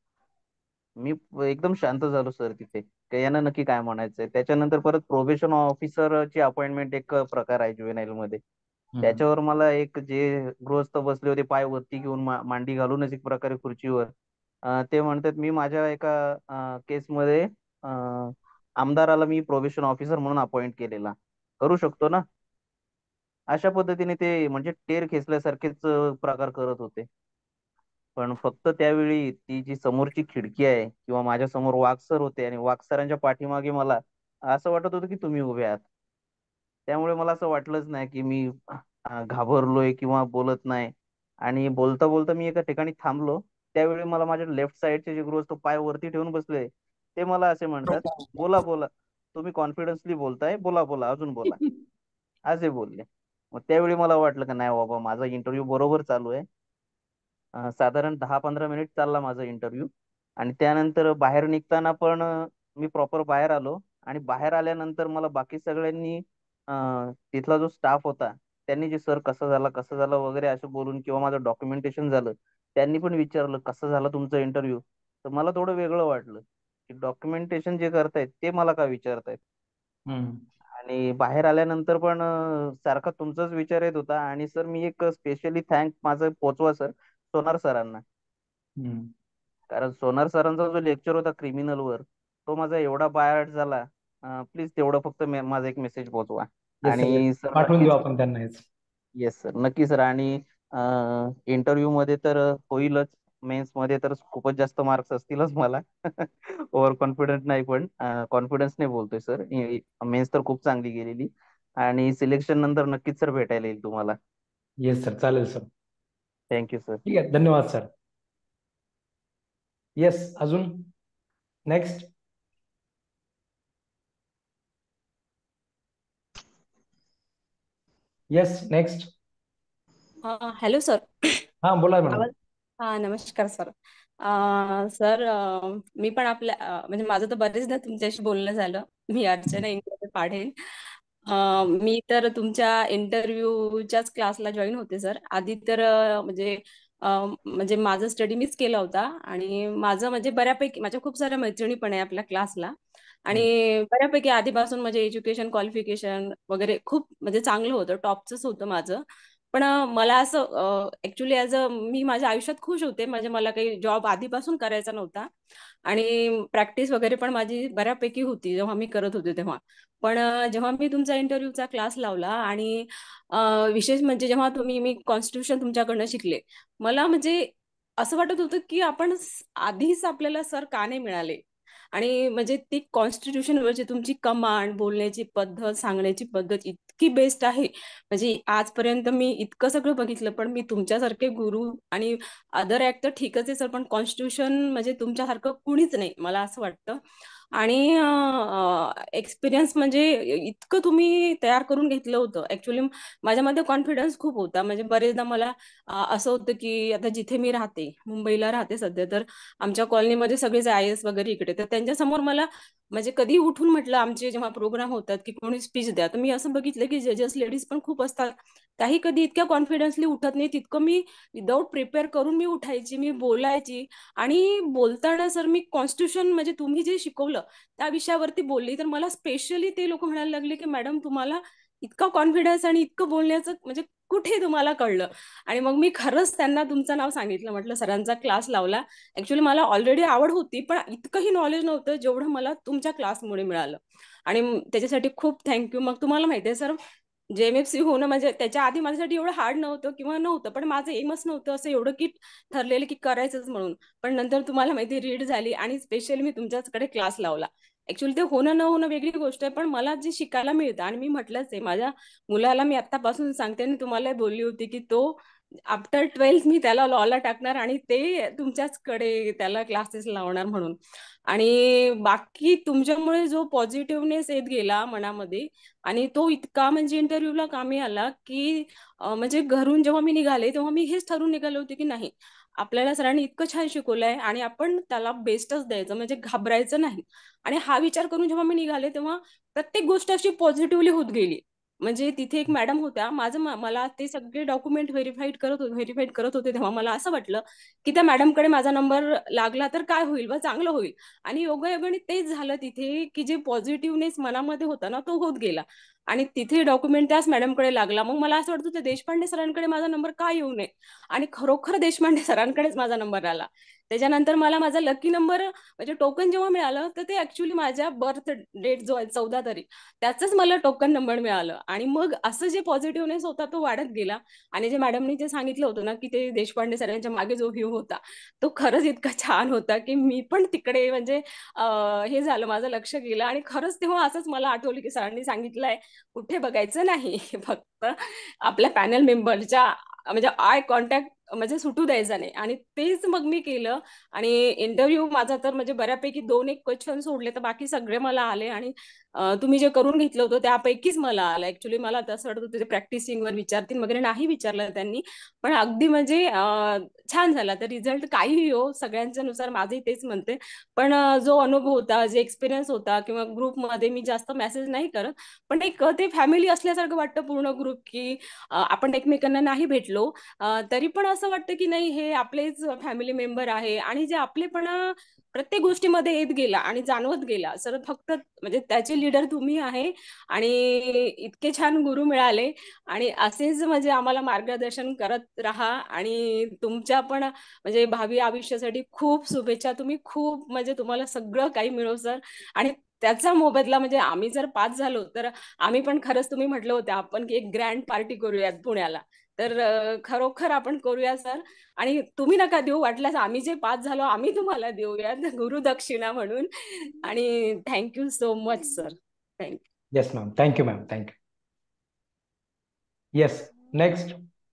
Speaker 9: मी एकदम शांत झालो सर तिथे, की यांना नक्की काय म्हणायचंय. त्याच्यानंतर परत प्रोबेशन ऑफिसरची अपॉइंटमेंट एक प्रकार आहे जुवेनाईल मध्ये.
Speaker 1: हम्म.
Speaker 9: त्याच्यावर मला एक जे गृहस्थ बसले होते पाय वरती घेऊन मा- मांडी घालूनच एक प्रकारे खुर्चीवर, अं, ते म्हणतात मी माझ्या एका केसमध्ये आमदाराला मी प्रोबेशन ऑफिसर म्हणून अपॉइंट केलेला, करू शकतो ना. अशा पद्धतीने ते म्हणजे टेर खेचल्यासारखेच अं, प्रकार करत होते. पण फक्त त्यावेळी ती जी समोरची खिडकी आहे किंवा माझ्या समोर वाघ सर होते आणि वाघ सरांच्या पाठीमागे मला असं वाटत होतं की तुम्ही उभे आहात. त्यामुळे मला असं वाटलंच नाही की मी अं, घाबरलोय किंवा बोलत नाही. आणि बोलता बोलता मी एका ठिकाणी थांबलो. त्यावेळी मला माझ्या लेफ्ट साईडचे जे गृहस्थ पाय वरती ठेवून बसले ते मला असे म्हणतात, बोला बोला, तुम्ही कॉन्फिडन्सली बोलताय, बोला बोला, अजून बोला, असे बोलले. मग त्यावेळी मला वाटलं की नाही बाबा माझा इंटरव्ह्यू बरोबर चालू आहे. अं, साधारण दहा पंधरा मिनिट चालला माझा इंटरव्ह्यू. आणि त्यानंतर बाहेर निघताना पण अं, मी प्रॉपर बाहेर आलो. आणि बाहेर आल्यानंतर मला बाकी सगळ्यांनी अं, तिथला जो स्टाफ होता त्यांनी जे सर कसं झाला कसं झालं वगैरे असं बोलून किंवा माझं डॉक्युमेंटेशन झालं त्यांनी पण विचारलं कसं झालं तुमचं इंटरव्ह्यू. तर मला थोडं वेगळं वाटलं की डॉक्युमेंटेशन जे करतायत ते मला का विचारतायत.
Speaker 1: हम्म.
Speaker 9: आणि बाहेर आल्यानंतर पण अं, सारखा तुमचाच विचार येत होता. आणि सर मी एक स्पेशली थँक माझं पोचवा सर सोनार सरांना.
Speaker 1: हम्म.
Speaker 9: कारण सोनार सरांचा जो लेक्चर होता क्रिमिनल वर तो माझा एवढा बायहार्ट झाला. प्लीज तेवढं फक्त मे- माझा एक मेसेज पोहोचवा.
Speaker 1: येस सर,
Speaker 9: आणि सर
Speaker 1: पाठवून देऊ
Speaker 9: नक्कीच.
Speaker 1: आपण त्यांना हेच.
Speaker 9: येस सर, नक्की सर. आणि इंटरव्ह्यू मध्ये तर होईलच, मेन्स मध्ये तर खूपच जास्त मार्क्स असतीलच मला. ओव्हर कॉन्फिडंट नाही पण कॉन्फिडन्स नाही बोलतोय सर. मेन्स तर खूप चांगली गेलेली आणि सिलेक्शन नंतर नक्कीच सर भेटायला येईल तुम्हाला.
Speaker 1: येस सर, चालेल सर.
Speaker 9: Thank you sir.
Speaker 1: ठीक आहे, धन्यवाद सर. येस, अजून next. Yes, next.
Speaker 10: Hello sir.
Speaker 1: हा बोला मॅडम.
Speaker 10: आवाज हा नमस्कार सर. सर मी पण आपल्या अ, म्हणजे माझं तर बरेचदा तुमच्याशी बोलणं झालं. मी अर्चना इंगळे पाढे. अ, मी तर तुमच्या इंटरव्ह्यूच्याच क्लासला जॉईन होते सर. आधी तर अ, म्हणजे अ, म्हणजे माझा स्टडी मीच केला होता आणि माझं म्हणजे बऱ्यापैकी माझ्या खूप साऱ्या मैत्रिणी पण आहे आपल्या क्लासला आणि बऱ्यापैकी आधीपासून म्हणजे एज्युकेशन क्वालिफिकेशन वगैरे खूप म्हणजे चांगलं होतं, टॉपचंच होतं माझं. पण अ, मला असं ऍक्च्युली ॲज अ मी माझ्या आयुष्यात खुश होते. म्हणजे मला काही जॉब आधीपासून करायचा नव्हता आणि प्रॅक्टिस वगैरे पण माझी बऱ्यापैकी होती जेव्हा मी करत होते तेव्हा. पण अ, जेव्हा मी तुमचा इंटरव्ह्यूचा क्लास लावला आणि अ, विशेष म्हणजे जेव्हा तुम्ही मी कॉन्स्टिट्यूशन तुमच्याकडनं शिकले, मला म्हणजे असं वाटत होतं की आपण स- आधीच आपल्याला सर का नाही मिळाले. आणि म्हणजे ती कॉन्स्टिट्यूशन वरची तुमची कमांड, बोलण्याची पद्धत, सांगण्याची पद्धत इतकी बेस्ट आहे. म्हणजे आजपर्यंत मी इतकं सगळं बघितलं पण मी तुमच्यासारखे गुरु आणि अदर ऍक्ट तर ठीकच आहे सर, पण कॉन्स्टिट्यूशन म्हणजे तुमच्यासारखं कुणीच नाही मला असं वाटतं. आणि एक्सपिरियन्स म्हणजे इतकं तुम्ही तयार करून घेतलं होतं. ऍक्च्युली माझ्यामध्ये कॉन्फिडन्स खूप होता. म्हणजे बरेचदा मला अ, असं होतं की आता जिथे मी राहते, मुंबईला राहते सध्या, तर आमच्या कॉलनीमध्ये सगळेच आय एस वगैरे इकडे, तर त्यांच्यासमोर मला म्हणजे कधी उठून म्हटलं आमचे जेव्हा प्रोग्राम होतात की कोणी स्पीच द्या, तर मी असं बघितलं की जजेस लेडीज पण खूप असतात त्याही कधी इतक्या कॉन्फिडन्सली उठत नाही, तितकं मी विदाऊट प्रिपेअर करून मी उठायची, मी बोलायची. आणि बोलताना सर मी कॉन्स्टिट्यूशन म्हणजे तुम्ही जे शिकवलं त्या विषयावरती बोलली, तर मला स्पेशली ते लोक म्हणायला लागले की मॅडम तुम्हाला इतका कॉन्फिडन्स आणि इतकं बोलण्याचं म्हणजे कुठे तुम्हाला कळलं. आणि मग मी खरंच त्यांना तुमचं नाव सांगितलं, म्हटलं सरांचा क्लास लावला. ऍक्च्युली मला ऑलरेडी आवड होती, पण इतकंही नॉलेज नव्हतं जेवढं मला तुमच्या क्लासमुळे मिळालं. आणि म- त्याच्यासाठी खूप थँक्यू. मग तुम्हाला माहिती आहे सर, जेएमएफसी होणं म्हणजे त्याच्या आधी माझ्यासाठी एवढं हार्ड नव्हतं किंवा नव्हतं, पण माझं एमच नव्हतं असं एवढं की ठरलेलं की करायचंच म्हणून. पण नंतर तुम्हाला माहिती रीड झाली आणि स्पेशली मी तुमच्याचकडे क्लास लावला. ऍक्च्युली ते होणं न होणं वेगळी गोष्ट आहे, पण मला जे शिकायला मिळतं, आणि मी म्हटलंच आहे माझ्या मुलाला मी आतापासून सांगते, आणि तुम्हाला बोलली होती की तो आफ्टर ट्वेल्थ मी त्याला लॉला टाकणार आणि ते तुमच्याचकडे त्याला क्लासेस लावणार म्हणून. आणि बाकी तुमच्यामुळे जो पॉझिटिव्हनेस येत गेला मनामध्ये, आणि तो इतका म्हणजे इंटरव्ह्यूला कामी आला की अं, म्हणजे घरून जेव्हा मी निघाले तेव्हा मी हेच ठरवून निघाले होते की नाही, आपल्याला सरांनी इतकं छान शिकवलंय आणि आपण त्याला बेस्टच द्यायचं, म्हणजे घाबरायचं नाही. आणि हा विचार करून जेव्हा मी निघाले तेव्हा प्रत्येक गोष्ट अशी पॉझिटिव्हली होत गेली. म्हणजे तिथे एक मॅडम होत्या, माझं म- मला ते सगळे डॉक्युमेंट व्हेरीफाईड करत होते व्हेरीफाईड करत होते तेव्हा मला असं वाटलं की त्या मॅडमकडे माझा नंबर लागला तर काय होईल, व चांगलं होईल. आणि योगायोगाने तेच झालं तिथे, की जे पॉझिटिव्हनेस मनामध्ये होता ना तो होत गेला. आणि तिथे डॉक्युमेंट त्याच मॅडमकडे लागला. मग मला असं वाटत होतं देशपांडे सरांकडे माझा नंबर का येऊ नये, आणि खरोखर देशपांडे सरांकडेच माझा नंबर आला. त्याच्यानंतर मला माझा लकी नंबर म्हणजे टोकन जेव्हा मिळालं, तर ते ऍक्च्युली माझ्या बर्थ डेट जो आहे चौदा तारीख, त्याचंच मला टोकन नंबर मिळालं. आणि मग असं जे पॉझिटिव्हनेस होता तो वाढत गेला. आणि जे मॅडमनी जे सांगितलं होतं ना की ते देशपांडे सरांच्या मागे जो व्ह्यू होता तो खरंच इतका छान होता की मी पण तिकडे म्हणजे अं, हे झालं, माझं लक्ष गेलं. आणि खरंच तेव्हा असंच मला आठवलं की सरांनी सांगितलंय कुठे बघायचं नाही, फक्त आपल्या पॅनल मेंबरच्या म्हणजे आय कॉन्टॅक्ट म्हणजे सुटू द्यायचा नाही. आणि तेच मग मी केलं. आणि इंटरव्ह्यू माझा तर म्हणजे बऱ्यापैकी दोन एक क्वेश्चन सोडले तर बाकी सगळे मला आले. आणि अं, तुम्ही जे करून घेतलं होतं त्यापैकीच मला आलं. ऍक्च्युली मला तसं वाटत होतं प्रॅक्टिसिंग वर विचारतील वगैरे, नाही विचारलं त्यांनी. पण अगदी म्हणजे अं, छान झाला. तर रिझल्ट काही हो सगळ्यांच्या नुसार, माझंही तेच म्हणते. पण अं, जो अनुभव होता, जे एक्सपिरियन्स होता, किंवा ग्रुपमध्ये मी जास्त मेसेज नाही करत, पण एक ते फॅमिली असल्यासारखं वाटतं पूर्ण ग्रुप, की अं, आपण एकमेकांना नाही भेटलो अं, तरी पण असं वाटतं की नाही हे आपलेच फॅमिली मेंबर आहे. आणि जे आपलेपणा प्रत्येक गोष्टीमध्ये येत गेला आणि जाणवत गेला सर, फक्त म्हणजे त्याचे लीडर तुम्ही आहे. आणि इतके छान गुरु मिळाले. आणि असेच म्हणजे आम्हाला मार्गदर्शन करत राहा. आणि तुमच्या पण म्हणजे भावी आयुष्यासाठी खूप शुभेच्छा. तुम्ही खूप म्हणजे तुम्हाला सगळं काही मिळो सर. आणि त्याचा मोबदला म्हणजे आम्ही जर पास झालो तर आम्ही पण, खरंच तुम्ही म्हटलं होतं आपण की एक ग्रँड पार्टी करूयात पुण्याला, तर अं, खरोखर आपण करूया सर. आणि तुम्ही नका देऊ, वाटल्यास आम्ही जे पास झालो आम्ही तुम्हाला देऊयात गुरुदक्षिणा म्हणून. आणि thank you so much sir. Thank you.
Speaker 1: Yes ma'am, thank you ma'am, thank you. Yes, next.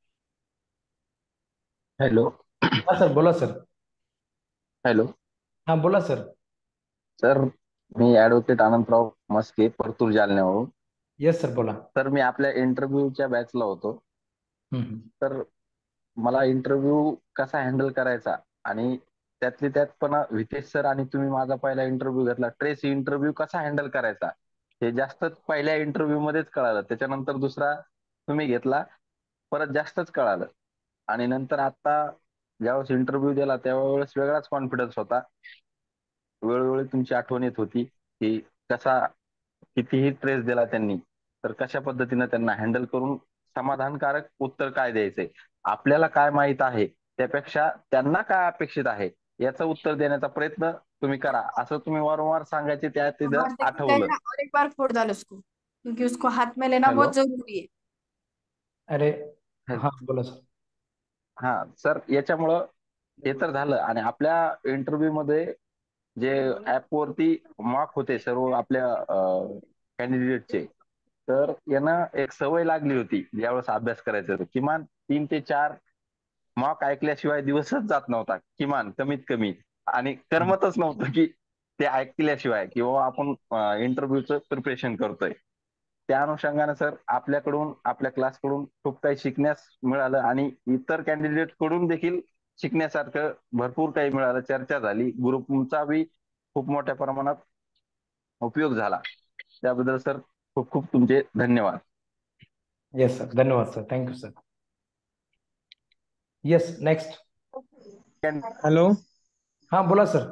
Speaker 11: Hello.
Speaker 1: हा सर, बोला सर.
Speaker 11: हॅलो
Speaker 1: हा बोला सर.
Speaker 11: सर, मी ऍडव्होकेट आनंदराव मस्के, परतूर, जालन्यावरून.
Speaker 1: येस सर, बोला.
Speaker 11: तर मी आपल्या इंटरव्ह्यूच्या बॅचला होतो.
Speaker 1: हम्म, हम्म.
Speaker 11: तर मला इंटरव्ह्यू कसा हँडल करायचा, आणि त्यातली त्यात पण वितेश सर आणि तुम्ही माझा पहिला इंटरव्ह्यू घेतला, ट्रेस इंटरव्ह्यू कसा हँडल करायचा, हे जास्तच पहिल्या इंटरव्ह्यू मध्येच कळालं. त्याच्यानंतर दुसरा तुम्ही घेतला, परत जास्तच कळालं. आणि नंतर आता ज्यावेळेस इंटरव्ह्यू दिला त्यावेळेस वेगळाच कॉन्फिडन्स होता. वेळोवेळी तुमची आठवण येत होती की कसा, कितीही ट्रेस दिला त्यांनी तर कशा पद्धतीने त्यांना हँडल करून समाधानकारक उत्तर काय द्यायचंय, आपल्याला काय माहित आहे त्यापेक्षा त्यांना काय अपेक्षित आहे याचं उत्तर देण्याचा प्रयत्न तुम्ही करा, असं तुम्ही वारंवार सांगायचे. त्या तिथं आठवलं.
Speaker 12: और एक बार फोड़ डालो उसको, क्योंकि उसको हाथ में लेना
Speaker 11: हॅलो.
Speaker 12: बहुत जरूरी है.
Speaker 1: अरे हा बोला सर.
Speaker 11: हा सर, याच्यामुळं हे तर झालं. आणि आपल्या इंटरव्ह्यू मध्ये जे ऍप वरती मॉक होते सर्व आपल्या कॅन्डिडेटचे, तर यांना एक सवय लागली होती ज्यावेळेस अभ्यास करायचा होता, किमान तीन ते चार मॉक ऐकल्याशिवाय दिवसच जात नव्हता, किमान कमीत कमी. आणि करमतच नव्हतं की ते ऐकल्याशिवाय किंवा आपण इंटरव्ह्यूचं प्रिपरेशन करतोय. त्या अनुषंगाने सर आपल्याकडून, आपल्या क्लासकडून खूप काही शिकण्यास मिळालं, आणि इतर कॅन्डिडेट कडून देखील शिकण्यासारखं भरपूर काही मिळालं. चर्चा झाली, ग्रुपचा बी खूप मोठ्या प्रमाणात उपयोग झाला. त्याबद्दल सर खूप खूप तुमचे धन्यवाद.
Speaker 1: येस सर, धन्यवाद sir, thank you sir. Yes, next.
Speaker 13: Hello.
Speaker 1: हा बोला सर.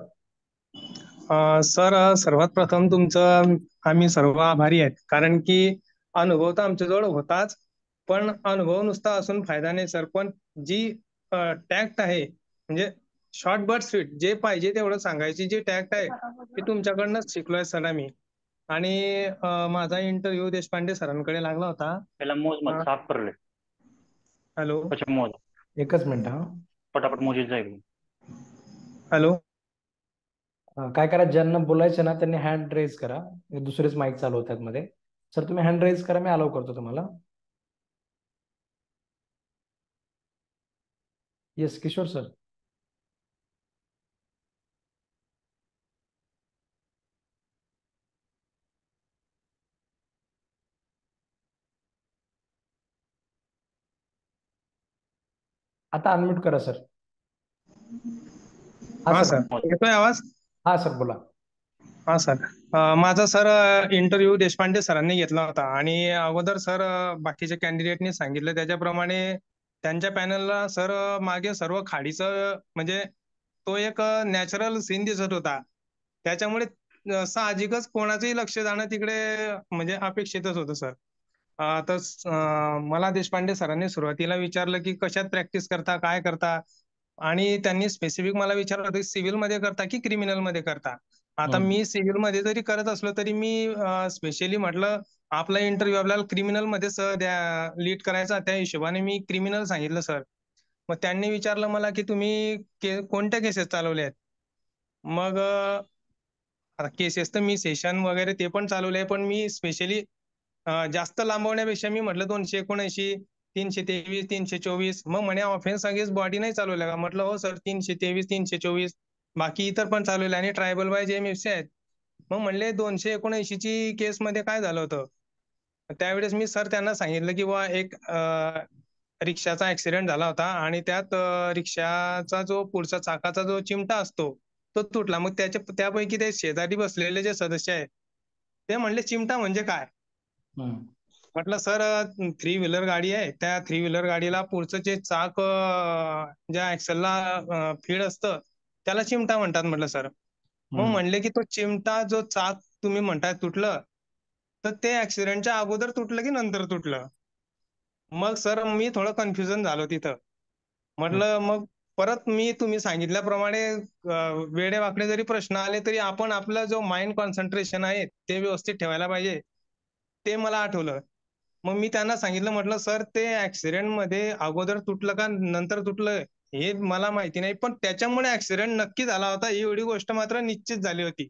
Speaker 13: सर सर्वात प्रथम तुमचं आम्ही सर्व आभारी आहेत, कारण की अनुभव तर आमच्याजवळ होताच, पण अनुभव नुसता असून फायदा नाही सर. पण जी टॅक्ट आहे, म्हणजे शॉर्ट बट स्वीट, जे पाहिजे तेवढं सांगायची जी टॅक्ट आहे ती तुमच्याकडनंच शिकलोय सर आम्ही. आणि अं, माझा इंटरव्ह्यू देशपांडे सरांकडे लागला होता.
Speaker 14: पहला मोज मत
Speaker 13: अं,
Speaker 14: साफ कर ले,
Speaker 13: हॅलो.
Speaker 14: પછી મોજ
Speaker 1: एकच मिनिट हा.
Speaker 14: फटाफट मोजीत जाईल.
Speaker 13: हॅलो.
Speaker 1: अं, काय करा, ज्यांना बोलायचं ना त्यांनी हँड रेज करा. दुसरेच माईक चालू होतात मध्ये. सर तुम्ही हँड रेज करा, मी अलाउ करतो तुम्हाला. Yes Kishor sir. आता अनम्यूट करा सर.
Speaker 13: हा सर, येतोय आवाज?
Speaker 1: हा सर बोला.
Speaker 13: हा सर, अं, माझा सर इंटरव्ह्यू देशपांडे सरांनी घेतला होता आणि अगोदर सर बाकीच्या कॅन्डिडेटनी सांगितलं त्याच्याप्रमाणे त्यांच्या पॅनलला सर मागे सर्व खाडीचं, म्हणजे तो एक नॅचरल सीन दिसत होता. त्याच्यामुळे अं, साहजिकच कोणाचंही लक्ष जाणं तिकडे म्हणजे अपेक्षितच होतं सर. अं, तर अं, मला देशपांडे सरांनी सुरुवातीला विचारलं की कशात प्रॅक्टिस करता, काय करता, आणि त्यांनी स्पेसिफिक मला विचारलं होतं सिव्हिल मध्ये करता की क्रिमिनल मध्ये करता. आता मी सिव्हिल मध्ये जरी करत असलो तरी मी स्पेशली म्हटलं आपला इंटरव्ह्यू आपल्याला क्रिमिनल मध्येच लीड करायचा, त्या हिशोबाने मी क्रिमिनल सांगितलं सर. मग त्यांनी विचारलं मला की तुम्ही के, कोणत्या केसेस चालवल्या आहेत. मग अं, आता केसेस तर मी सेशन वगैरे ते पण चालवले, पण मी स्पेशली जास्त लांबवण्यापेक्षा मी म्हटलं दोनशे एकोणऐंशी, तीनशे तेवीस, तीनशे चोवीस. मग म्हणे ऑफेन्स अगेन्स्ट बॉडी नाही चालवल्या का? म्हटलं हो सर, तीनशे तेवीस, तीनशे चोवीस, बाकी इतर पण चालवले आणि tribal by J M F C आहेत. मग म्हणले दोनशे एकोणऐंशी ची केस मध्ये काय झालं होतं. त्यावेळेस मी सर त्यांना सांगितलं की बा एक अं, रिक्षाचा ऍक्सिडेंट झाला होता आणि त्यात अं, रिक्षाचा जो पुढचा चाकाचा जो चिमटा असतो तो तुटला. मग त्याच्या त्यापैकी ते शेजारी बसलेले जे सदस्य आहेत ते म्हणले चिमटा म्हणजे काय. म्हटलं सर, थ्री व्हीलर गाडी आहे, त्या थ्री व्हीलर गाडीला पुढचं जे चाक अं, ज्या ऍक्सेलला फीड असतं त्याला चिमटा म्हणतात म्हटलं सर. मग म्हणले की तो चिमटा जो चाक तुम्ही म्हणताय तुटलं, तर ते ऍक्सिडेंटच्या अगोदर तुटलं की नंतर तुटलं. मग सर मी थोडं कन्फ्युजन झालो तिथं. म्हटलं मग परत मी तुम्ही सांगितल्याप्रमाणे अं, वेडेवाकडे जरी प्रश्न आले तरी आपण आपला जो माइंड कॉन्सन्ट्रेशन आहे ते व्यवस्थित ठेवायला पाहिजे, ते मला आठवलं. मग मी त्यांना सांगितलं, म्हटलं सर ते ऍक्सिडेंट मध्ये अगोदर तुटलं का नंतर तुटलं हे मला माहिती नाही, पण त्याच्यामुळे ऍक्सिडेंट नक्की झाला होता एवढी गोष्ट मात्र निश्चित झाली होती.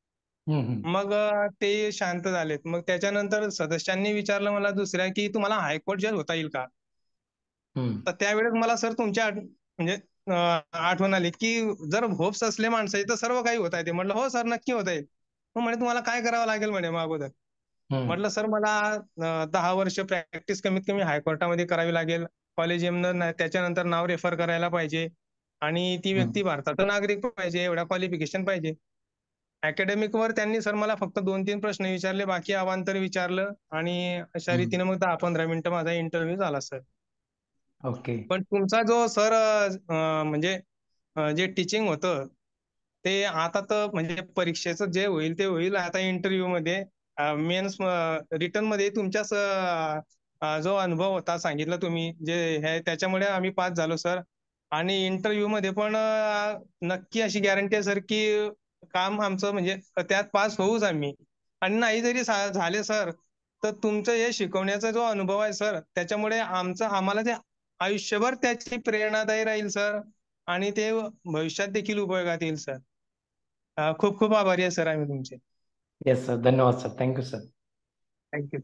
Speaker 13: मग अं, ते शांत झालेत. मग त्याच्यानंतर सदस्यांनी विचारलं मला दुसऱ्या की तुम्हाला हायकोर्ट जज होता येईल का. तर त्यावेळेस मला सर तुमच्या आठ- म्हणजे अं, आठवण आली की जर होप्स असले माणसाचे तर सर्व काही होता येते. म्हटलं हो सर, नक्की होता येईल. मग म्हणे तुम्हाला काय करावं लागेल म्हणे मग अगोदर. म्हटलं सर मला अं, दहा वर्ष प्रॅक्टिस कमीत कमी हायकोर्टामध्ये करावी लागेल. कॉलेज एमनं त्याच्यानंतर नाव रेफर करायला पाहिजे आणि ती व्यक्ती भारताचा नागरिक पाहिजे, एवढ्या क्वालिफिकेशन पाहिजे. अकॅडमिक वर त्यांनी सर मला फक्त दोन तीन प्रश्न विचारले, बाकी अवांतर विचारलं आणि अशा रीतीने मग दहा पंधरा मिनिटं माझा इंटरव्ह्यू झाला सर.
Speaker 1: ओके.
Speaker 13: पण तुमचा जो सर म्हणजे अं, जे टीचिंग होतं ते आता तर म्हणजे परीक्षेचं जे होईल ते होईल. आता इंटरव्ह्यू मध्ये मेन्स रिटर्न मध्ये तुमच्याच अं, जो अनुभव होता सांगितलं तुम्ही जे हे त्याच्यामुळे आम्ही पास झालो सर. आणि इंटरव्ह्यू मध्ये पण अं, नक्की अशी गॅरंटी आहे सर की काम आमचं म्हणजे त्यात पास होऊच आम्ही. आणि नाही जरी सा- झाले सर तर तुमचं हे शिकवण्याचा जो अनुभव आहे सर त्याच्यामुळे आमचं आम्हाला ते आयुष्यभर त्याची प्रेरणादायी राहील सर आणि ते भविष्यात देखील उपयोगात येईल सर. अं, खूप खूप आभारी आहे सर आम्ही तुमचे.
Speaker 1: येस सर, धन्यवाद sir, thank you sir.
Speaker 13: Thank you.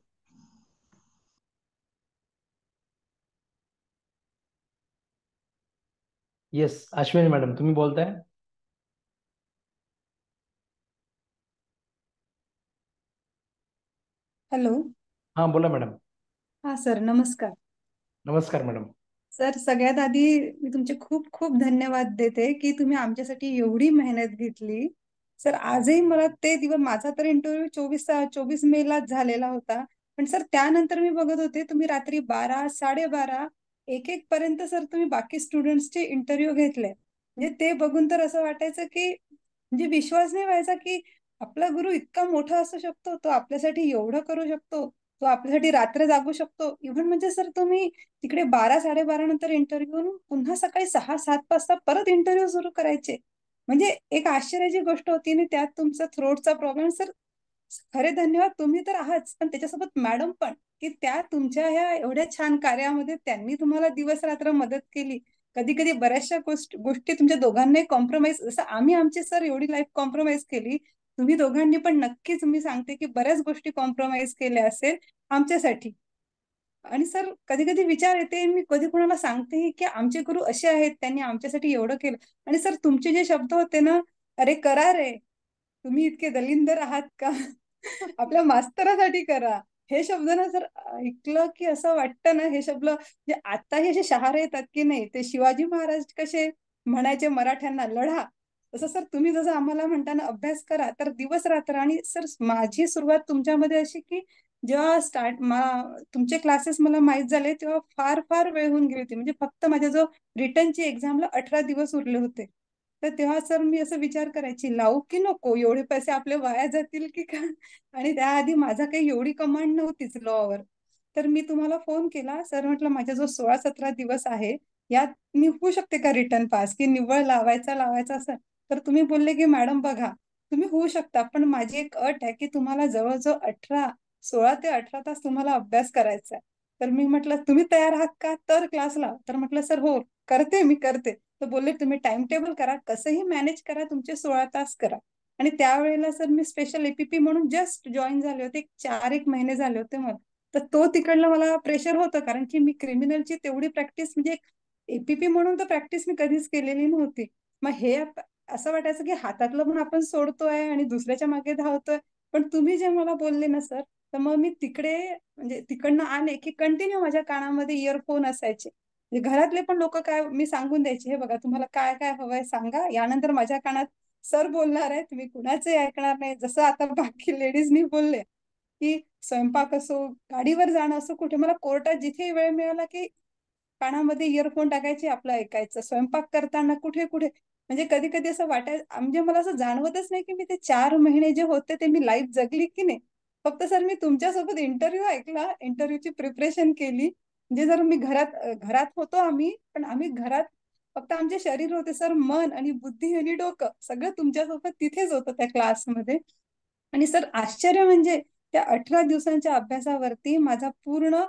Speaker 1: Yes Ashwini madam, तुम्ही बोलताय.
Speaker 23: हॅलो.
Speaker 1: हा बोला मॅडम.
Speaker 23: हा सर, नमस्कार.
Speaker 1: नमस्कार मॅडम.
Speaker 23: सर, सगळ्यात आधी मी तुमचे खूप खूप धन्यवाद देते की तुम्ही आमच्यासाठी एवढी मेहनत घेतली. सर, आजही मला ते दिवस, माझा तर इंटरव्ह्यू चोवीस चोवीस मे लाच झालेला होता, पण सर त्यानंतर मी बघत होते तुम्ही रात्री बारा साडेबारा एक एक पर्यंत सर तुम्ही बाकी स्टुडंट्सचे इंटरव्ह्यू घेतले. म्हणजे ते बघून तर असं वाटायचं की म्हणजे विश्वास नाही व्हायचा की आपला गुरु इतका मोठा असू शकतो, तो आपल्यासाठी एवढं करू शकतो, तो आपल्यासाठी रात्र जागू शकतो. इव्हन म्हणजे सर तुम्ही तिकडे बारा साडेबारा नंतर इंटरव्ह्यू पुन्हा सकाळी सहा सात वाजता परत इंटरव्ह्यू सुरू करायचे. म्हणजे एक आश्चर्याची गोष्ट होती आणि त्यात तुमचा थ्रोटचा प्रॉब्लेम. सर खरे धन्यवाद, तुम्ही तर आहात पण त्याच्यासोबत मॅडम पण, की त्या तुमच्या ह्या एवढ्या छान कार्यामध्ये त्यांनी तुम्हाला दिवस रात्र मदत केली. कधी कधी बऱ्याचशा गोष्टी गोष्टी तुमच्या दोघांनाही कॉम्प्रोमाइज, जसं आम्ही आमची सर एवढी लाईफ कॉम्प्रोमाइज केली, तुम्ही दोघांनी पण नक्कीच मी सांगते की बऱ्याच गोष्टी कॉम्प्रोमाइज केल्या असेल आमच्यासाठी. आणि सर कधी कधी विचार येते, मी कधी कोणाला सांगते की आमचे गुरु असे आहेत, त्यांनी आमच्यासाठी एवढं केलं. आणि सर तुमचे जे शब्द होते ना, अरे करा रे, तुम्ही इतके दलिंदर आहात का आपल्या मास्तरासाठी करा, हे शब्द ना सर ऐकलं की असं वाटतं ना, हे शब्द म्हणजे आताही असे शहारे येतात की नाही, ते शिवाजी महाराज कसे म्हणायचे मराठ्यांना लढा, तसं सर तुम्ही जसं आम्हाला म्हणताना अभ्यास करा, तर दिवस रात्र. आणि सर माझी सुरुवात तुमच्यामध्ये अशी की जेव्हा स्टार्ट तुमचे क्लासेस मला माहीत झाले तेव्हा फार फार वेळ होऊन गेली होती. म्हणजे फक्त माझ्या जो रिटर्नची एक्झामला अठरा दिवस उरले होते. तर तेव्हा सर मी असं विचार करायची, लावू की नको, एवढे पैसे आपले वाया जातील की का. आणि त्याआधी माझा काही एवढी कमांड नव्हतीच लॉवर. तर मी तुम्हाला फोन केला, सर म्हटलं माझा जो सोळा सतरा दिवस आहे यात मी होऊ शकते का रिटर्न पास, की निव्वळ लावायचा लावायचा असं. तर तुम्ही बोलले की मॅडम बघा तुम्ही होऊ शकता, पण माझी एक अट आहे की तुम्हाला जवळजवळ अठरा सोळा ते अठरा तास तुम्हाला अभ्यास करायचा आहे. तर मी म्हटलं तुम्ही तयार आहात का, तर क्लासला. तर म्हटलं सर हो करते मी करते. तर बोलले तुम्ही टाइम टेबल करा, कसंही मॅनेज करा, तुमचे सोळा तास करा. आणि त्यावेळेला सर मी स्पेशल एपीपी म्हणून जस्ट जॉईन झाले होते, चार एक महिने झाले होते मला. तर तो तिकडलं मला प्रेशर होतं, कारण की मी क्रिमिनलची तेवढी प्रॅक्टिस म्हणजे एपीपी म्हणून तर प्रॅक्टिस मी कधीच केलेली नव्हती. मग हे असं वाटायचं की हातातलं पण आपण सोडतोय आणि दुसऱ्याच्या मागे धावतोय. पण तुम्ही जे मला बोलले ना सर, तर मग मी तिकडे म्हणजे तिकडनं आले की कंटिन्यू माझ्या कानामध्ये इयरफोन असायचे. म्हणजे घरातले पण लोक काय मी सांगून द्यायचे, हे बघा तुम्हाला काय काय हवंय सांगा, यानंतर माझ्या कानात सर बोलणार आहे, तुम्ही कुणाचंही ऐकणार नाही. जसं आता बाकी लेडीजनी बोलले की स्वयंपाक असो, गाडीवर जाणं असो, कुठे मला कोर्टात जिथे वेळ मिळाला की कानामध्ये इयरफोन टाकायचे, आपलं ऐकायचं. स्वयंपाक करताना कुठे कुठे म्हणजे कधी कधी असं वाटायचं, म्हणजे मला असं जाणवतच नाही की मी ते चार महिने जे होते ते मी लाईफ जगली की नाही. फक्त सर मी तुमच्यासोबत इंटरव्ह्यू ऐकला, इंटरव्ह्यूची प्रिपरेशन केली. म्हणजे जर मी घरात घरात होतो आम्ही, पण आम्ही घरात फक्त आमचे शरीर होते सर, मन आणि बुद्धी आणि डोकं सगळं तुमच्यासोबत तिथेच होतं त्या क्लासमध्ये. आणि सर आश्चर्य म्हणजे त्या अठरा दिवसांच्या अभ्यासावरती माझा पूर्ण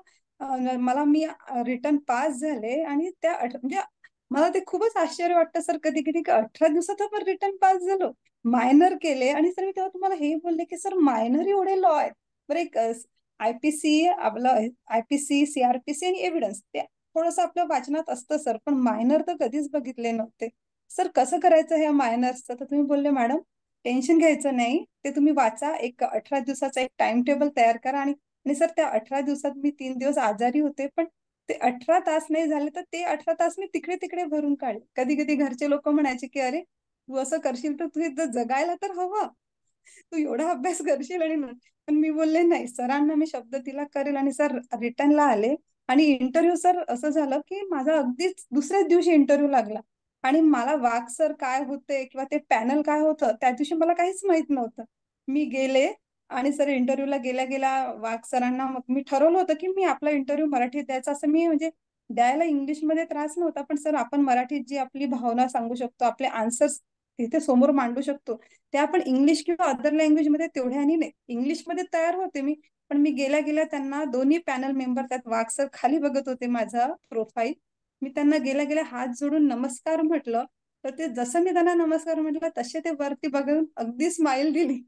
Speaker 23: मला मी रिटर्न पास झाले. आणि त्या म्हणजे मला ते खूपच आश्चर्य वाटतं सर कधी कधी, अठरा दिवसात आपण रिटर्न पास झालो, मायनर केले. आणि सर मी तेव्हा तुम्हाला हे बोलले की सर मायनर एवढे लॉ आहेत. बरं एक आयपीसी आपलं आयपीसी सीआरपीसी आणि एव्हिडन्स ते थोडंसं आपल्या वाचनात असतं सर, पण मायनर तर कधीच बघितले नव्हते. सर कसं करायचं ह्या मायनर्सचं. तर तुम्ही बोलले मॅडम टेन्शन घ्यायचं नाही, ते तुम्ही वाचा, एक अठरा दिवसाचा एक टाइम टेबल तयार करा. आणि आणि सर त्या अठरा दिवसात मी तीन दिवस आजारी होते, पण ते अठरा तास नाही झाले तर ते अठरा तास मी तिकडे तिकडे भरून काढले. कधी कधी घरचे लोक म्हणायचे की अरे तू असं करशील तर तू इथं जगायला तर हवं, तू एवढा अभ्यास करशील. आणि पण मी बोलले नाही, सरांना मी शब्द दिला करेल. आणि सर रिटर्नला आले आणि इंटरव्ह्यू सर असं झालं की माझा अगदीच दुसऱ्याच दिवसि इंटरव्ह्यू लागला. आणि मला वाघ सर काय होते किंवा ते पॅनल काय होतं त्या दिवशी मला काहीच माहित नव्हतं. मी गेले आणि सर इंटरव्ह्यूला गेल्या गेल्या वाघ सरांना मग मी ठरवलं होतं की मी आपला इंटरव्ह्यू मराठीत द्यायचा. असं मी म्हणजे द्यायला इंग्लिशमध्ये त्रास नव्हता, पण सर आपण मराठीत जी आपली भावना सांगू शकतो, आपले आन्सर्स तिथे समोर मांडू शकतो, ते आपण इंग्लिश किंवा अदर लँग्वेजमध्ये तेवढ्यानी नाही. इंग्लिशमध्ये तयार होते मी, पण मी गेल्या गेल्या त्यांना दोन्ही पॅनल मेंबर, त्यात वाघ सर खाली बघत होते माझा प्रोफाईल, मी त्यांना गेल्या गेल्या हात जोडून नमस्कार म्हटलं. तर ते जसं मी त्यांना नमस्कार म्हटलं तसे ते वरती बघून अगदी स्माइल दिली.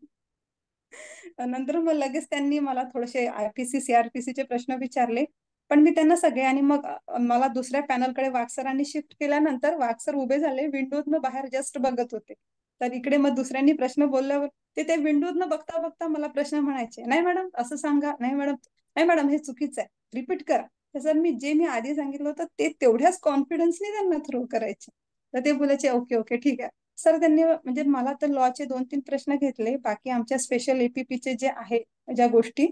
Speaker 23: नंतर मग लगेच त्यांनी मला थोडेसे आयपीसी सीआरपीसीचे प्रश्न विचारले, पण मी त्यांना सगळे. आणि मग मला दुसऱ्या पॅनलकडे वाघ सरांनी शिफ्ट केल्यानंतर वाघ सर उभे झाले, विंडोजनं बाहेर जस्ट बघत होते. तर इकडे मग दुसऱ्यांनी प्रश्न बोलल्यावर ते ते विंडोजनं बघता बघता मला प्रश्न म्हणायचे, नाही मॅडम असं सांगा, नाही मॅडम नाही मॅडम हे चुकीचं आहे, रिपीट करा. तर सर मी जे मी आधी सांगितलं होतं ते तेवढ्याच कॉन्फिडन्सने त्यांना थ्रो करायचे. तर ते बोलायचे ओके ओके ठीक आहे सर. त्यांनी म्हणजे मला तर लॉचे दोन तीन प्रश्न घेतले, बाकी आमच्या स्पेशल एपीपीचे जे आहे ज्या गोष्टी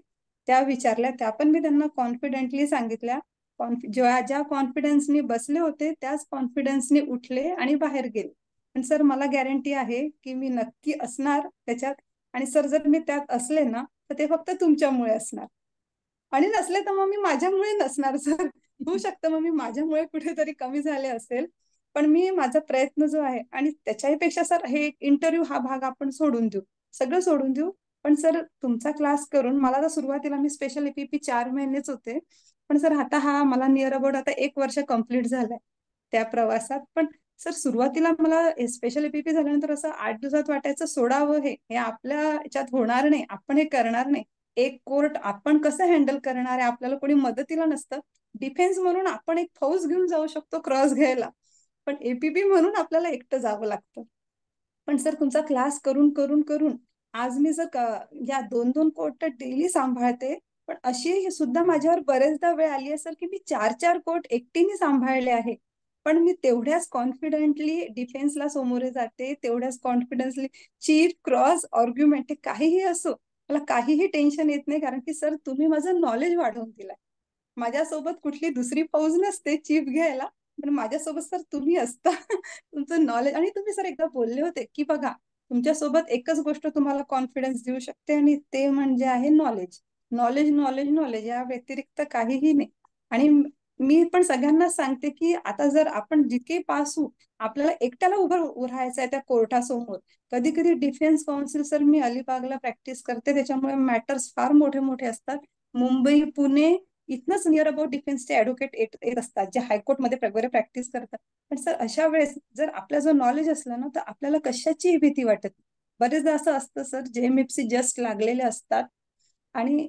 Speaker 23: त्या विचारल्या, त्या पण मी त्यांना कॉन्फिडेंटली सांगितल्या. ज्या ज्या कॉन्फिडन्सनी बसले होते त्याच कॉन्फिडन्सनी उठले आणि बाहेर गेले. पण सर मला गॅरंटी आहे की मी नक्की असणार त्याच्यात, आणि सर जर मी त्यात असले ना तर ते फक्त तुमच्यामुळे असणार, आणि नसले तर मग मी माझ्यामुळे नसणार सर. होऊ शकतं मग मी माझ्यामुळे कुठेतरी कमी झाले असेल, पण मी माझा प्रयत्न जो आहे, आणि त्याच्याही पेक्षा सर हे इंटरव्ह्यू हा भाग आपण सोडून देऊ, सगळं सोडून देऊ. पण सर तुमचा क्लास करून मला तर सुरुवातीला मी स्पेशल एपीपी चार महिनेच होते, पण सर आता हा मला नियर अबाउट आता एक वर्ष कंप्लीट झालंय त्या प्रवासात. पण सर सुरुवातीला मला स्पेशल एपीपी झाल्यानंतर असं आठ दिवसात वाटायचं सोडावं, हे हे आपल्या याच्यात होणार नाही, आपण हे करणार नाही. एक कोर्ट आपण कसं हँडल करणार आहे, आपल्याला कोणी मदतीला नसतं. डिफेन्स म्हणून आपण एक फौज घेऊन जाऊ शकतो क्रॉस घ्यायला, पण एपीपी म्हणून आपल्याला एकटं जावं लागतं. पण सर तुमचा क्लास करून करून करून आज मी जर या दोन दोन कोर्ट डेली सांभाळते, पण अशी सुद्धा माझ्यावर बरेचदा वेळ आली आहे सर की मी चार चार कोर्ट एकटीने सांभाळले आहे. पण मी तेवढ्याच कॉन्फिडेंटली डिफेन्सला समोरे जाते, तेवढ्याच कॉन्फिडन्सली चीफ क्रॉस आर्ग्युमेंट काहीही असो, मला काहीही टेन्शन येत नाही, कारण की सर तुम्ही माझं नॉलेज वाढवून दिलंय. माझ्यासोबत कुठली दुसरी फौज नसते चीफ घ्यायला, पण माझ्यासोबत सर तुम्ही असता. तुमचं नॉलेज, आणि तुम्ही सर एकदा बोलले होते की बघा तुमच्यासोबत एकच गोष्ट तुम्हाला कॉन्फिडन्स देऊ शकते, आणि ते म्हणजे आहे नॉलेज. नॉलेज नॉलेज नॉलेज या व्यतिरिक्त काहीही नाही. आणि मी पण सगळ्यांना सांगते की आता जर आपण जितके पास होऊ, आपल्याला एकट्याला उभं राहायचं आहे त्या कोर्टासमोर. कधी कधी डिफेन्स काउन्सिल सर मी अलिबागला प्रॅक्टिस करते, त्याच्यामुळे मॅटर्स फार मोठे मोठे असतात. मुंबई पुणे इथनच नियर अबाउट डिफेन्सचे ऍडव्होकेट येत असतात, जे हायकोर्टमध्ये वगैरे प्रॅक्टिस करतात. पण सर अशा वेळेस जर आपला जो नॉलेज असलं ना तर आपल्याला कशाची भीती वाटत. बरेचदा असं असतं सर जेएमएफसी जस्ट लागलेले असतात, आणि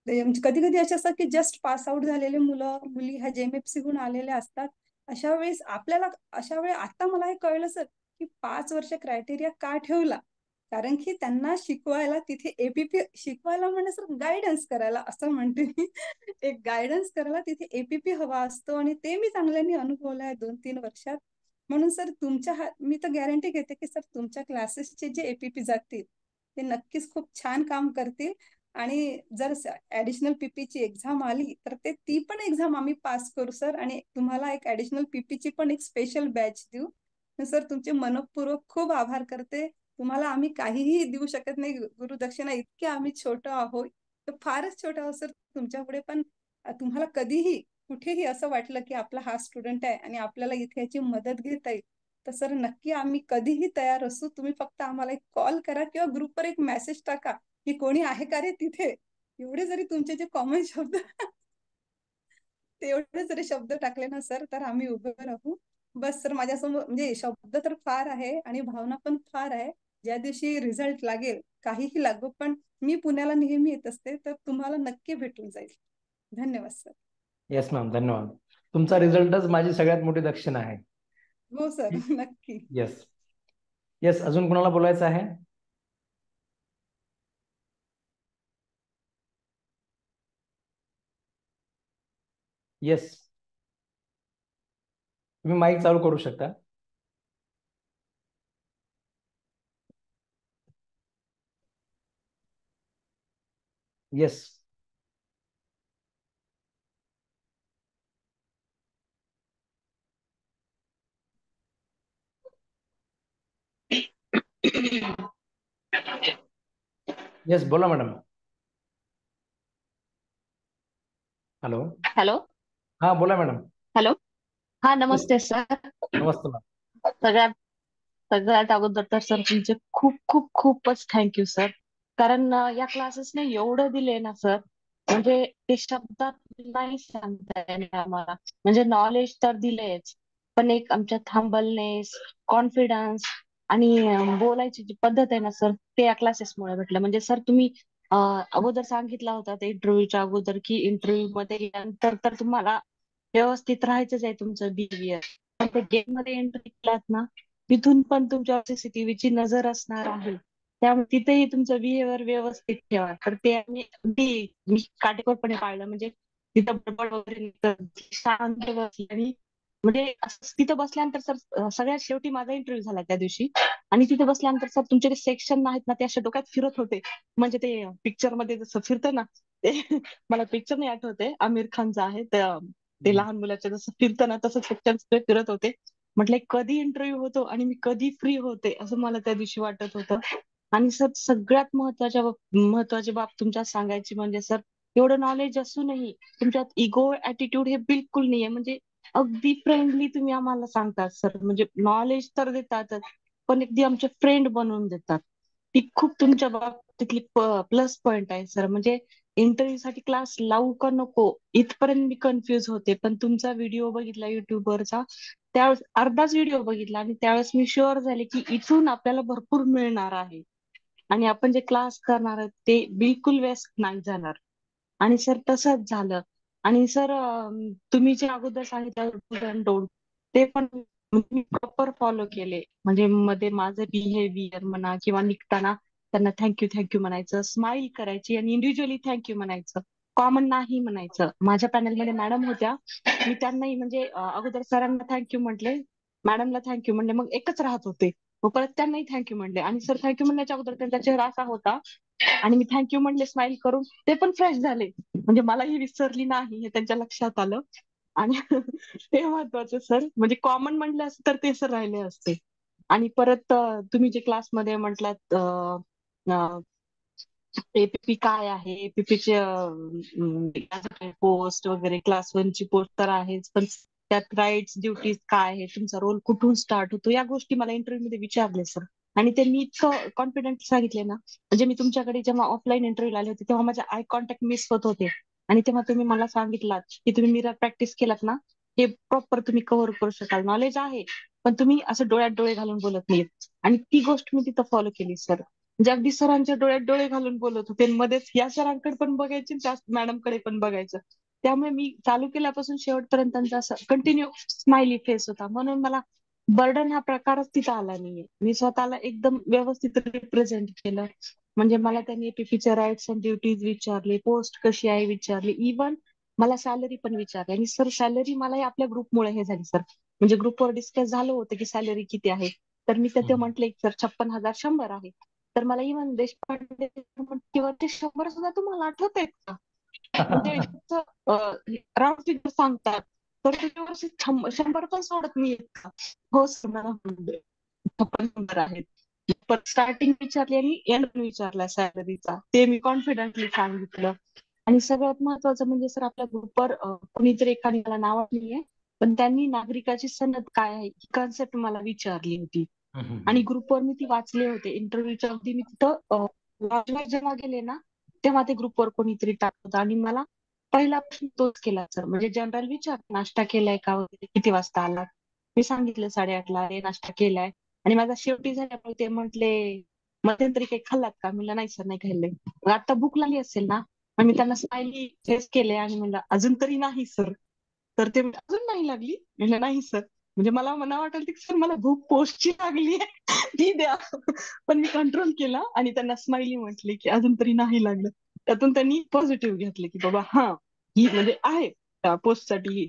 Speaker 23: कधी कधी असे असतात की जस्ट पास आउट झालेले मुलं मुली ह्या जेएमएफसी हून आलेल्या असतात. अशा वेळेस आपल्याला अशा वेळी आता मला हे कळलं सर की पाच वर्ष क्रायटेरिया का ठेवला, कारण की त्यांना शिकवायला तिथे एपीपी शिकवायला म्हणजे सर गायडन्स करायला, असं म्हणते मी, एक गायडन्स करायला तिथे एपीपी हवा असतो, आणि ते मी चांगल्याने अनुभवलं आहे दोन तीन वर्षात. म्हणून सर तुमच्या हा मी तर गॅरंटी घेते की सर तुमच्या क्लासेसचे जे एपीपी जातील ते नक्कीच खूप छान काम करतील. आणि जर ऍडिशनल पीपीची एक्झाम आली तर ते ती पण एक्झाम आम्ही पास करू सर, आणि तुम्हाला एक ऍडिशनल पीपीची पण एक स्पेशल बॅच देऊ. सर तुमचे मनपूर्वक खूप आभार करते. तुम्हाला आम्ही काहीही देऊ शकत नाही गुरुदक्षिणा, इतके आम्ही छोटं आहोत, तर फारच छोटं आहोत सर तुमच्या पुढे. पण तुम्हाला कधीही कुठेही असं वाटलं की आपला हा स्टुडंट आहे आणि आपल्याला इथे याची मदत घेता येईल तर सर नक्की आम्ही कधीही तयार असू. तुम्ही फक्त आम्हाला एक कॉल करा किंवा ग्रुपवर एक मेसेज टाका की कोणी आहे का रे तिथे. एवढे जरी तुमचे जे कॉमन शब्द तेवढे जरी शब्द टाकले ना सर तर आम्ही उभं राहू. बस सर माझ्यासमोर म्हणजे शब्द तर फार आहे आणि भावना पण फार आहे. ज्या दिवशी रिझल्ट लागेल काहीही लागो पण मी पुण्याला नेहमी येत असते तर तुम्हाला नक्की भेटून जाईल. धन्यवाद सर.
Speaker 1: येस मॅम, धन्यवाद. तुमचा रिझल्टच माझी सगळ्यात मोठी दक्षिणा आहे.
Speaker 23: हो सर नक्की.
Speaker 1: येस येस अजून कोणाला बोलायचं आहे? येस तुम्ही माईक चालू करू शकता. येस येस बोला मॅडम. हॅलो
Speaker 6: हॅलो
Speaker 1: हा बोला मॅडम.
Speaker 6: हॅलो हा नमस्ते सर.
Speaker 1: नमस्ते मॅम.
Speaker 6: सगळ्यात सगळ्यात अगोदर तर सर तुमचे खूप खूप खूपच थँक्यू सर. कारण अं, या क्लासेसने एवढं दिले ना सर, म्हणजे ते शब्दात नाही सांगता येणार आम्हाला. म्हणजे नॉलेज तर दिलेच, पण एक आमच्यात हंबलनेस, कॉन्फिडन्स आणि अं, बोलायची जी पद्धत आहे ना सर, ते या क्लासेसमुळे भेटलं. म्हणजे सर तुम्ही अं, अगोदर सांगितला होता ते इंटरव्ह्यूच्या अगोदर की इंटरव्ह्यू मध्ये गेल्यानंतर तर तुम्हाला व्यवस्थित राहायचंच आहे तुमचं बिहेवियर. पण ते गेम मध्ये एंट्री केलात ना, तिथून पण तुमच्या सीसीटीव्हीची नजर असणार आहे. त्यामुळे तिथेही तुमचं बिहेवियर व्यवस्थित ठेवा. तर ते आम्ही अगदी मी काटेकोरपणे पाळलं. म्हणजे तिथं बडबड वगैरे नाही करत. शांत बसली आणि म्हणजे असं तिथं बसल्यानंतर सर सगळ्यात शेवटी माझा इंटरव्ह्यू झाला त्या दिवशी, आणि तिथे बसल्यानंतर सर तुमचे ते सेक्शन आहेत ना ते असे डोक्यात फिरत होते. म्हणजे ते पिक्चर मध्ये जसं फिरतं ना ते मला पिक्चर नाही आठवते, आमिर खानचा आहे. त्या- ते लहान मुलाच्या जसं फिरतं ना तसं पिक्चर फिरत होते. म्हटलं कधी इंटरव्ह्यू होतो आणि मी कधी फ्री होते असं मला त्या दिवशी वाटत होतं. आणि सर सगळ्यात महत्वाच्या बाब- महत्वाची बाब तुमच्यात सांगायची म्हणजे सर, एवढं नॉलेज असूनही तुमच्यात इगो ऍटिट्यूड हे बिलकुल नाहीये. म्हणजे अगदी फ्रेंडली तुम्ही आम्हाला सांगतात सर. म्हणजे नॉलेज तर देतातच, पण अगदी आमचे फ्रेंड बनवून देतात. ती खूप तुमच्या बाबतीतली प्लस पॉइंट आहे सर. म्हणजे इंटरव्ह्यू साठी क्लास लावू का नको इथपर्यंत मी कन्फ्युज होते, पण तुमचा व्हिडिओ बघितला युट्यूबवरचा, त्यावेळेस अर्धाच व्हिडिओ बघितला आणि त्यावेळेस मी शुअर झाले की इथून आपल्याला भरपूर मिळणार आहे आणि आपण जे क्लास करणार आहोत ते बिलकुल वेस्ट नाही जाणार. आणि सर तसंच झालं. आणि सर तुम्ही जे अगोदर सांगितलं डोंट, ते पण मी प्रॉपर फॉलो केले. म्हणजे मध्ये माझं बिहेवियर म्हणा किंवा निघताना त्यांना थँक्यू थँक्यू म्हणायचं, स्माइल करायची आणि इंडिव्हिज्युअली थँक्यू म्हणायचं, कॉमन नाही म्हणायचं. माझ्या पॅनलमध्ये मॅडम होत्या, मी त्यांनाही म्हणजे अं, अगोदर सरांना थँक्यू म्हटले, मॅडमला थँक्यू म्हणले, मग एकच राहत होते. मग परत त्यांनाही थँक्यू म्हणले आणि सर थँक्यू म्हणण्याच्या अगोदर त्यांचा चेहरा असा होता आणि मी थँक्यू म्हणले स्माइल करून, ते पण फ्रेश झाले. म्हणजे मलाही विसरली नाही हे त्यांच्या लक्षात आलं. आणि ते महत्वाचं सर. म्हणजे कॉमन म्हणलं असतं तर ते सर राहिले असते. आणि परत अं, तुम्ही जे क्लासमध्ये म्हटलात एपीपी काय आहे, एपीपीचे पोस्ट वगैरे, क्लास वन ची पोस्ट तर आहेच, पण त्यात राईट्स ड्युटीज काय आहे, तुमचा रोल कुठून स्टार्ट होतो, या गोष्टी मला इंटरव्ह्यू मध्ये विचारले सर. आणि ते मी इतकं कॉन्फिडेंट सांगितले ना, म्हणजे मी तुमच्याकडे जेव्हा ऑफलाईन इंटरव्ह्यू आले होते तेव्हा माझे आय कॉन्टॅक्ट मिस होत होते. आणि तेव्हा तुम्ही मला सांगितलात की तुम्ही मिरर प्रॅक्टिस केलात ना, हे प्रॉपर तुम्ही कव्हर करू शकाल. नॉलेज आहे पण तुम्ही असं डोळ्यात डोळे घालून बोलत नाहीत. आणि ती गोष्ट मी तिथं फॉलो केली सर. म्हणजे अगदी सरांच्या डोळ्यात डोळे घालून बोलत होते आणि मध्येच या सरांकडे पण बघायचे आणि त्या मॅडमकडे पण बघायचं. त्यामुळे मी चालू केल्यापासून शेवटपर्यंत त्यांचा असं कंटिन्यू स्माइली फेस होता. म्हणून मला बर्डन हा प्रकारच तिथं आला नाहीये. मी स्वतःला एकदम व्यवस्थित रिप्रेझेंट केलं. म्हणजे मला त्यांनी एपीपीच्या राईट्स अँड ड्युटीज विचारले, पोस्ट कशी आहे विचारली, इव्हन मला सॅलरी पण विचारली. आणि सर सॅलरी मला आपल्या ग्रुपमुळे हे झाली सर. म्हणजे ग्रुपवर डिस्कस झालं होतं की सॅलरी किती आहे, तर मी तिथे म्हटले सर छप्पन हजार शंभर आहे. तर मला इव्हन देशपांडे किंवा ते शंभर सुद्धा तुम्हाला आठवत आहेत का? म्हणजे राऊंड फिगर सांगतात तर ते व्यवस्थित शंभर शंभर पण सोडत नाहीयेत का? हो सर मला म्हणजे छप्पन शंभर आहेत. पण स्टार्टिंग विचारली आणि एंड विचारला सॅलरीचा, ते मी कॉन्फिडेंटली सांगितलं. आणि सगळ्यात महत्वाचं म्हणजे सर आपल्या ग्रुपवर कुणीतरी एखादी मला नाव नाहीये, पण त्यांनी नागरिकाची सनद काय आहे ही कन्सेप्ट मला विचारली होती. आणि ग्रुपवर मी ती वाचले होते. इंटरव्ह्यूच्या अगदी मी तिथं लॉजवर जेव्हा गेले ना तेव्हा ते ग्रुपवर कोणीतरी टाकत होतं आणि मला पहिला प्रश्न तोच केला सर. म्हणजे जनरल विचार, नाश्ता केलाय का वगैरे, किती वाजता आला, मी सांगितलं साडेआठला अरे नाश्ता केलाय. आणि माझा शेवटी झाल्यामुळे ते म्हटले मध्यंतरी काही खाल्लात का? म्हणलं नाही सर नाही खाल्लंय. मग आता भूक लागली असेल ना? आणि मी त्यांना स्माइली फेस केले आणि म्हणलं अजून तरी नाही सर. तर ते म्हणले, अजून नाही लागली? म्हणलं नाही सर. म्हणजे मला मना वाटेल की सर मला भूक पोस्टची लागली आहे ती द्या. पण मी कंट्रोल केला आणि त्यांना स्माइली म्हटले की अजून तरी नाही लागलं. त्यातून त्यांनी पॉझिटिव्ह घेतले की बाबा हा ही म्हणजे आहे पोस्टसाठी.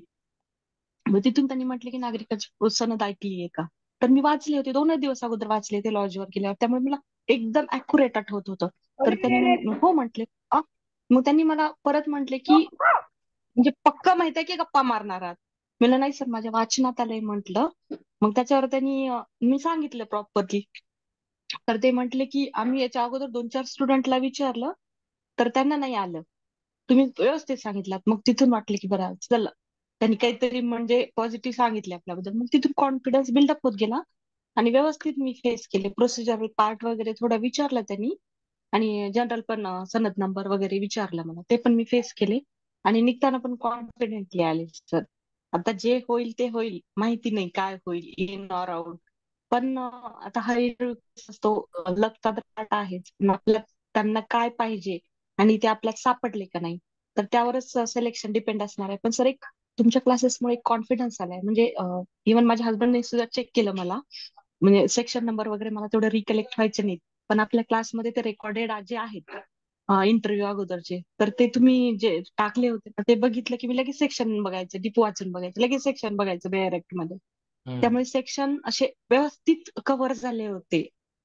Speaker 6: मग तिथून त्यांनी म्हटले की नागरिकाची सनद ऐकली आहे का? तर मी वाचले होते, दोनच दिवस अगोदर वाचले ते लॉजवर गेल्यावर, त्यामुळे मला एकदम अॅक्युरेट आठवत होतं. तर त्यांनी म्हण- हो म्हटले. अ मग त्यांनी मला परत म्हटले की म्हणजे पक्का माहित आहे की गप्पा मारणार आहात? म्हणलं नाही सर माझ्या वाचनात आलंय म्हटलं. मग त्याच्यावर त्यांनी अं, मी सांगितलं प्रॉपरली. तर ते म्हटले की आम्ही याच्या अगोदर दोन चार स्टुडंटला विचारलं तर त्यांना नाही आलं, तुम्ही व्यवस्थित सांगितलात. मग तिथून वाटलं की बरं चला त्यांनी काहीतरी म्हणजे पॉझिटिव्ह सांगितले आपल्याबद्दल. मग तिथून कॉन्फिडन्स बिल्डअप होत गेला आणि व्यवस्थित मी फेस केले. प्रोसिजर पार्ट वगैरे थोडा विचारला त्यांनी आणि जनरल पण अं, सनद नंबर वगैरे विचारला मला, ते पण मी फेस केले. आणि निघताना पण कॉन्फिडेंटली आले सर. आता जे होईल ते होईल, माहिती नाही काय होईल इन ऑर आउट. पण अं, आता हा इंटरव्ह्यू असतो, लकचा तर पार्ट आहेच. पण आपल्या त्यांना काय पाहिजे आणि ते आपल्याला सापडले का नाही तर त्यावरच सिलेक्शन डिपेंड असणार आहे. पण सर एक तुमच्या क्लासेसमुळे एक कॉन्फिडन्स आलाय. म्हणजे इव्हन माझ्या हसबंडने सुद्धा चेक केलं मला. म्हणजे सेक्शन नंबर वगैरे मला तेवढं रिकलेक्ट व्हायचे नाहीत, पण आपल्या क्लासमध्ये ते रेकॉर्डेड जे आहेत इंटरव्ह्यू अगोदरचे, तर ते तुम्ही जे टाकले होते ना, ते बघितलं की मी लगेच सेक्शन बघायचं, डीप वाचून बघायचं, लगेच सेक्शन बघायचं बेअर ऍक्ट मध्ये. त्यामुळे सेक्शन असे व्यवस्थित कव्हर झाले होते.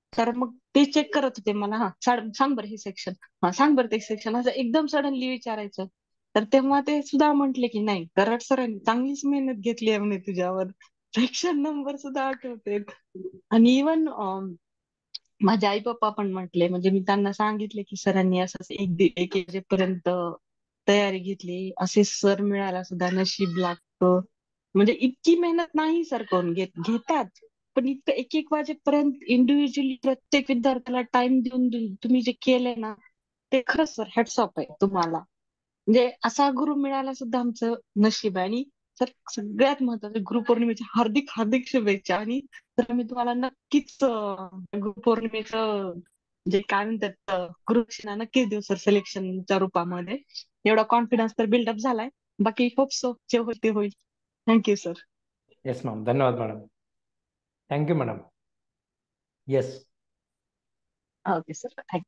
Speaker 6: तर मग ते चेक करत होते मला, हा सांग सांग बरं हे सेक्शन, हा सांग बरं ते सेक्शन, असं एकदम सडनली विचारायचं. तर तेव्हा ते सुद्धा म्हटले की नाही, कराड सरांनी चांगलीच मेहनत घेतली आहे म्हणे तुझ्यावर, सेक्शन नंबर सुद्धा आठवते. आणि इवन माझे आई पप्पा पण म्हटले, म्हणजे मी त्यांना सांगितले की सरांनी असं एक दि- एक वाजेपर्यंत तयारी घेतली, असे सर मिळायला सुद्धा नशीब लागतं. म्हणजे इतकी मेहनत नाही सर कोण घेत, घेतात पण इतकं एक एक वाजेपर्यंत इंडिव्हिज्युअली प्रत्येक विद्यार्थ्याला टाइम देऊन देऊन तुम्ही जे केलंय ना, ते खरंच सर हॅट्स ऑफ आहे तुम्हाला. म्हणजे असा गुरु मिळायला सुद्धा आमचं नशीब आहे. आणि सर सगळ्यात महत्वाचं, गुरुपौर्णिमेच्या हार्दिक हार्दिक शुभेच्छा. आणि तर मी तुम्हाला नक्कीच अं, गुरुपौर्णिमेचं जे काय म्हणतात अं, गुरुदक्षिणा नक्कीच देऊ सर सिलेक्शनच्या रूपामध्ये. एवढा कॉन्फिडन्स तर बिल्डअप झालाय, बाकी होप सो जे होईल ते होईल. Thank you sir.
Speaker 1: येस मॅम, धन्यवाद madam. Thank you madam. Yes
Speaker 6: okay sir, thank you.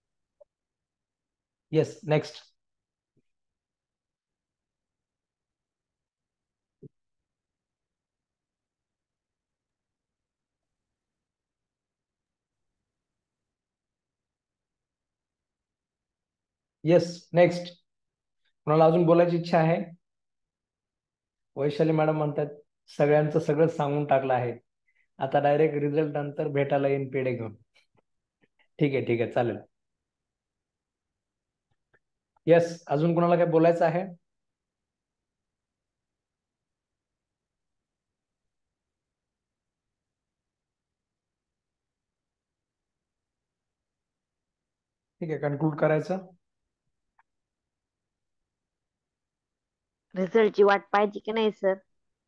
Speaker 1: Yes, next. Yes, next. कोणाला अजून बोलायची इच्छा आहे? वैशाली मॅडम म्हणतात सगळ्यांचं सगळं सांगून टाकलं आहे, आता डायरेक्ट रिझल्ट नंतर भेटायला येईन पेढे घेऊन. ठीक आहे, ठीक आहे, चालेल. येस, अजून कोणाला काय बोलायचं आहे? ठीक आहे, कन्क्लूड करायचं.
Speaker 15: रिझल्टची वाट पाहायची की नाही सर?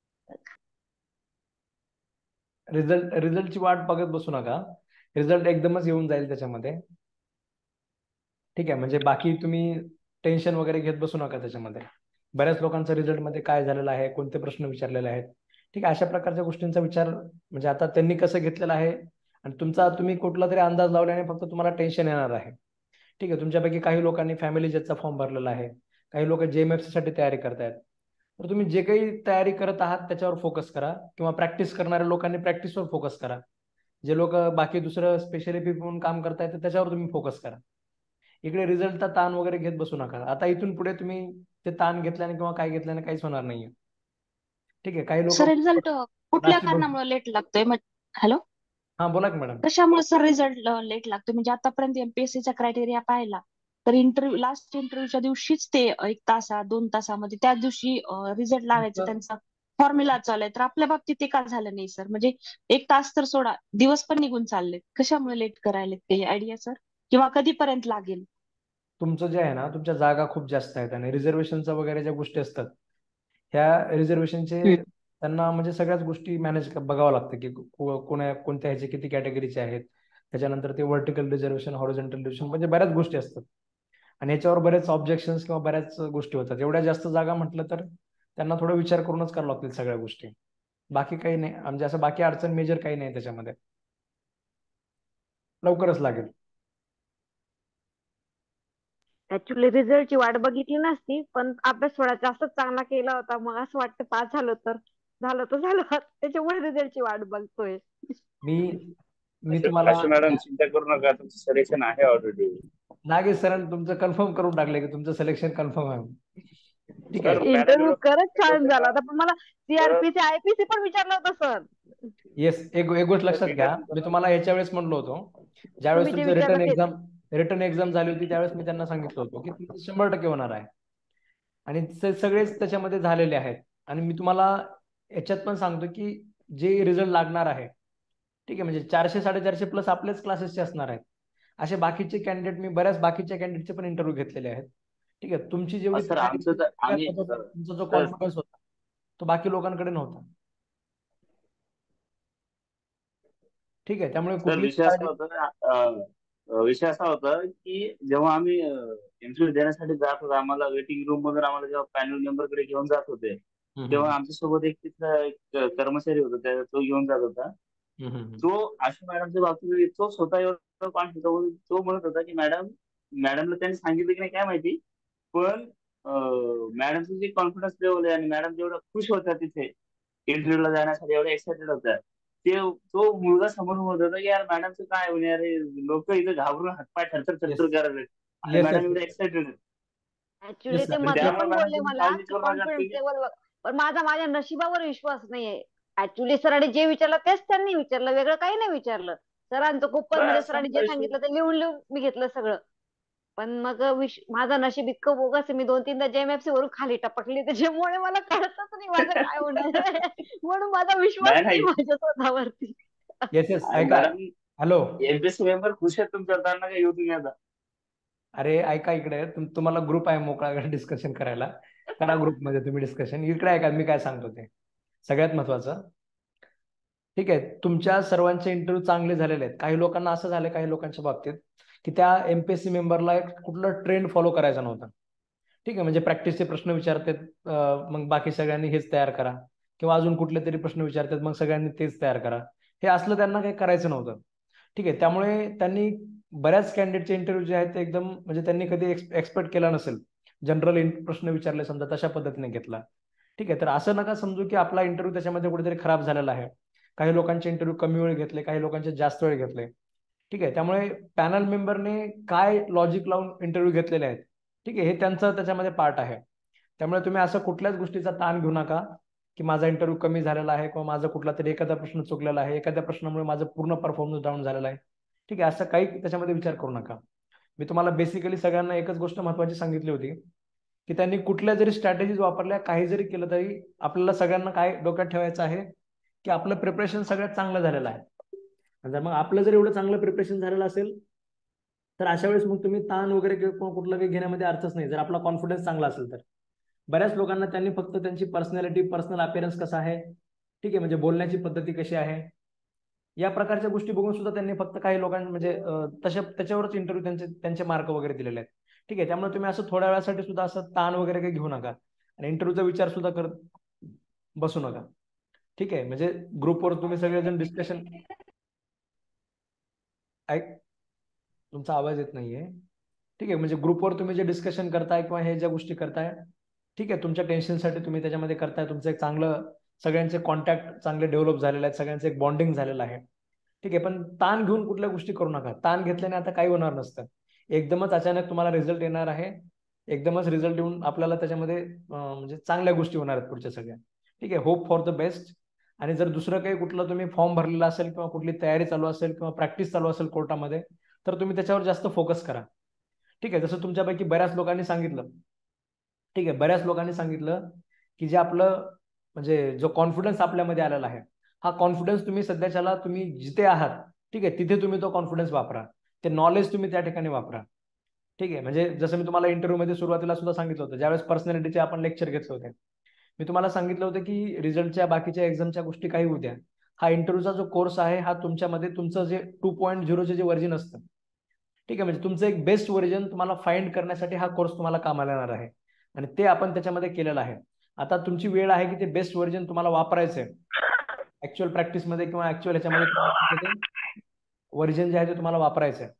Speaker 1: रिझल्ट रिझल्टची वाट बघत बसू नका, रिझल्ट एकदमच येऊन जाईल त्याच्यामध्ये. ठीक आहे, म्हणजे बाकी तुम्ही टेन्शन वगैरे घेत बसू नका त्याच्यामध्ये. बऱ्याच लोकांचं रिझल्ट मध्ये काय झालेलं आहे, कोणते प्रश्न विचारलेले आहेत, ठीक आहे, अशा प्रकारच्या गोष्टींचा विचार, म्हणजे आता त्यांनी कसं घेतलेलं आहे आणि तुमचा तुम्ही कुठला तरी अंदाज लावल्याने फक्त तुम्हाला टेन्शन येणार आहे. ठीक आहे, तुमच्यापैकी काही लोकांनी फॅमिली जेटचा फॉर्म भरलेला आहे, काही लोक जेएमएफसी साठी तयारी करतायत. तर तुम्ही जे काही तयारी करत आहात त्याच्यावर फोकस करा, किंवा प्रॅक्टिस करणाऱ्या लोकांनी प्रॅक्टिसवर फोकस करा. जे लोक बाकी दुसरं स्पेशली म्हणून काम करतायत तर त्याच्यावर तुम्ही फोकस करा. इकडे रिझल्टचा ताण वगैरे घेत बसू नका. आता इथून पुढे तुम्ही ते ताण घेतल्याने किंवा काय घेतल्याने काहीच होणार नाहीये. ठीक आहे, काही लोक
Speaker 6: सर रिझल्ट कुठल्या
Speaker 1: लास्ट
Speaker 6: कारणामुळे लेट लागतोय? हॅलो,
Speaker 1: हा बोला की मॅडम.
Speaker 6: कशामुळे सर रिझल्ट लेट लागतोय? म्हणजे आतापर्यंत एमपीएससीचा क्रायटेरिया पाहिला तर इंटरव्ह्यू लास्ट इंटरव्ह्यूच्या दिवशीच ते एक तासा दोन तासामध्ये त्या दिवशी रिझल्ट लागायचं, त्यांचा फॉर्म्युला चालू आहे. तर आपल्या बाबतीत ते का झालं नाही सर? म्हणजे एक तास तर सोडा, दिवस पण निघून चालले, कशामुळे लेट करायला काही आयडिया सर? किंवा कधीपर्यंत लागेल?
Speaker 1: तुमचं जे आहे ना, तुमच्या जागा खूप जास्त आहेत आणि रिझर्वेशनच्या वगैरे ज्या गोष्टी असतात, ह्या रिझर्वेशनचे त्यांना म्हणजे सगळ्याच गोष्टी मॅनेज बघावं लागतं की को- कोण्या कोणत्या ह्याचे किती कॅटेगरीचे आहेत. त्याच्यानंतर ते व्हर्टिकल रिझर्वेशन, हॉरिझॉन्टल रिझर्वेशन, म्हणजे बऱ्याच गोष्टी असतात आणि याच्यावर बरेच ऑब्जेक्शन्स किंवा बऱ्याच गोष्टी होतात. एवढ्या जास्त जागा म्हटलं तर त्यांना थोडा विचार करूनच करावं लागतील सगळ्या गोष्टी. बाकी काही नाही, म्हणजे असं बाकी अडचण मेजर काही नाही त्याच्यामध्ये, लवकरच लागेल.
Speaker 15: ऍक्च्युली रिझल्टची वाट बघितली नसती, पण अभ्यास थोडा जास्तच चांगला केला होता, मग असं वाटतं पास झालो तर झालं तर झालं, त्याच्यामुळे रिझल्टची वाट बघतोय.
Speaker 1: मी मी तुम्हाला
Speaker 21: अशा मॅडम चिंता करू नका, तुमचं सिलेक्शन आहे ऑलरेडी.
Speaker 1: नागेश सरांनी तुमचं कन्फर्म करून टाकले की तुमचं सिलेक्शन कन्फर्म आहे. ठीक आहे,
Speaker 15: इंटरव्ह्यू खरंच छान झाला होता, पण मला सीआरपीसी आयपीसी पण विचारलं होतं सर.
Speaker 1: येस, एक एक गोष्ट लक्षात घ्या, मी तुम्हाला याच्या वेळेस म्हणलो होतो, ज्यावेळेस
Speaker 15: तुम्ही जे
Speaker 1: तुमचं रिटर्न
Speaker 15: विचारलं तेच.
Speaker 1: एक्झाम रिटर्न एक्झाम झाली होती त्यावेळेस मी त्यांना सांगितलं होतं की तुमचं शंभर टक्के होणार आहे आणि ते सगळेच त्याच्यामध्ये झालेले आहेत. आणि मी तुम्हाला याच्यात पण सांगतो की जे रिझल्ट लागणार आहे, ठीक आहे, म्हणजे चारशे साडेचारशे प्लस आपलेच क्लासेसचे असणार आहेत. असे बाकीचे कॅन्डिडेट, मी बऱ्याच बाकीच्या कॅन्डिडेटचे पण इंटरव्ह्यू घेतलेले आहेत. ठीक आहे, तुमची जेवढी
Speaker 21: सर
Speaker 1: तयारी
Speaker 21: आमचं
Speaker 1: होती,
Speaker 21: तर
Speaker 1: सगळ्यात
Speaker 21: आम्ही
Speaker 1: महत्त्वाचा
Speaker 21: सर
Speaker 1: तुमचा जो
Speaker 21: सर
Speaker 1: कॉन्फिडन्स होता तो बाकी लोकांकडे नव्हता. ठीक आहे, त्यामुळे
Speaker 21: सर
Speaker 1: कुठली
Speaker 21: विषय असा होता अं, अं, विषय असा होता की जेव्हा आम्ही इंटरव्ह्यू देण्यासाठी जात होतो, आम्हाला वेटिंग रूम मधून आम्हाला जेव्हा पॅनल मेंबर कडे घेऊन जात होते, तेव्हा आमच्यासोबत एक तिथला एक कर्मचारी होता, त्या- तो घेऊन जात होता. तो आशा मॅडमच्या बाबतीत तो स्वतः एवढा कॉन्फिडन्स, तो म्हणत होता की मॅडम, मॅडमला त्यांनी सांगितलं की नाही काय माहिती, पण मॅडमचं जे कॉन्फिडन्स लेवल आहे आणि मॅडम जेवढ्या खुश होत्या तिथे इंटरव्ह्यूला जाण्यासाठी, एवढ्या एक्साइटेड होत्या, ते तो मुलगा समोर होत होता की यार मॅडमचं काय होईल यार, लोक इथं घाबरून हातपाय थरथर
Speaker 1: येस
Speaker 21: थरथर करायला आणि
Speaker 1: येस
Speaker 21: मॅडम
Speaker 1: येस
Speaker 21: एवढे एक्साइटेड
Speaker 15: ऍक्च्युली
Speaker 1: येस
Speaker 15: ते
Speaker 1: आणि
Speaker 15: मधलं
Speaker 1: त्या
Speaker 21: त्यामुळे
Speaker 15: पण
Speaker 21: मॅडम
Speaker 15: बोलले
Speaker 21: तुम्ही
Speaker 15: मला
Speaker 21: काळजी
Speaker 15: की
Speaker 21: करू नका
Speaker 15: कॉन्फिडन्स
Speaker 21: तुम्ही.
Speaker 15: लेवल, पण माझा माझ्या नशिबावर विश्वास नाहीये. ऍक्च्युली सरांनी जे विचारलं तेच त्यांनी विचारलं, वेगळं काही नाही विचारलं. सरांचं खूपच म्हणजे
Speaker 21: बस
Speaker 15: सरांनी
Speaker 21: संपला
Speaker 15: जे
Speaker 21: विषय.
Speaker 15: सांगितलं ते लिहून लिहून मी घेतलं सगळं. पण मग विश माझं नशीब इतकं बोगस आहे, मी दोन तीनदा जेएमएफसी वरून खाली टपकली, त्याच्यामुळे मला कळतच नाही माझं काय होणार आहे. म्हणून माझा विश्वास
Speaker 21: नाही
Speaker 15: नाही
Speaker 21: नाही
Speaker 15: माझ्या स्वतःवरती.
Speaker 1: येस येस
Speaker 21: आणि
Speaker 1: ऐका.
Speaker 21: मॅडम
Speaker 1: हॅलो,
Speaker 21: एमपीएससी मेंबर खुश आहेत तुमच्यावर, त्यांना काय येऊ तुम्ही आता.
Speaker 1: अरे ऐका इकडे, तुम तुम्हाला ग्रुप आहे मोकळा डिस्कशन करायला, करा ग्रुपमध्ये तुम्ही डिस्कशन. इकडे ऐका मी काय सांगतो ते सगळ्यात महत्वाचं. ठीक आहे, तुमच्या सर्वांचे इंटरव्ह्यू चांगले झालेले आहेत. काही लोकांना असं झालं, काही लोकांच्या बाबतीत की त्या एमपीएससी मेंबरला एक कुठलं ट्रेंड फॉलो करायचा नव्हता. ठीक आहे, म्हणजे प्रॅक्टिसचे प्रश्न विचारतात मग बाकी सगळ्यांनी हेच तयार करा, किंवा अजून कुठले तरी प्रश्न विचारतात मग सगळ्यांनी तेच तयार करा. हे असलं त्यांना काही करायचं नव्हतं. ठीक आहे, त्यामुळे त्यांनी बऱ्याच कॅन्डिडेटचे इंटरव्ह्यू जे आहेत ते एकदम म्हणजे त्यांनी कधी एक्सपेक्ट केला नसेल, जनरल प्रश्न विचारले समजा तशा पद्धतीने घेतला. ठीक आहे, तर असं नका समजू की आपला इंटरव्ह्यू त्याच्यामध्ये कुठेतरी खराब झालेला आहे. काही लोकांचे इंटरव्ह्यू कमी वेळ घेतले, काही लोकांचे जास्त वेळ घेतले. ठीक आहे, त्यामुळे पॅनल मेंबरने काय लॉजिक लावून इंटरव्ह्यू घेतलेले आहेत, ठीक आहे, हे त्यांचं त्याच्यामध्ये पार्ट आहे. त्यामुळे तुम्ही असं कुठल्याच गोष्टीचा ताण घेऊ नका की माझा इंटरव्ह्यू कमी झालेला आहे, किंवा माझा कुठला तरी एखादा प्रश्न चुकलेला आहे, एखाद्या प्रश्नामुळे माझं पूर्ण परफॉर्मन्स डाऊन झालेला आहे. ठीक आहे, असं काही त्याच्यामध्ये विचार करू नका. मी तुम्हाला बेसिकली सगळ्यांना एकच गोष्ट महत्वाची सांगितली होती की त्यांनी कुठल्या जरी स्ट्रॅटेजीज वापरल्या, काही जरी केलं तरी आपल्याला सगळ्यांना काय डोक्यात ठेवायचं आहे की आपलं प्रिपरेशन सगळ्यात चांगलं झालेलं आहे. आणि जर मग आपलं जर एवढं चांगलं प्रिपरेशन झालेलं असेल तर अशा वेळेस मग तुम्ही ताण वगैरे किंवा कुठलं काही घेण्यामध्ये अर्थच नाही, जर आपला कॉन्फिडन्स चांगला असेल तर. बऱ्याच लोकांना त्यांनी फक्त त्यांची पर्सनॅलिटी, पर्सनल अपिअरन्स कसा आहे, ठीक आहे, म्हणजे बोलण्याची पद्धती कशी आहे, या प्रकारच्या गोष्टी बघून सुद्धा त्यांनी फक्त काही लोकांना म्हणजे तशा त्याच्यावरच इंटरव्ह्यू त्यांचे त्यांचे मार्क वगैरे दिलेले आहेत. ठीक आहे, त्यामुळे तुम्ही असं थोड्या वेळासाठी सुद्धा असं ताण वगैरे काही घेऊ नका आणि इंटरव्ह्यूचा विचार सुद्धा करत बसू नका. ठीक आहे, म्हणजे ग्रुपवर तुम्ही सगळेजण डिस्कशन, ऐक तुमचा आवाज येत नाहीये. ठीक आहे, म्हणजे ग्रुपवर तुम्ही जे डिस्कशन करताय किंवा हे ज्या गोष्टी करताय, ठीक आहे, तुमच्या टेन्शनसाठी तुम्ही त्याच्यामध्ये करताय, तुमचं एक चांगलं सगळ्यांचे कॉन्टॅक्ट चांगले डेव्हलप झालेले आहेत, सगळ्यांचं एक बॉन्डिंग झालेलं आहे. ठीक आहे, पण ताण घेऊन कुठल्या गोष्टी करू नका. ताण घेतल्याने आता काही होणार नसतं. एकदमच अचानक तुम्हाला रिझल्ट येणार आहे, एकदमच रिझल्ट येऊन आपल्याला त्याच्यामध्ये म्हणजे चांगल्या गोष्टी होणार आहेत पुढच्या सगळ्या. ठीक आहे, होप फॉर द बेस्ट. आणि जर दुसरं काही कुठलं तुम्ही फॉर्म भरलेला असेल किंवा कुठली तयारी चालू असेल किंवा प्रॅक्टिस चालू असेल कोर्टामध्ये, तर तुम्ही त्याच्यावर जास्त फोकस करा. ठीक आहे, जसं तुमच्यापैकी बऱ्याच लोकांनी सांगितलं, ठीक आहे, बऱ्याच लोकांनी सांगितलं की जे आपलं म्हणजे जो कॉन्फिडन्स आपल्यामध्ये आलेला आहे, हा कॉन्फिडन्स तुम्ही सध्याच्याला तुम्ही जिथे आहात, ठीक आहे, तिथे तुम्ही तो कॉन्फिडन्स वापरा, ते नॉलेज तुम्ही त्या ठिकाणी वापरा. ठीक आहे, म्हणजे जसं मी तुम्हाला इंटरव्ह्यू मध्ये सुरुवातीला सुद्धा सांगितलं होतं, ज्यावेळेस पर्सनॅलिटीचे आपण लेक्चर घेतले होते, मी तुम्हाला सांगितलं होतं की रिझल्टच्या बाकीच्या एक्झामच्या गोष्टी काही उद्या, हा इंटरव्ह्यूचा जो कोर्स आहे हा तुमच्यामध्ये तुमचं जे टू पॉईंट झिरोचे जे व्हर्जन असतं, ठीक आहे, म्हणजे तुमचं एक बेस्ट व्हर्जन तुम्हाला फाइंड करण्यासाठी हा कोर्स तुम्हाला कामाला येणार आहे आणि ते आपण त्याच्यामध्ये केलेलं आहे. आता तुमची वेळ आहे की ते बेस्ट व्हर्जन तुम्हाला वापरायचं आहे ऍक्च्युअल प्रॅक्टिसमध्ये किंवा ऍक्च्युअल ह्याच्यामध्ये व्हर्जन जे आहे ते तुम्हाला वापरायचं आहे.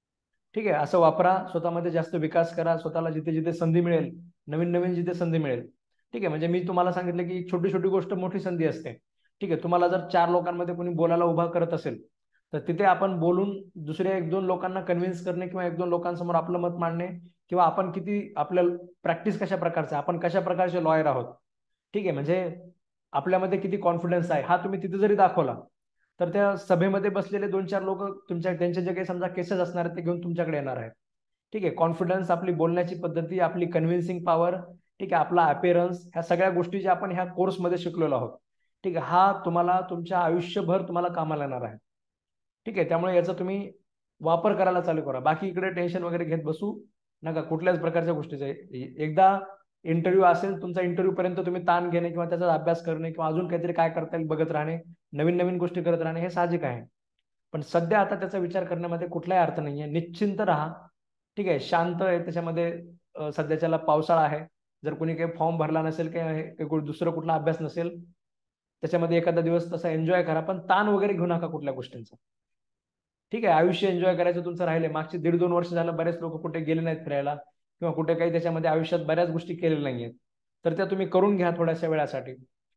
Speaker 1: ठीक आहे, असं वापरा, स्वतःमध्ये जास्त विकास करा, स्वतःला जिथे जिथे संधी मिळेल, नवीन नवीन जिथे संधी मिळेल. ठीक आहे, म्हणजे मी तुम्हाला सांगितलं की छोटी छोटी गोष्ट मोठी संधी असते. ठीक आहे, तुम्हाला जर चार लोकांमध्ये कोणी बोलायला उभा करत असेल तर तिथे आपण बोलून दुसऱ्या एक दोन लोकांना कन्व्हिन्स करणे किंवा एक दोन लोकांसमोर आपलं मत मांडणे, किंवा आपण किती आपल्या प्रॅक्टिस कशा प्रकारचं, आपण कशा प्रकारचे लॉयर आहोत, ठीक आहे, म्हणजे आपल्यामध्ये किती कॉन्फिडन्स आहे, हा तुम्ही तिथे जरी दाखवला तर त्या सभेमध्ये बसलेले दोन चार लोक तुमच्या त्यांचे जे काही समजा केसेस असणार आहेत ते घेऊन तुमच्याकडे येणार आहेत. ठीक आहे, कॉन्फिडन्स, आपली बोलण्याची पद्धती, आपली कन्व्हिन्सिंग पॉवर, ठीक आहे, आपला अपिअरन्स, ह्या सगळ्या गोष्टी ज्या आपण ह्या कोर्समध्ये शिकलेलो आहोत, ठीक आहे, हा तुम्हाला तुमच्या आयुष्यभर तुम्हाला कामाला येणार आहे. ठीक आहे, त्यामुळे याचा तुम्ही वापर करायला चालू करा. बाकी इकडे टेन्शन वगैरे घेत बसू नका कुठल्याच प्रकारच्या गोष्टीचा. एकदा इंटरव्ह्यू असेल तुमचा, इंटरव्ह्यू पर्यंत तुम्ही ताण घेणे किंवा त्याचा अभ्यास करणे किंवा अजून काहीतरी काय करता येईल बघत राहणे, नवीन नवीन गोष्टी करत राहणे हे साहजिक आहे. पण सध्या आता त्याचा विचार करण्यामध्ये कुठलाही अर्थ नाहीये. निश्चिंत राहा. ठीक आहे, शांत आहे त्याच्यामध्ये. सध्याच्याला पावसाळा आहे, जर कोणी काही फॉर्म भरला नसेल किंवा दुसरं कुठला अभ्यास नसेल त्याच्यामध्ये एखादा दिवस तसा एन्जॉय करा, पण ताण वगैरे घेऊ नका कुठल्या गोष्टींचा. ठीक आहे, आयुष्य एन्जॉय करायचं तुमचं राहिले. मागचे दीड दोन वर्ष झालं बरेच लोक कुठे गेले नाहीत फिरायला किंवा कुठे काही त्याच्यामध्ये आयुष्यात बऱ्याच गोष्टी केलेल्या नाहीयेत, तर त्या तुम्ही करून घ्या थोड्याशा वेळासाठी.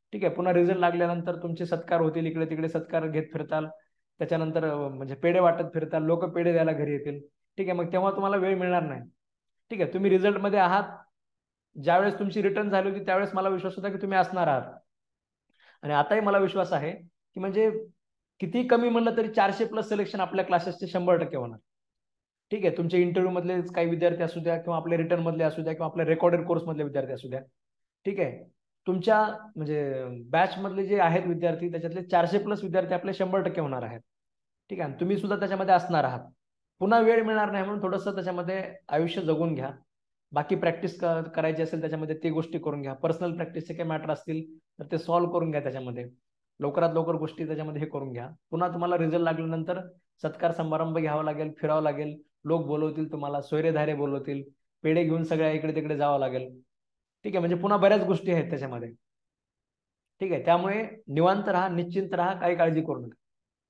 Speaker 1: ठीक आहे. पुन्हा रिझल्ट लागल्यानंतर तुमचे सत्कार होतील, इकडे तिकडे सत्कार घेत फिरताल, त्याच्यानंतर अं, म्हणजे पेढे वाटत फिरताल, लोक पेढे द्यायला घरी येतील. ठीक आहे. मग तेव्हा तुम्हाला वेळ मिळणार नाही. ठीक आहे. तुम्ही रिझल्ट मध्ये आहात, ज्यावेळेस तुमची रिटर्न झाली होती त्यावेळेस मला विश्वास होता की तुम्ही असणार आहात, आणि आताही मला विश्वास आहे की म्हणजे किती कमी म्हणलं तरी चारशे प्लस सिलेक्शन आपल्या क्लासेसचे शंभर टक्के होणार. ठीक आहे. तुमचे इंटरव्ह्यू मधले काही विद्यार्थी असू द्या, किंवा आपले रिटर्न मधले असू द्या, किंवा आपल्या रेकॉर्डेड कोर्स मधले विद्यार्थी असू द्या. ठीक आहे. तुमच्या म्हणजे बॅच मधले जे आहेत विद्यार्थी, त्याच्यातले चारशे प्लस विद्यार्थी आपले शंभर टक्के होणार आहेत. ठीक आहे. तुम्ही सुद्धा त्याच्यामध्ये असणार आहात. पुन्हा वेळ मिळणार नाही म्हणून थोडंसं त्याच्यामध्ये आयुष्य जगून घ्या. बाकी प्रॅक्टिस करायची असेल त्याच्यामध्ये ते गोष्टी करून घ्या. पर्सनल प्रॅक्टिसचे काही मॅटर असतील तर ते सॉल्व्ह करून घ्या. त्याच्यामध्ये लवकरात लवकर गोष्टी त्याच्यामध्ये हे करून घ्या. पुन्हा तुम्हाला रिझल्ट लागल्यानंतर सत्कार समारंभ घ्यावा लागेल, फिरावं लागेल, लोक बोलवतील तुम्हाला, सोयरेधारे बोलवतील, पेढे घेऊन सगळ्या इकडे तिकडे जावं लागेल. ठीक आहे. म्हणजे पुन्हा बऱ्याच गोष्टी आहेत त्याच्यामध्ये. ठीक आहे. त्यामुळे निवांत राहा, निश्चिंत राहा, काही काळजी करू नका.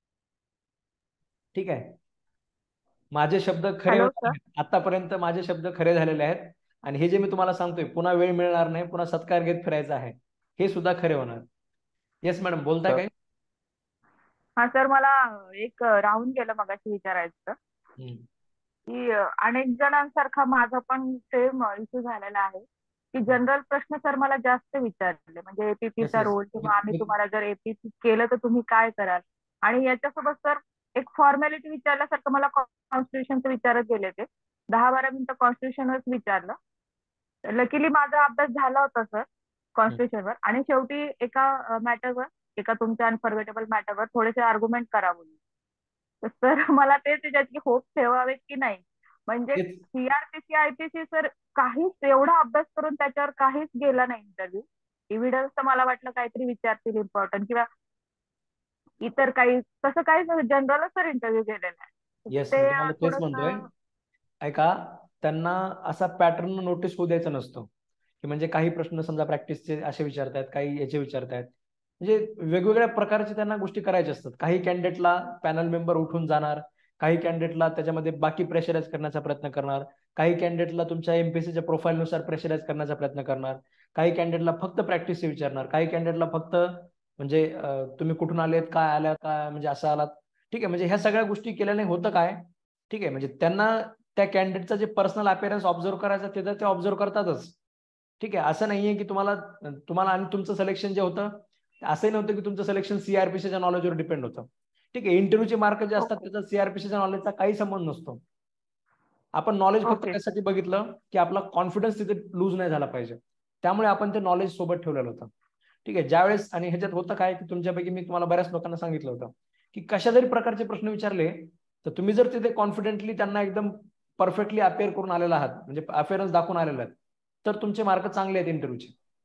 Speaker 1: ठीक आहे. माझे शब्द खरे
Speaker 16: हॅलो
Speaker 1: होणार
Speaker 16: सर.
Speaker 1: आहेत. आतापर्यंत माझे शब्द खरे झालेले आहेत, आणि हे जे मी तुम्हाला सांगतोय पुन्हा वेळ मिळणार नाही, पुन्हा सत्कार घेत फिरायचा आहे, हे सुद्धा खरे होणार. येस मॅडम, बोलताय काय?
Speaker 16: हा सर, मला एक राहून गेलं मगाशी विचारायचं
Speaker 1: हम्म.
Speaker 16: की अनेक जणांसारखा माझा पण सेम इश्यू झालेला आहे की जनरल प्रश्न सर मला जास्त विचारले, म्हणजे
Speaker 1: Yes,
Speaker 16: एपीपीचा
Speaker 1: yes.
Speaker 16: रोल, किंवा आम्ही
Speaker 1: मी-
Speaker 16: तुम्हाला जर एपीपी केलं तर तुम्ही काय कराल, आणि याच्यासोबत सर एक फॉर्मॅलिटी विचारल्यासारखं मला कॉन्स्टिट्यूशनचं विचारत गेले. ते दहा बारा मिनिटं कॉन्स्टिट्यूशनवरच विचारलं. लकीली माझा अभ्यास झाला होता सर कॉन्स्टिट्यूशनवर, आणि शेवटी एका मॅटरवर, एका तुमच्या अनफॉर्गेटेबल मॅटरवर थोडेसे आर्ग्युमेंट करा बोलले. तर सर मला तेच त्याच्यात होप ठेवावेत की नाही, म्हणजे
Speaker 1: तेच.
Speaker 16: सीआरपीसी आयपीसी सर काहीच एवढा अभ्यास करून त्याच्यावर काहीच गेला नाही इंटरव्ह्यू. एव्हिडन्स तर मला वाटलं काहीतरी विचारतील इम्पॉर्टंट, किंवा इतर काही, तसं काही जनरलच सर इंटरव्ह्यू गेलेला आहे.
Speaker 1: येस,
Speaker 16: ते
Speaker 1: मी तुम्हाला तेच म्हणतोय.
Speaker 16: थोडंसं
Speaker 1: ऐका, त्यांना असा पॅटर्न नोटीस होऊ द्यायचा नसतो, की म्हणजे काही प्रश्न समजा प्रॅक्टिसचे असे विचारतायत, काही याचे विचारतायत, म्हणजे वेगवेगळ्या प्रकारचे त्यांना गोष्टी करायच्या असतात. काही कॅन्डिडेटला पॅनल मेंबर उठून जाणार, काही कॅन्डिडेटला त्याच्यामध्ये बाकी प्रेशराईज करण्याचा प्रयत्न करणार, काही कॅन्डिडेटला तुमच्या एमपीसीच्या प्रोफाईलनुसार प्रेशराईज करण्याचा प्रयत्न करणार, काही कॅन्डिडेटला फक्त प्रॅक्टिसचे विचारणार, काही कॅन्डिडेटला फक्त म्हणजे अं, तुम्ही कुठून आलेत, काय आल्या, काय म्हणजे असं आलात. ठीक आहे. म्हणजे ह्या सगळ्या गोष्टी केल्याने होतं काय, ठीक आहे, म्हणजे त्यांना त्या कॅन्डिडेटचा जे पर्सनल अपिअरन्स ऑब्झर्व करायचं ते तर ते ऑब्झर्व करतातच. ठीक आहे. असं नाहीये की तुम्हाला तुम्हाला आणि तुमचं सिलेक्शन जे होतं असंही नव्हतं की तुमचं सिलेक्शन सीआरपीसीच्या नॉलेजवर डिपेंड होतं. ठीक आहे. इंटरव्ह्यूचे मार्क जे असतात त्याचा सीआरपीसीच्या नॉलेजचा काही संबंध नसतो. आपण नॉलेज फक्त
Speaker 16: ओके.
Speaker 1: त्यासाठी बघितलं की आपला कॉन्फिडन्स तिथे लूज नाही झाला पाहिजे, त्यामुळे आपण ते नॉलेज सोबत ठेवलेलं होतं. ठीक आहे. ज्यावेळेस, आणि ह्याच्यात होतं काय की तुमच्यापैकी मी तुम्हाला बऱ्याच लोकांना सांगितलं होतं की कशा जरी प्रकारचे प्रश्न विचारले तर तुम्ही जर तिथे कॉन्फिडेंटली त्यांना एकदम परफेक्टली अपेअर करून आलेला आहात, म्हणजे अपेअरन्स दाखवून आलेला आहेत, तर तुमचे मार्क चांगले आहेत इंटरव्ह्यूचे.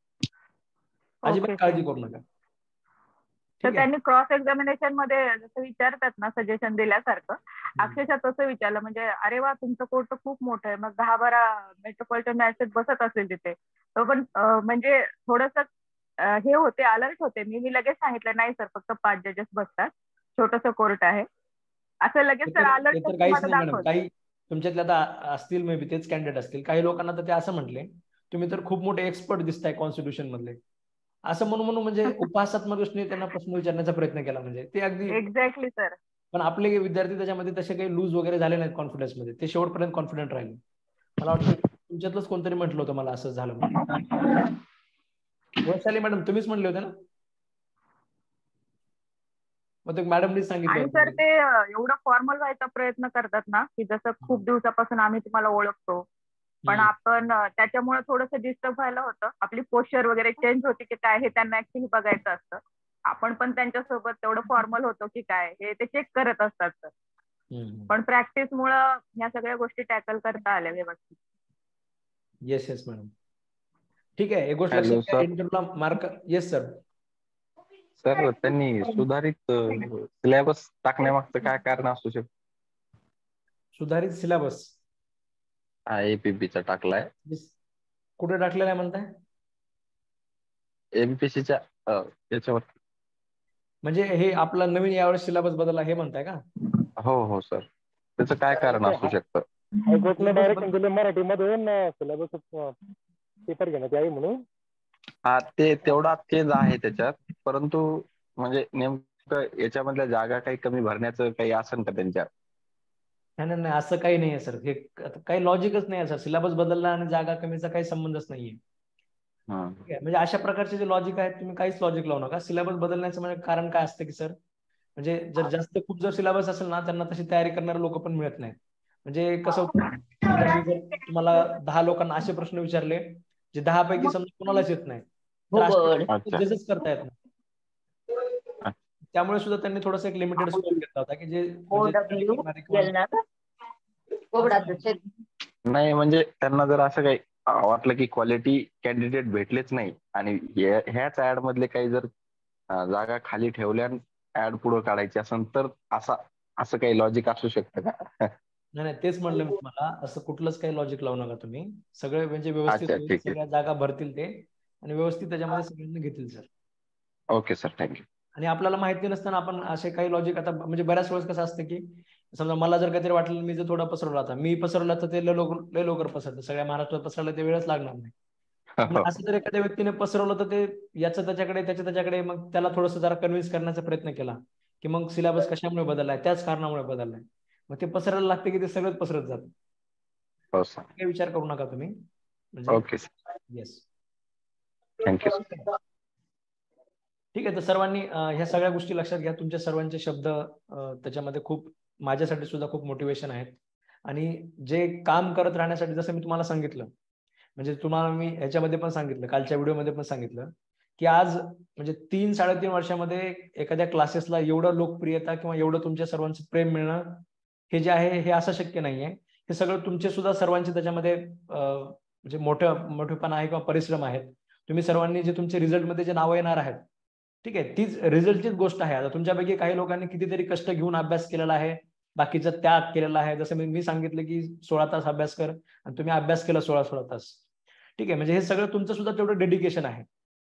Speaker 1: अजिबात
Speaker 16: ओके
Speaker 1: काळजी
Speaker 16: सर.
Speaker 1: करू नका.
Speaker 16: तर
Speaker 1: ठीक आहे.
Speaker 16: त्यांनी क्रॉस एक्झामिनेशन मध्ये जसं विचारतात ना सजेशन दिल्यासारखं, अक्षरशः तसं विचारलं, म्हणजे अरे वा तुमचं कोर्ट तर खूप मोठं आहे, मग दहा बारा मेट्रोपॉलिटन मॅचेस बसत असेल तिथे. तो पण अं, म्हणजे थोडस हे होते, अलर्ट होते. मी मी लगेच सांगितलं नाही सर, फक्त पाच जजेस बसतात, छोटस कोर्ट आहे, असं लगेच
Speaker 1: ते
Speaker 16: सर
Speaker 1: तर
Speaker 16: अलर्ट
Speaker 1: ते तर
Speaker 16: करून
Speaker 1: काहीच
Speaker 16: मला
Speaker 1: नाही मॅडम.
Speaker 16: दाखवलं.
Speaker 1: काही तुमच्यातले आता असतील मे बी तेच कॅन्डिडेट असतील, काही लोकांना तर ते असं म्हटले तुम्ही तर खूप मोठे एक्सपर्ट दिसताय कॉन्स्टिट्यूशन मधले, असं म्हणून म्हणून म्हणजे उपहासात्मक दृष्टीने त्यांना प्रश्न विचारण्याचा प्रयत्न केला. म्हणजे ते अगदी,
Speaker 16: एक्झॅक्टली सर.
Speaker 1: पण आपले विद्यार्थी त्याच्यामध्ये तसे काही लूज वगैरे झाले नाहीत कॉन्फिडन्स मध्ये, ते शेवटपर्यंत कॉन्फिडंट राहिले. मला वाटतं तुमच्यातलंच कोणतरी म्हटलं होतं मला असं झालं म्हणून. वैशाली मॅडम तुम्हीच म्हणले होते ना, मग ते मॅडमनीच सांगितलं
Speaker 16: आणि
Speaker 1: होतं.
Speaker 16: सर ते अं, एवढं फॉर्मल व्हायचा प्रयत्न करतात ना, की जसं खूप दिवसापासून आम्ही तुम्हाला ओळखतो, पण
Speaker 1: हम्म.
Speaker 16: आपण अं, त्याच्यामुळे थोडंसं डिस्टर्ब व्हायला होतं. आपली पोस्चर वगैरे चेंज होती की काय हे त्यांना ऍक्च्युली बघायचं असतं. आपण पण त्यांच्यासोबत तेवढं फॉर्मल होतो की काय हे ते चेक करत असतात सर.
Speaker 1: हम्म.
Speaker 16: पण प्रॅक्टिसमुळं ह्या सगळ्या गोष्टी टॅकल करता आल्या व्यवस्थित.
Speaker 1: Yes yes madam. ठीक आहे. एक गोष्ट लक्षात
Speaker 11: हॅलो
Speaker 1: घ्या,
Speaker 11: सर.
Speaker 1: इंटरव्ह्यूला मार्क. Yes sir.
Speaker 11: सर त्यांनी सुधारित सिलेबस टाकण्यामागचं काय कारण असू शकतं?
Speaker 1: सुधारित सिलेबस
Speaker 11: हा एपीपीचा टाकलाय,
Speaker 1: कुठे टाकलेला आहे म्हणताय?
Speaker 11: एमपीसीच्या याच्यावर.
Speaker 1: म्हणजे हे आपला नवीन यावेळेस सिलेबस बदलला हे म्हणताय का?
Speaker 11: हो हो सर, त्याचं काय कारण असू शकतं?
Speaker 2: हायकोर्टने डायरेक्शन दिले मराठीमधून सिलेबस पेपर घेण्यात यावी म्हणून.
Speaker 11: हा ते तेवढा चेंज आहे त्याच्यात, परंतु म्हणजे नेमकं याच्यामधल्या जागा काही कमी भरण्याचं काही असेल का त्यांच्या?
Speaker 1: नाही नाही नाही, असं काही नाहीये सर. हे आता काही लॉजिकच नाही आहे सर. सिलेबस बदलला आणि जागा कमीचा काही संबंधच नाहीये.
Speaker 11: हा.
Speaker 1: ठीक आहे, म्हणजे अशा प्रकारचे जे लॉजिक आहेत तुम्ही काहीच लॉजिक लावू नका. सिलेबस बदलण्याचं म्हणजे कारण काय असतं की सर, म्हणजे जर जास्त खूप जर सिलेबस असेल ना, त्यांना तशी तयारी करणारे लोक पण मिळत नाहीत. म्हणजे कसं होतं, समजा मी जर तुम्हाला दहा लोकांना असे प्रश्न विचारले जे दहा पैकी समजा कुणालाच येत नाही, तर असे
Speaker 11: अच्छा.
Speaker 1: जजच करता येत नाही. त्यामुळे सुद्धा त्यांनी थोडासा एक लिमिटेड स्कोप घेतला होता की जे म्हणजे तयारी करणारे किंवा
Speaker 11: नाही म्हणजे त्यांना जर असं काही वाटलं की क्वालिटी कॅन्डिडेट भेटलेच नाही आणि हे- ह्याच ऍड मधले काही जर अं, जागा खाली ठेवल्या ऍड पुढे काढायची असेल तर असा असं काही लॉजिक असू शकतं का?
Speaker 1: नाही नाही, तेच म्हणलं मी तुम्हाला. असं कुठलंच काही लॉजिक लावू नका तुम्ही. सगळे म्हणजे व्यवस्थित
Speaker 11: अच्छा
Speaker 1: होईल,
Speaker 11: ठीक आहे.
Speaker 1: सगळ्या जागा भरतील ते आणि व्यवस्थित त्याच्यामध्ये सगळ्यांना घेतील सर.
Speaker 11: Okay sir, thank you.
Speaker 1: आणि आपल्याला माहिती नसताना आपण असे काही लॉजिक, आता म्हणजे बऱ्याच वेळेस कसं असतं की समजा मला जर काहीतरी वाटलं मी जर थोडा पसरवला होता, मी पसरवला तर ते लय लवकर लय लवकर पसरतं. सगळ्या महाराष्ट्रात पसरायला ते वेळच लागणार नाही. आणि असं जर एखाद्या व्यक्तीने पसरवलं तर ते याचं त्याच्याकडे त्याच्या त्याच्याकडे, मग त्याला थोडंसं जरा कन्व्हिन्स करण्याचा प्रयत्न केला की मग सिलेबस कशामुळे बदललाय, त्याच कारणामुळे बदललाय, मग ते पसरायला लागते की ते सगळंच पसरत जातं.
Speaker 11: हो सर.
Speaker 1: काही विचार करू नका तुम्ही. म्हणजे
Speaker 11: okay sir,
Speaker 1: yes,
Speaker 11: thank you sir.
Speaker 1: ठीक आहे. तर सर्वांनी अं, ह्या सगळ्या गोष्टी लक्षात घ्या. तुमचे सर्वांचे शब्द अं, त्याच्यामध्ये खूप माझ्यासाठी सुद्धा खूप मोटिवेशन आहेत. आणि जे काम करत राहण्यासाठी, जसं मी तुम्हाला सांगितलं, म्हणजे तुम्हाला मी ह्याच्यामध्ये पण सांगितलं, कालच्या व्हिडिओमध्ये पण सांगितलं की आज म्हणजे तीन साडेतीन वर्षामध्ये एखाद्या क्लासेसला एवढं लोकप्रियता किंवा एवढं तुमच्या सर्वांचं प्रेम मिळणं, हे जे आहे हे असं शक्य नाहीये. हे सगळं तुमचे सुद्धा सर्वांचे त्याच्यामध्ये अं, म्हणजे मोठं मोठेपणा आहे किंवा परिश्रम आहेत. तुम्ही सर्वांनी जे तुमचे रिझल्टमध्ये जे नावं येणार आहेत, ठीक आहे, तीच रिझल्टचीच गोष्ट आहे. आता तुमच्यापैकी काही लोकांनी कितीतरी कष्ट घेऊन अभ्यास केलेला आहे, बाकीचा त्याग केलेला आहे. जसं मी मी सांगितलं की सोळा तास अभ्यास कर आणि तुम्ही अभ्यास केला सोळा सोळा तास. ठीक आहे, म्हणजे हे सगळं तुमचं सुद्धा तेवढं डेडिकेशन आहे.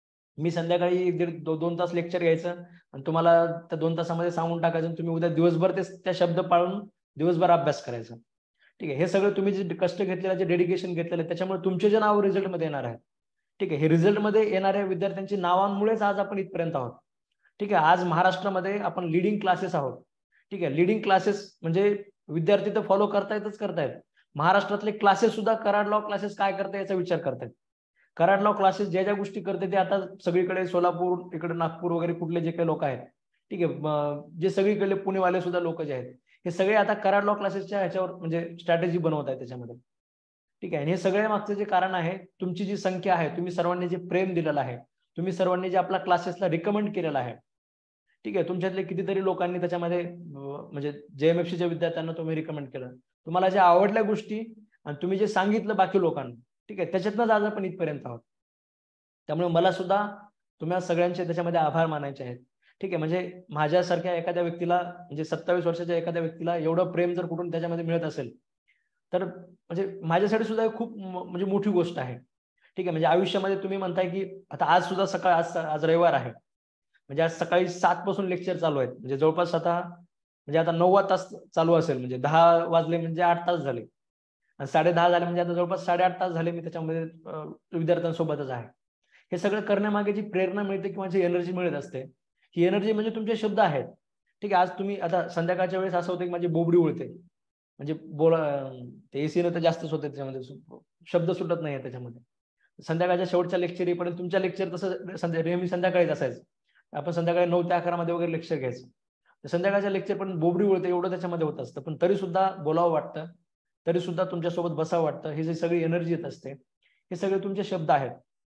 Speaker 1: मी संध्याकाळी एक दीड दो, दोन तास लेक्चर घ्यायचं आणि तुम्हाला त्या दोन तासामध्ये सांगून टाकायचं, तुम्ही उद्या दिवसभर ते त्या शब्द पाळून दिवसभर अभ्यास करायचा. ठीक आहे, हे सगळं तुम्ही जे कष्ट घेतलेलं, जे डेडिकेशन घेतलेलं आहे, त्याच्यामुळे तुमचे जे नाव रिझल्टमध्ये येणार आहे. ठीक आहे, हे रिझल्टमध्ये येणाऱ्या विद्यार्थ्यांची नावांमुळेच आज आपण इथपर्यंत आहोत. ठीक आहे, आज महाराष्ट्रामध्ये आपण लिडिंग क्लासेस आहोत. ठीक आहे, लिडिंग क्लासेस म्हणजे विद्यार्थी तर फॉलो करतायतच करतायत. महाराष्ट्रातले क्लासेस सुद्धा कराड लॉ क्लासेस काय करताय याचा विचार करतायत. कराड लॉ क्लासेस ज्या ज्या गोष्टी करते ते आता सगळीकडे सोलापूर, इकडे नागपूर वगैरे कुठले जे काही लोक आहेत, ठीक आहे, म- जे सगळीकडे पुणेवाले सुद्धा लोक जे आहेत, हे सगळे आता कराड लॉ क्लासेसच्या ह्याच्यावर म्हणजे स्ट्रॅटेजी बनवत आहेत त्याच्यामध्ये. ठीक आहे, आणि हे सगळे मागचं जे कारण आहे, तुमची जी संख्या आहे, तुम्ही सर्वांनी जे प्रेम दिलेलं आहे, तुम्ही सर्वांनी जे आपल्या क्लासेसला रिकमेंड केलेलं आहे. ठीक आहे, तुमच्यातले कितीतरी लोकांनी त्याच्यामध्ये अं, म्हणजे जेएमएफसीच्या विद्यार्थ्यांना तुम्ही रिकमेंड केलं, तुम्हाला ज्या आवडल्या गोष्टी आणि तुम्ही जे सांगितलं बाकी लोकांना, ठीक आहे, त्याच्यातनंच आज आपण इथपर्यंत आहोत. त्यामुळे मला सुद्धा तुम्हाला सगळ्यांचे त्याच्यामध्ये आभार मानायचे आहेत. ठीक आहे, म्हणजे माझ्यासारख्या एखाद्या व्यक्तीला, म्हणजे सत्तावीस वर्षाच्या एखाद्या व्यक्तीला एवढं प्रेम जर कुठून त्याच्यामध्ये मिळत असेल, तर म्हणजे माझ्यासाठी सुद्धा हे खूप म- म्हणजे मोठी गोष्ट आहे. ठीक आहे, म्हणजे आयुष्यामध्ये तुम्ही म्हणताय की आता आज सुद्धा सकाळ, आज आज रविवार आहे, म्हणजे आज सकाळी सात पासून लेक्चर चालू आहेत, म्हणजे जवळपास आता म्हणजे आता नव्वद तास चालू असेल, म्हणजे दहा वाजले म्हणजे आठ तास झाले आणि साडे दहा झाले म्हणजे आता जवळपास साडेआठ तास झाले मी त्याच्यामध्ये अं, विद्यार्थ्यांसोबतच आहे. हे सगळं करण्यामागे जी प्रेरणा मिळते किंवा जी एनर्जी मिळत असते, ही एनर्जी म्हणजे तुमचे शब्द आहेत. ठीक आहे, आज तुम्ही आता संध्याकाळच्या वेळेस असं होतं की माझी बोबडी उळते, म्हणजे बोल ते एसीनं तर जास्तच होते त्याच्यामध्ये, सु- शब्द सुटत नाही त्याच्यामध्ये. संध्याकाळच्या शेवटच्या लेक्चर येईपर्यंत तुमच्या लेक्चर तसं संध्या नेहमी संध्याकाळीच असायचं. आपण संध्याकाळी नऊ ते अकरा मध्ये वगैरे लेक्चर घ्यायचं. तर संध्याकाळच्या लेक्चर पण बोबडी उळते एवढं त्याच्यामध्ये होत असतं, पण तरी सुद्धा बोलावं वाटतं, तरी सुद्धा तुमच्यासोबत बसावं वाटतं. ही जी सगळी एनर्जी येत असते, हे सगळे तुमचे शब्द आहेत.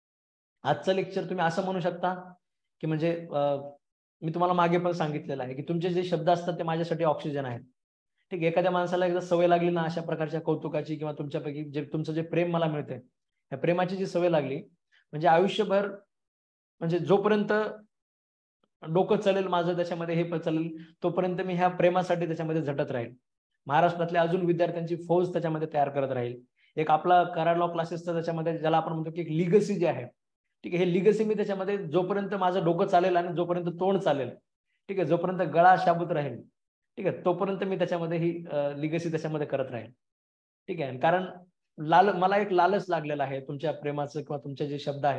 Speaker 1: आजचं लेक्चर तुम्ही असं म्हणू शकता की म्हणजे अं, मी तुम्हाला मागे पण सांगितलेलं आहे की तुमचे जे शब्द असतात ते माझ्यासाठी ऑक्सिजन आहेत. ठीक आहे, एखाद्या माणसाला एकदा सवय लागली ना अशा प्रकारच्या कौतुकाची किंवा तुमच्यापैकी जे तुमचं जे प्रेम मला मिळतंय, या प्रेमाची जी सवय लागली, म्हणजे आयुष्यभर म्हणजे जोपर्यंत डोकं चालेल माझं त्याच्यामध्ये, हे पण चालेल, तोपर्यंत मी ह्या प्रेमासाठी त्याच्यामध्ये झटत राहील. महाराष्ट्रातल्या अजून विद्यार्थ्यांची फौज त्याच्यामध्ये तयार करत राहील. एक आपला कराड लॉ क्लासेसचं त्याच्यामध्ये ज्याला आपण म्हणतो की एक लिगसी जे आहे, ठीक आहे, हे लिगसी मी त्याच्यामध्ये जोपर्यंत माझं डोकं चालेल आणि जोपर्यंत तोंड चालेल, ठीक आहे, जोपर्यंत गळा शाबूत राहील, ठीक आहे, तोपर्यंत मी त्याच्यामध्ये ही लिगसी त्याच्यामध्ये करत राहील. ठीक आहे, कारण लाल मला एक लालच लागलेला आहे तुमच्या प्रेमाचं किंवा तुमचे जे शब्द आहेत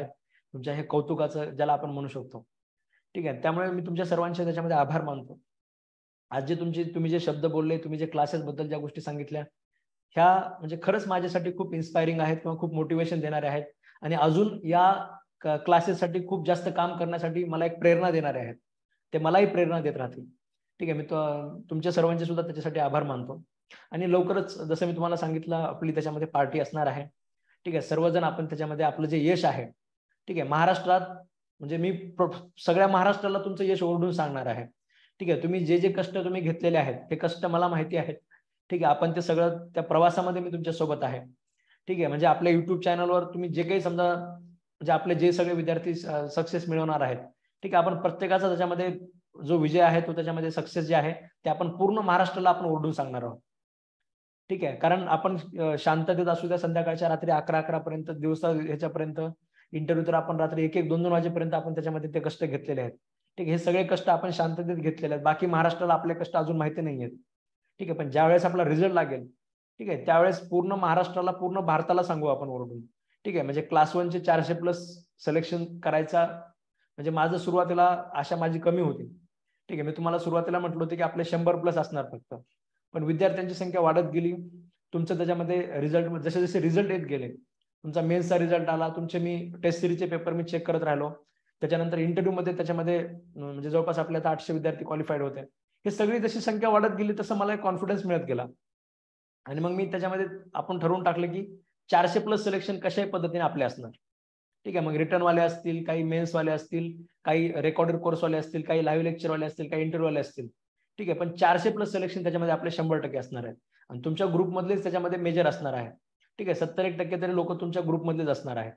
Speaker 1: तुमच्या हे कौतुकाचं ज्याला आपण म्हणू शकतो. ठीक आहे, त्यामुळे मी तुमच्या सर्वांचे त्याच्यामध्ये आभार मानतो. आज जे तुमचे तुम्ही जे शब्द बोलले, तुम्ही जे क्लासेस बद्दल ज्या गोष्टी सांगितल्या, ह्या म्हणजे खरंच माझ्यासाठी खूप इन्स्पायरिंग आहेत किंवा खूप मोटिवेशन देणारे आहेत आणि अजून या क्लासेससाठी खूप जास्त काम करण्यासाठी मला एक प्रेरणा देणारे आहेत. ते मलाही प्रेरणा देत राहतील. ठीक आहे, मी तुमच्या सर्वांचे सुद्धा त्याच्यासाठी आभार मानतो. आणि लवकरच जसं मी तुम्हाला सांगितलं, आपली त्याच्यामध्ये पार्टी असणार आहे. ठीक आहे, सर्वजण आपण त्याच्यामध्ये आपलं जे यश आहे, ठीक आहे, महाराष्ट्रात म्हणजे मी सगळ्या महाराष्ट्राला तुमचं यश ओरडून सांगणार आहे. ठीक आहे, तुम्ही जे जे कष्ट तुम्ही घेतलेले आहेत ते कष्ट मला माहिती आहेत. ठीक आहे, आपण ते सगळं त्या प्रवासामध्ये मी तुमच्या सोबत आहे. ठीक आहे, म्हणजे आपल्या युट्यूब चॅनलवर तुम्ही जे काही समजा म्हणजे आपले जे सगळे विद्यार्थी सक्सेस मिळवणार आहेत, ठीक आहे, आपण प्रत्येकाचा त्याच्यामध्ये जो विजय आहे तो त्याच्यामध्ये सक्सेस जे आहे ते आपण पूर्ण महाराष्ट्राला आपण ओरडून सांगणार आहोत. ठीक आहे, कारण आपण शांततेत असू द्या, संध्याकाळच्या रात्री अकरा अकरा पर्यंत दिवसा ह्याच्यापर्यंत इंटरव्ह्यू तर आपण रात्री एक एक दोन दोन वाजेपर्यंत आपण त्याच्यामध्ये ते कष्ट घेतलेले आहेत. ठीक आहे, हे सगळे कष्ट आपण शांततेत घेतलेले आहेत. बाकी महाराष्ट्राला आपले कष्ट अजून माहिती नाही आहेत. ठीक आहे, पण ज्यावेळेस आपला रिझल्ट लागेल, ठीक आहे, त्यावेळेस पूर्ण महाराष्ट्राला पूर्ण भारताला सांगू आपण ओरडून. ठीक आहे, म्हणजे क्लास वनचे चारशे प्लस सिलेक्शन करायचा म्हणजे माझं सुरुवातीला आशा माझी कमी होती. ठीक आहे, मी तुम्हाला सुरुवातीला म्हटलं होतं की आपले शंभर प्लस असणार फक्त, पण विद्यार्थ्यांची संख्या वाढत गेली. तुमचं त्याच्यामध्ये रिझल्ट जसे जसे रिझल्ट येत गेले, तुमचा मेन्सचा रिझल्ट आला, तुमचे मी टेस्ट सिरीजचे पेपर मी चेक करत राहिलो, त्याच्यानंतर इंटरव्ह्यू मध्ये त्याच्यामध्ये म्हणजे जवळपास आपल्या आठशे विद्यार्थी क्वालिफाईड होते. हे सगळी जशी संख्या वाढत गेली तसं मला कॉन्फिडन्स मिळत गेला आणि मग मी त्याच्यामध्ये आपण ठरवून टाकलं की चारशे प्लस सिलेक्शन कशाही पद्धतीने आपले असणार. ठीक आहे, मग रिटर्न वाले असतील, काही मेन्स वाले असतील, काही रेकॉर्डेड कोर्स वाले असतील, काही लाईव्ह लेक्चर वाले असतील, काही इंटरव्ह्यू वाले असतील. ठीक आहे, पण चारशे प्लस सिलेक्शन त्याच्यामध्ये आपले शंभर टक्के असणार आहे आणि तुमच्या ग्रुपमधलेच त्याच्यामध्ये मेजर असणार आहे. ठीक आहे, सत्तर एक टक्के तरी लोक तुमच्या ग्रुपमधलेच असणार आहेत.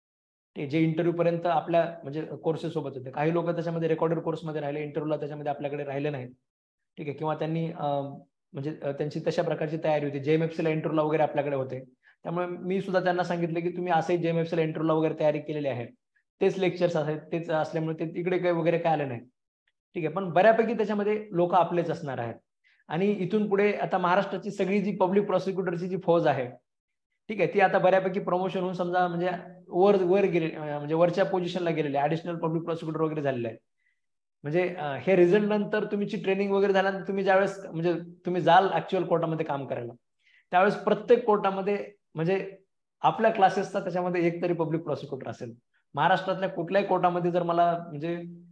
Speaker 1: ते जे इंटरव्ह्यू पर्यंत आपल्या म्हणजे कोर्सेस सोबत होते. काही लोक त्याच्यामध्ये रेकॉर्डेड कोर्समध्ये राहिले, इंटरव्ह्यूला त्याच्यामध्ये आपल्याकडे राहिले नाहीत. ठीक आहे, किंवा त्यांनी म्हणजे त्यांची तशा प्रकारची तयारी होती, जेएमएफसीला इंटरव्ह्यूला वगैरे आपल्याकडे होते. त्यामुळे मी सुद्धा त्यांना सांगितलं की तुम्ही असंही जेएमएफसीला इंटरव्ह्यूला वगैरे तयारी केलेली आहे, तेच लेक्चर्स आहेत, तेच असल्यामुळे ते तिकडे काही वगैरे काय आले नाही. ठीक आहे, पण बऱ्यापैकी त्याच्यामध्ये लोक आपलेच असणार आहेत. आणि इथून पुढे आता महाराष्ट्राची सगळी जी पब्लिक प्रॉसिक्युटरची जी फौज आहे, ठीक आहे, ती आता बऱ्यापैकी प्रमोशन होऊन समजा म्हणजे वर वर गेले म्हणजे वरच्या पोझिशनला गेलेले ऍडिशनल पब्लिक प्रॉसिक्युटर वगैरे झालेले आहे. म्हणजे हे रिझल्ट नंतर तुमची ट्रेनिंग वगैरे झाल्यानंतर तुम्ही ज्यावेळेस म्हणजे तुम्ही जाल ऍक्च्युअल कोर्टामध्ये काम करायला, त्यावेळेस प्रत्येक कोर्टामध्ये म्हणजे आपल्या क्लासेसचा त्याच्यामध्ये एक तरी पब्लिक प्रॉसिक्युटर असेल. महाराष्ट्रातल्या कुठल्याही कोर्टामध्ये जर मला म्हणजे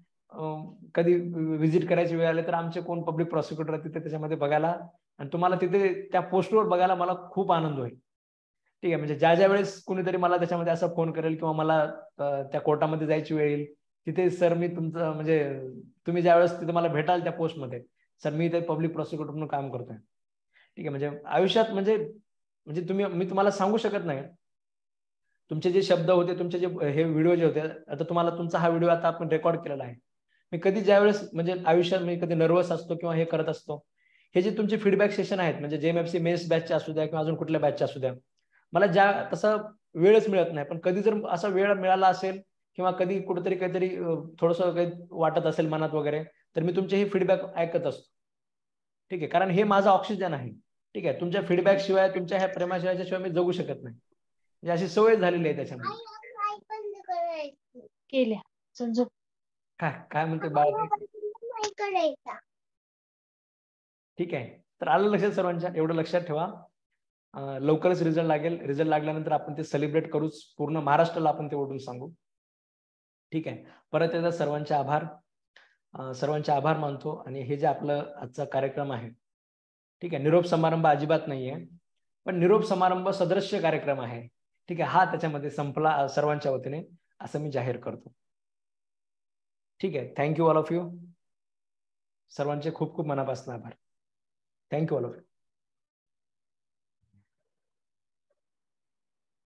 Speaker 1: कधी व्हिजिट करायची वेळ आली तर आमचे कोण पब्लिक प्रॉसिक्युटर तिथे त्याच्यामध्ये बघायला आणि तुम्हाला तिथे त्या पोस्टवर बघायला मला खूप आनंद होईल. ठीक आहे, म्हणजे ज्या ज्या वेळेस कोणीतरी मला त्याच्यामध्ये असा फोन करेल किंवा मला त्या कोर्टामध्ये जायची वेळ येईल, तिथे सर मी तुमचं म्हणजे तुम्ही ज्यावेळेस तिथे मला भेटाल त्या पोस्टमध्ये, सर मी इथे पब्लिक प्रॉसिक्युटर म्हणून काम करतोय. ठीक आहे, म्हणजे आयुष्यात म्हणजे म्हणजे तुम्ही मी तुम्हाला सांगू शकत नाही तुमचे जे शब्द होते, तुमचे जे हे व्हिडिओ जे होते, आता तुम्हाला तुमचा हा व्हिडिओ आता आपण रेकॉर्ड केलेला आहे. मी कधी ज्यावेळेस म्हणजे आयुष्यात मी कधी नर्वस असतो किंवा हे करत असतो, हे जे तुमचे फीडबॅक सेशन आहेत म्हणजे जेएमएफसी मेन्स बॅचचे असू द्या किंवा अजून कुठल्या बॅचचे असू द्या, मला ज्या तसा वेळच मिळत नाही, पण कधी जर असा वेळ मिळाला असेल किंवा कधी कुठेतरी काहीतरी थोडंसं काही वाटत असेल मनात वगैरे, तर मी तुमचे हे फीडबॅक ऐकत असतो. ठीक आहे, कारण हे माझं ऑक्सिजन आहे. ठीक आहे, तुमच्या फीडबॅक शिवाय, तुमच्या ह्या प्रेमाशिवाय शिवाय मी जगू शकत नाही. म्हणजे अशी सवय झालेली आहे त्याच्यामध्ये. काय काय म्हणते बाळ? ठीक आहे, तर आलं लक्षात सर्वांच्या, एवढं लक्षात ठेवा. लवकरच रिझल्ट लागेल. रिझल्ट लागल्यानंतर आपण ते सेलिब्रेट करूच, पूर्ण महाराष्ट्राला आपण ते ओढून सांगू. ठीक आहे, परत एकदा सर्वांचे आभार, सर्वांचे आभार मानतो. आणि हे जे आपलं आजचा कार्यक्रम आहे, ठीक आहे, निरोप समारंभ अजिबात नाहीये, पण निरोप समारंभ सदृश्य कार्यक्रम आहे. ठीक आहे, हा त्याच्यामध्ये संपला सर्वांच्या वतीने असं मी जाहीर करतो. ठीक आहे, थँक्यू ऑल ऑफ यू. सर्वांचे खूप खूप मनापासून आभार. Thank you all of you.